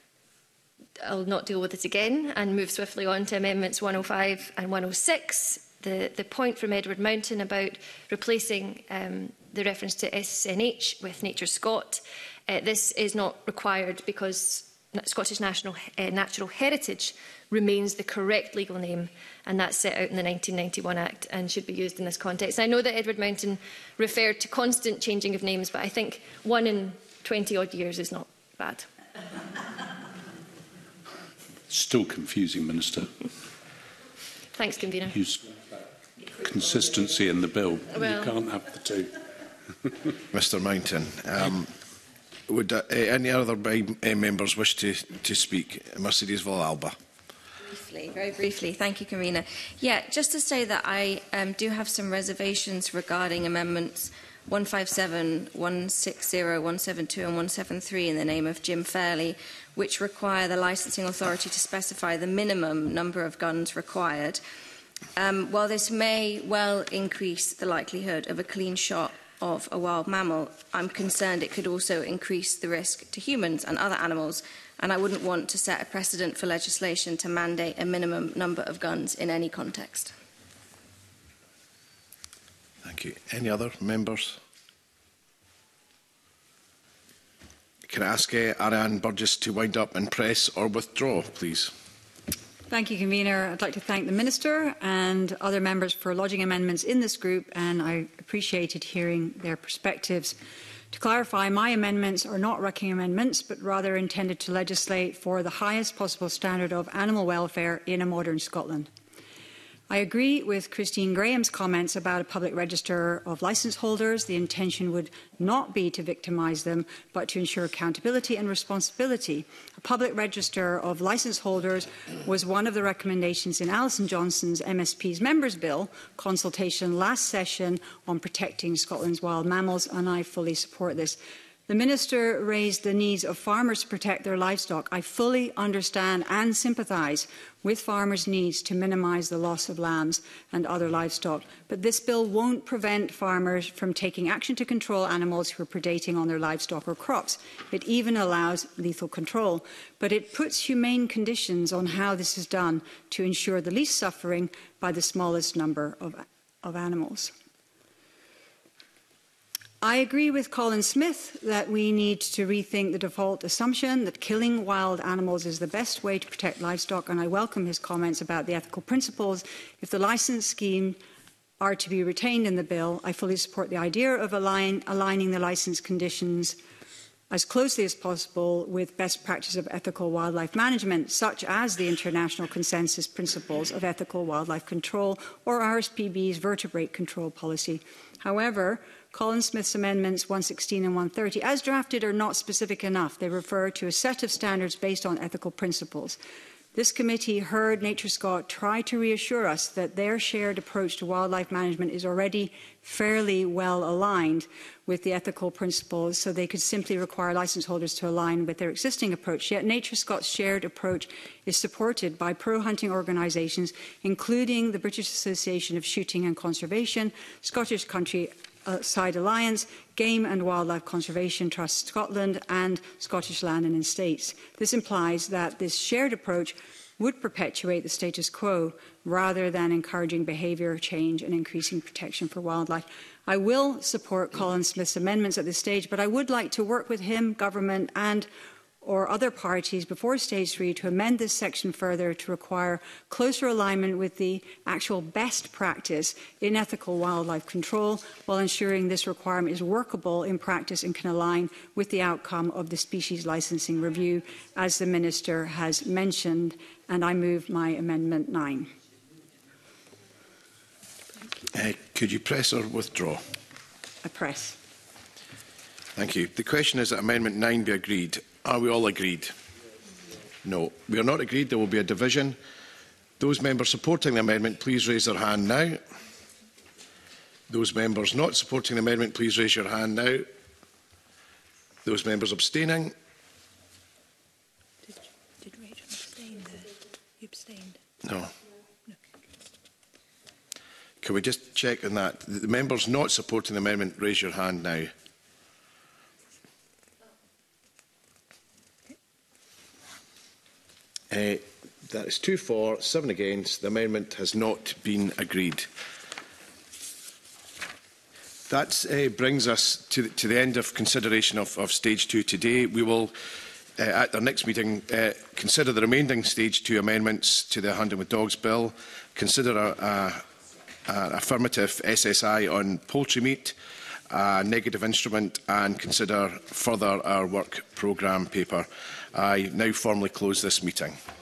I'll not deal with it again and move swiftly on to Amendments one oh five and one oh six. The, the point from Edward Mountain about replacing um, the reference to S N H with NatureScot. Uh, this is not required because Scottish National uh, Natural Heritage remains the correct legal name, and that's set out in the nineteen ninety-one Act and should be used in this context. I know that Edward Mountain referred to constant changing of names, but I think one in twenty odd years is not bad. Still confusing, Minister. Thanks, Convener. Use consistency in the bill. Well, you can't have the two. Mr Mountain, um, would uh, any other uh, members wish to, to speak? Mercedes Villalba. Briefly, very briefly. Thank you, Convener. Yeah, just to say that I um, do have some reservations regarding Amendments one five seven, one six zero, one seven two and one seven three in the name of Jim Fairley, which require the licensing authority to specify the minimum number of guns required. Um, while this may well increase the likelihood of a clean shot of a wild mammal, I'm concerned it could also increase the risk to humans and other animals, and I wouldn't want to set a precedent for legislation to mandate a minimum number of guns in any context. Thank you. Any other members? Can I ask uh, Ariane Burgess to wind up and press or withdraw, please? Thank you, Convener. I'd like to thank the Minister and other members for lodging amendments in this group, and I appreciated hearing their perspectives. To clarify, my amendments are not wrecking amendments, but rather intended to legislate for the highest possible standard of animal welfare in a modern Scotland. I agree with Christine Graham's comments about a public register of licence holders. The intention would not be to victimise them, but to ensure accountability and responsibility. A public register of licence holders was one of the recommendations in Alison Johnston's M S P's Members' Bill consultation last session on protecting Scotland's wild mammals, and I fully support this. The Minister raised the needs of farmers to protect their livestock. I fully understand and sympathise with farmers' needs to minimise the loss of lambs and other livestock. But this bill won't prevent farmers from taking action to control animals who are predating on their livestock or crops. It even allows lethal control. But it puts humane conditions on how this is done to ensure the least suffering by the smallest number of, of animals. I agree with Colin Smith that we need to rethink the default assumption that killing wild animals is the best way to protect livestock, and I welcome his comments about the ethical principles. If the licence scheme are to be retained in the bill, I fully support the idea of align, aligning the licence conditions as closely as possible with best practice of ethical wildlife management, such as the International Consensus Principles of Ethical Wildlife Control or R S P B's vertebrate control policy. However, Colin Smith's amendments one sixteen and one thirty, as drafted, are not specific enough. They refer to a set of standards based on ethical principles. This committee heard NatureScot try to reassure us that their shared approach to wildlife management is already fairly well aligned with the ethical principles, so they could simply require licence holders to align with their existing approach. Yet NatureScot's shared approach is supported by pro-hunting organisations, including the British Association of Shooting and Conservation, Scottish Country Side Alliance, Game and Wildlife Conservation Trust Scotland and Scottish Land and Estates. This implies that this shared approach would perpetuate the status quo rather than encouraging behaviour change and increasing protection for wildlife. I will support Colin Smith's amendments at this stage, but I would like to work with him, government and or other parties before stage three to amend this section further to require closer alignment with the actual best practice in ethical wildlife control, while ensuring this requirement is workable in practice and can align with the outcome of the species licensing review, as the Minister has mentioned, and I move my amendment nine. Uh, could you press or withdraw? I press. Thank you. The question is that Amendment nine be agreed. Are we all agreed? No. We are not agreed. There will be a division. Those members supporting the amendment, please raise their hand now. Those members not supporting the amendment, please raise your hand now. Those members abstaining. Did, did Rachel abstain? You abstained? No. no. Can we just check on that? The members not supporting the amendment, raise your hand now. Uh, that is two for, seven against. The amendment has not been agreed. That uh, brings us to, to the end of consideration of, of stage two today. We will, uh, at our next meeting, uh, consider the remaining stage two amendments to the Hunting with Dogs bill, consider a, a, a affirmative S S I on poultry meat, a negative instrument, and consider further our work programme paper. I now formally close this meeting.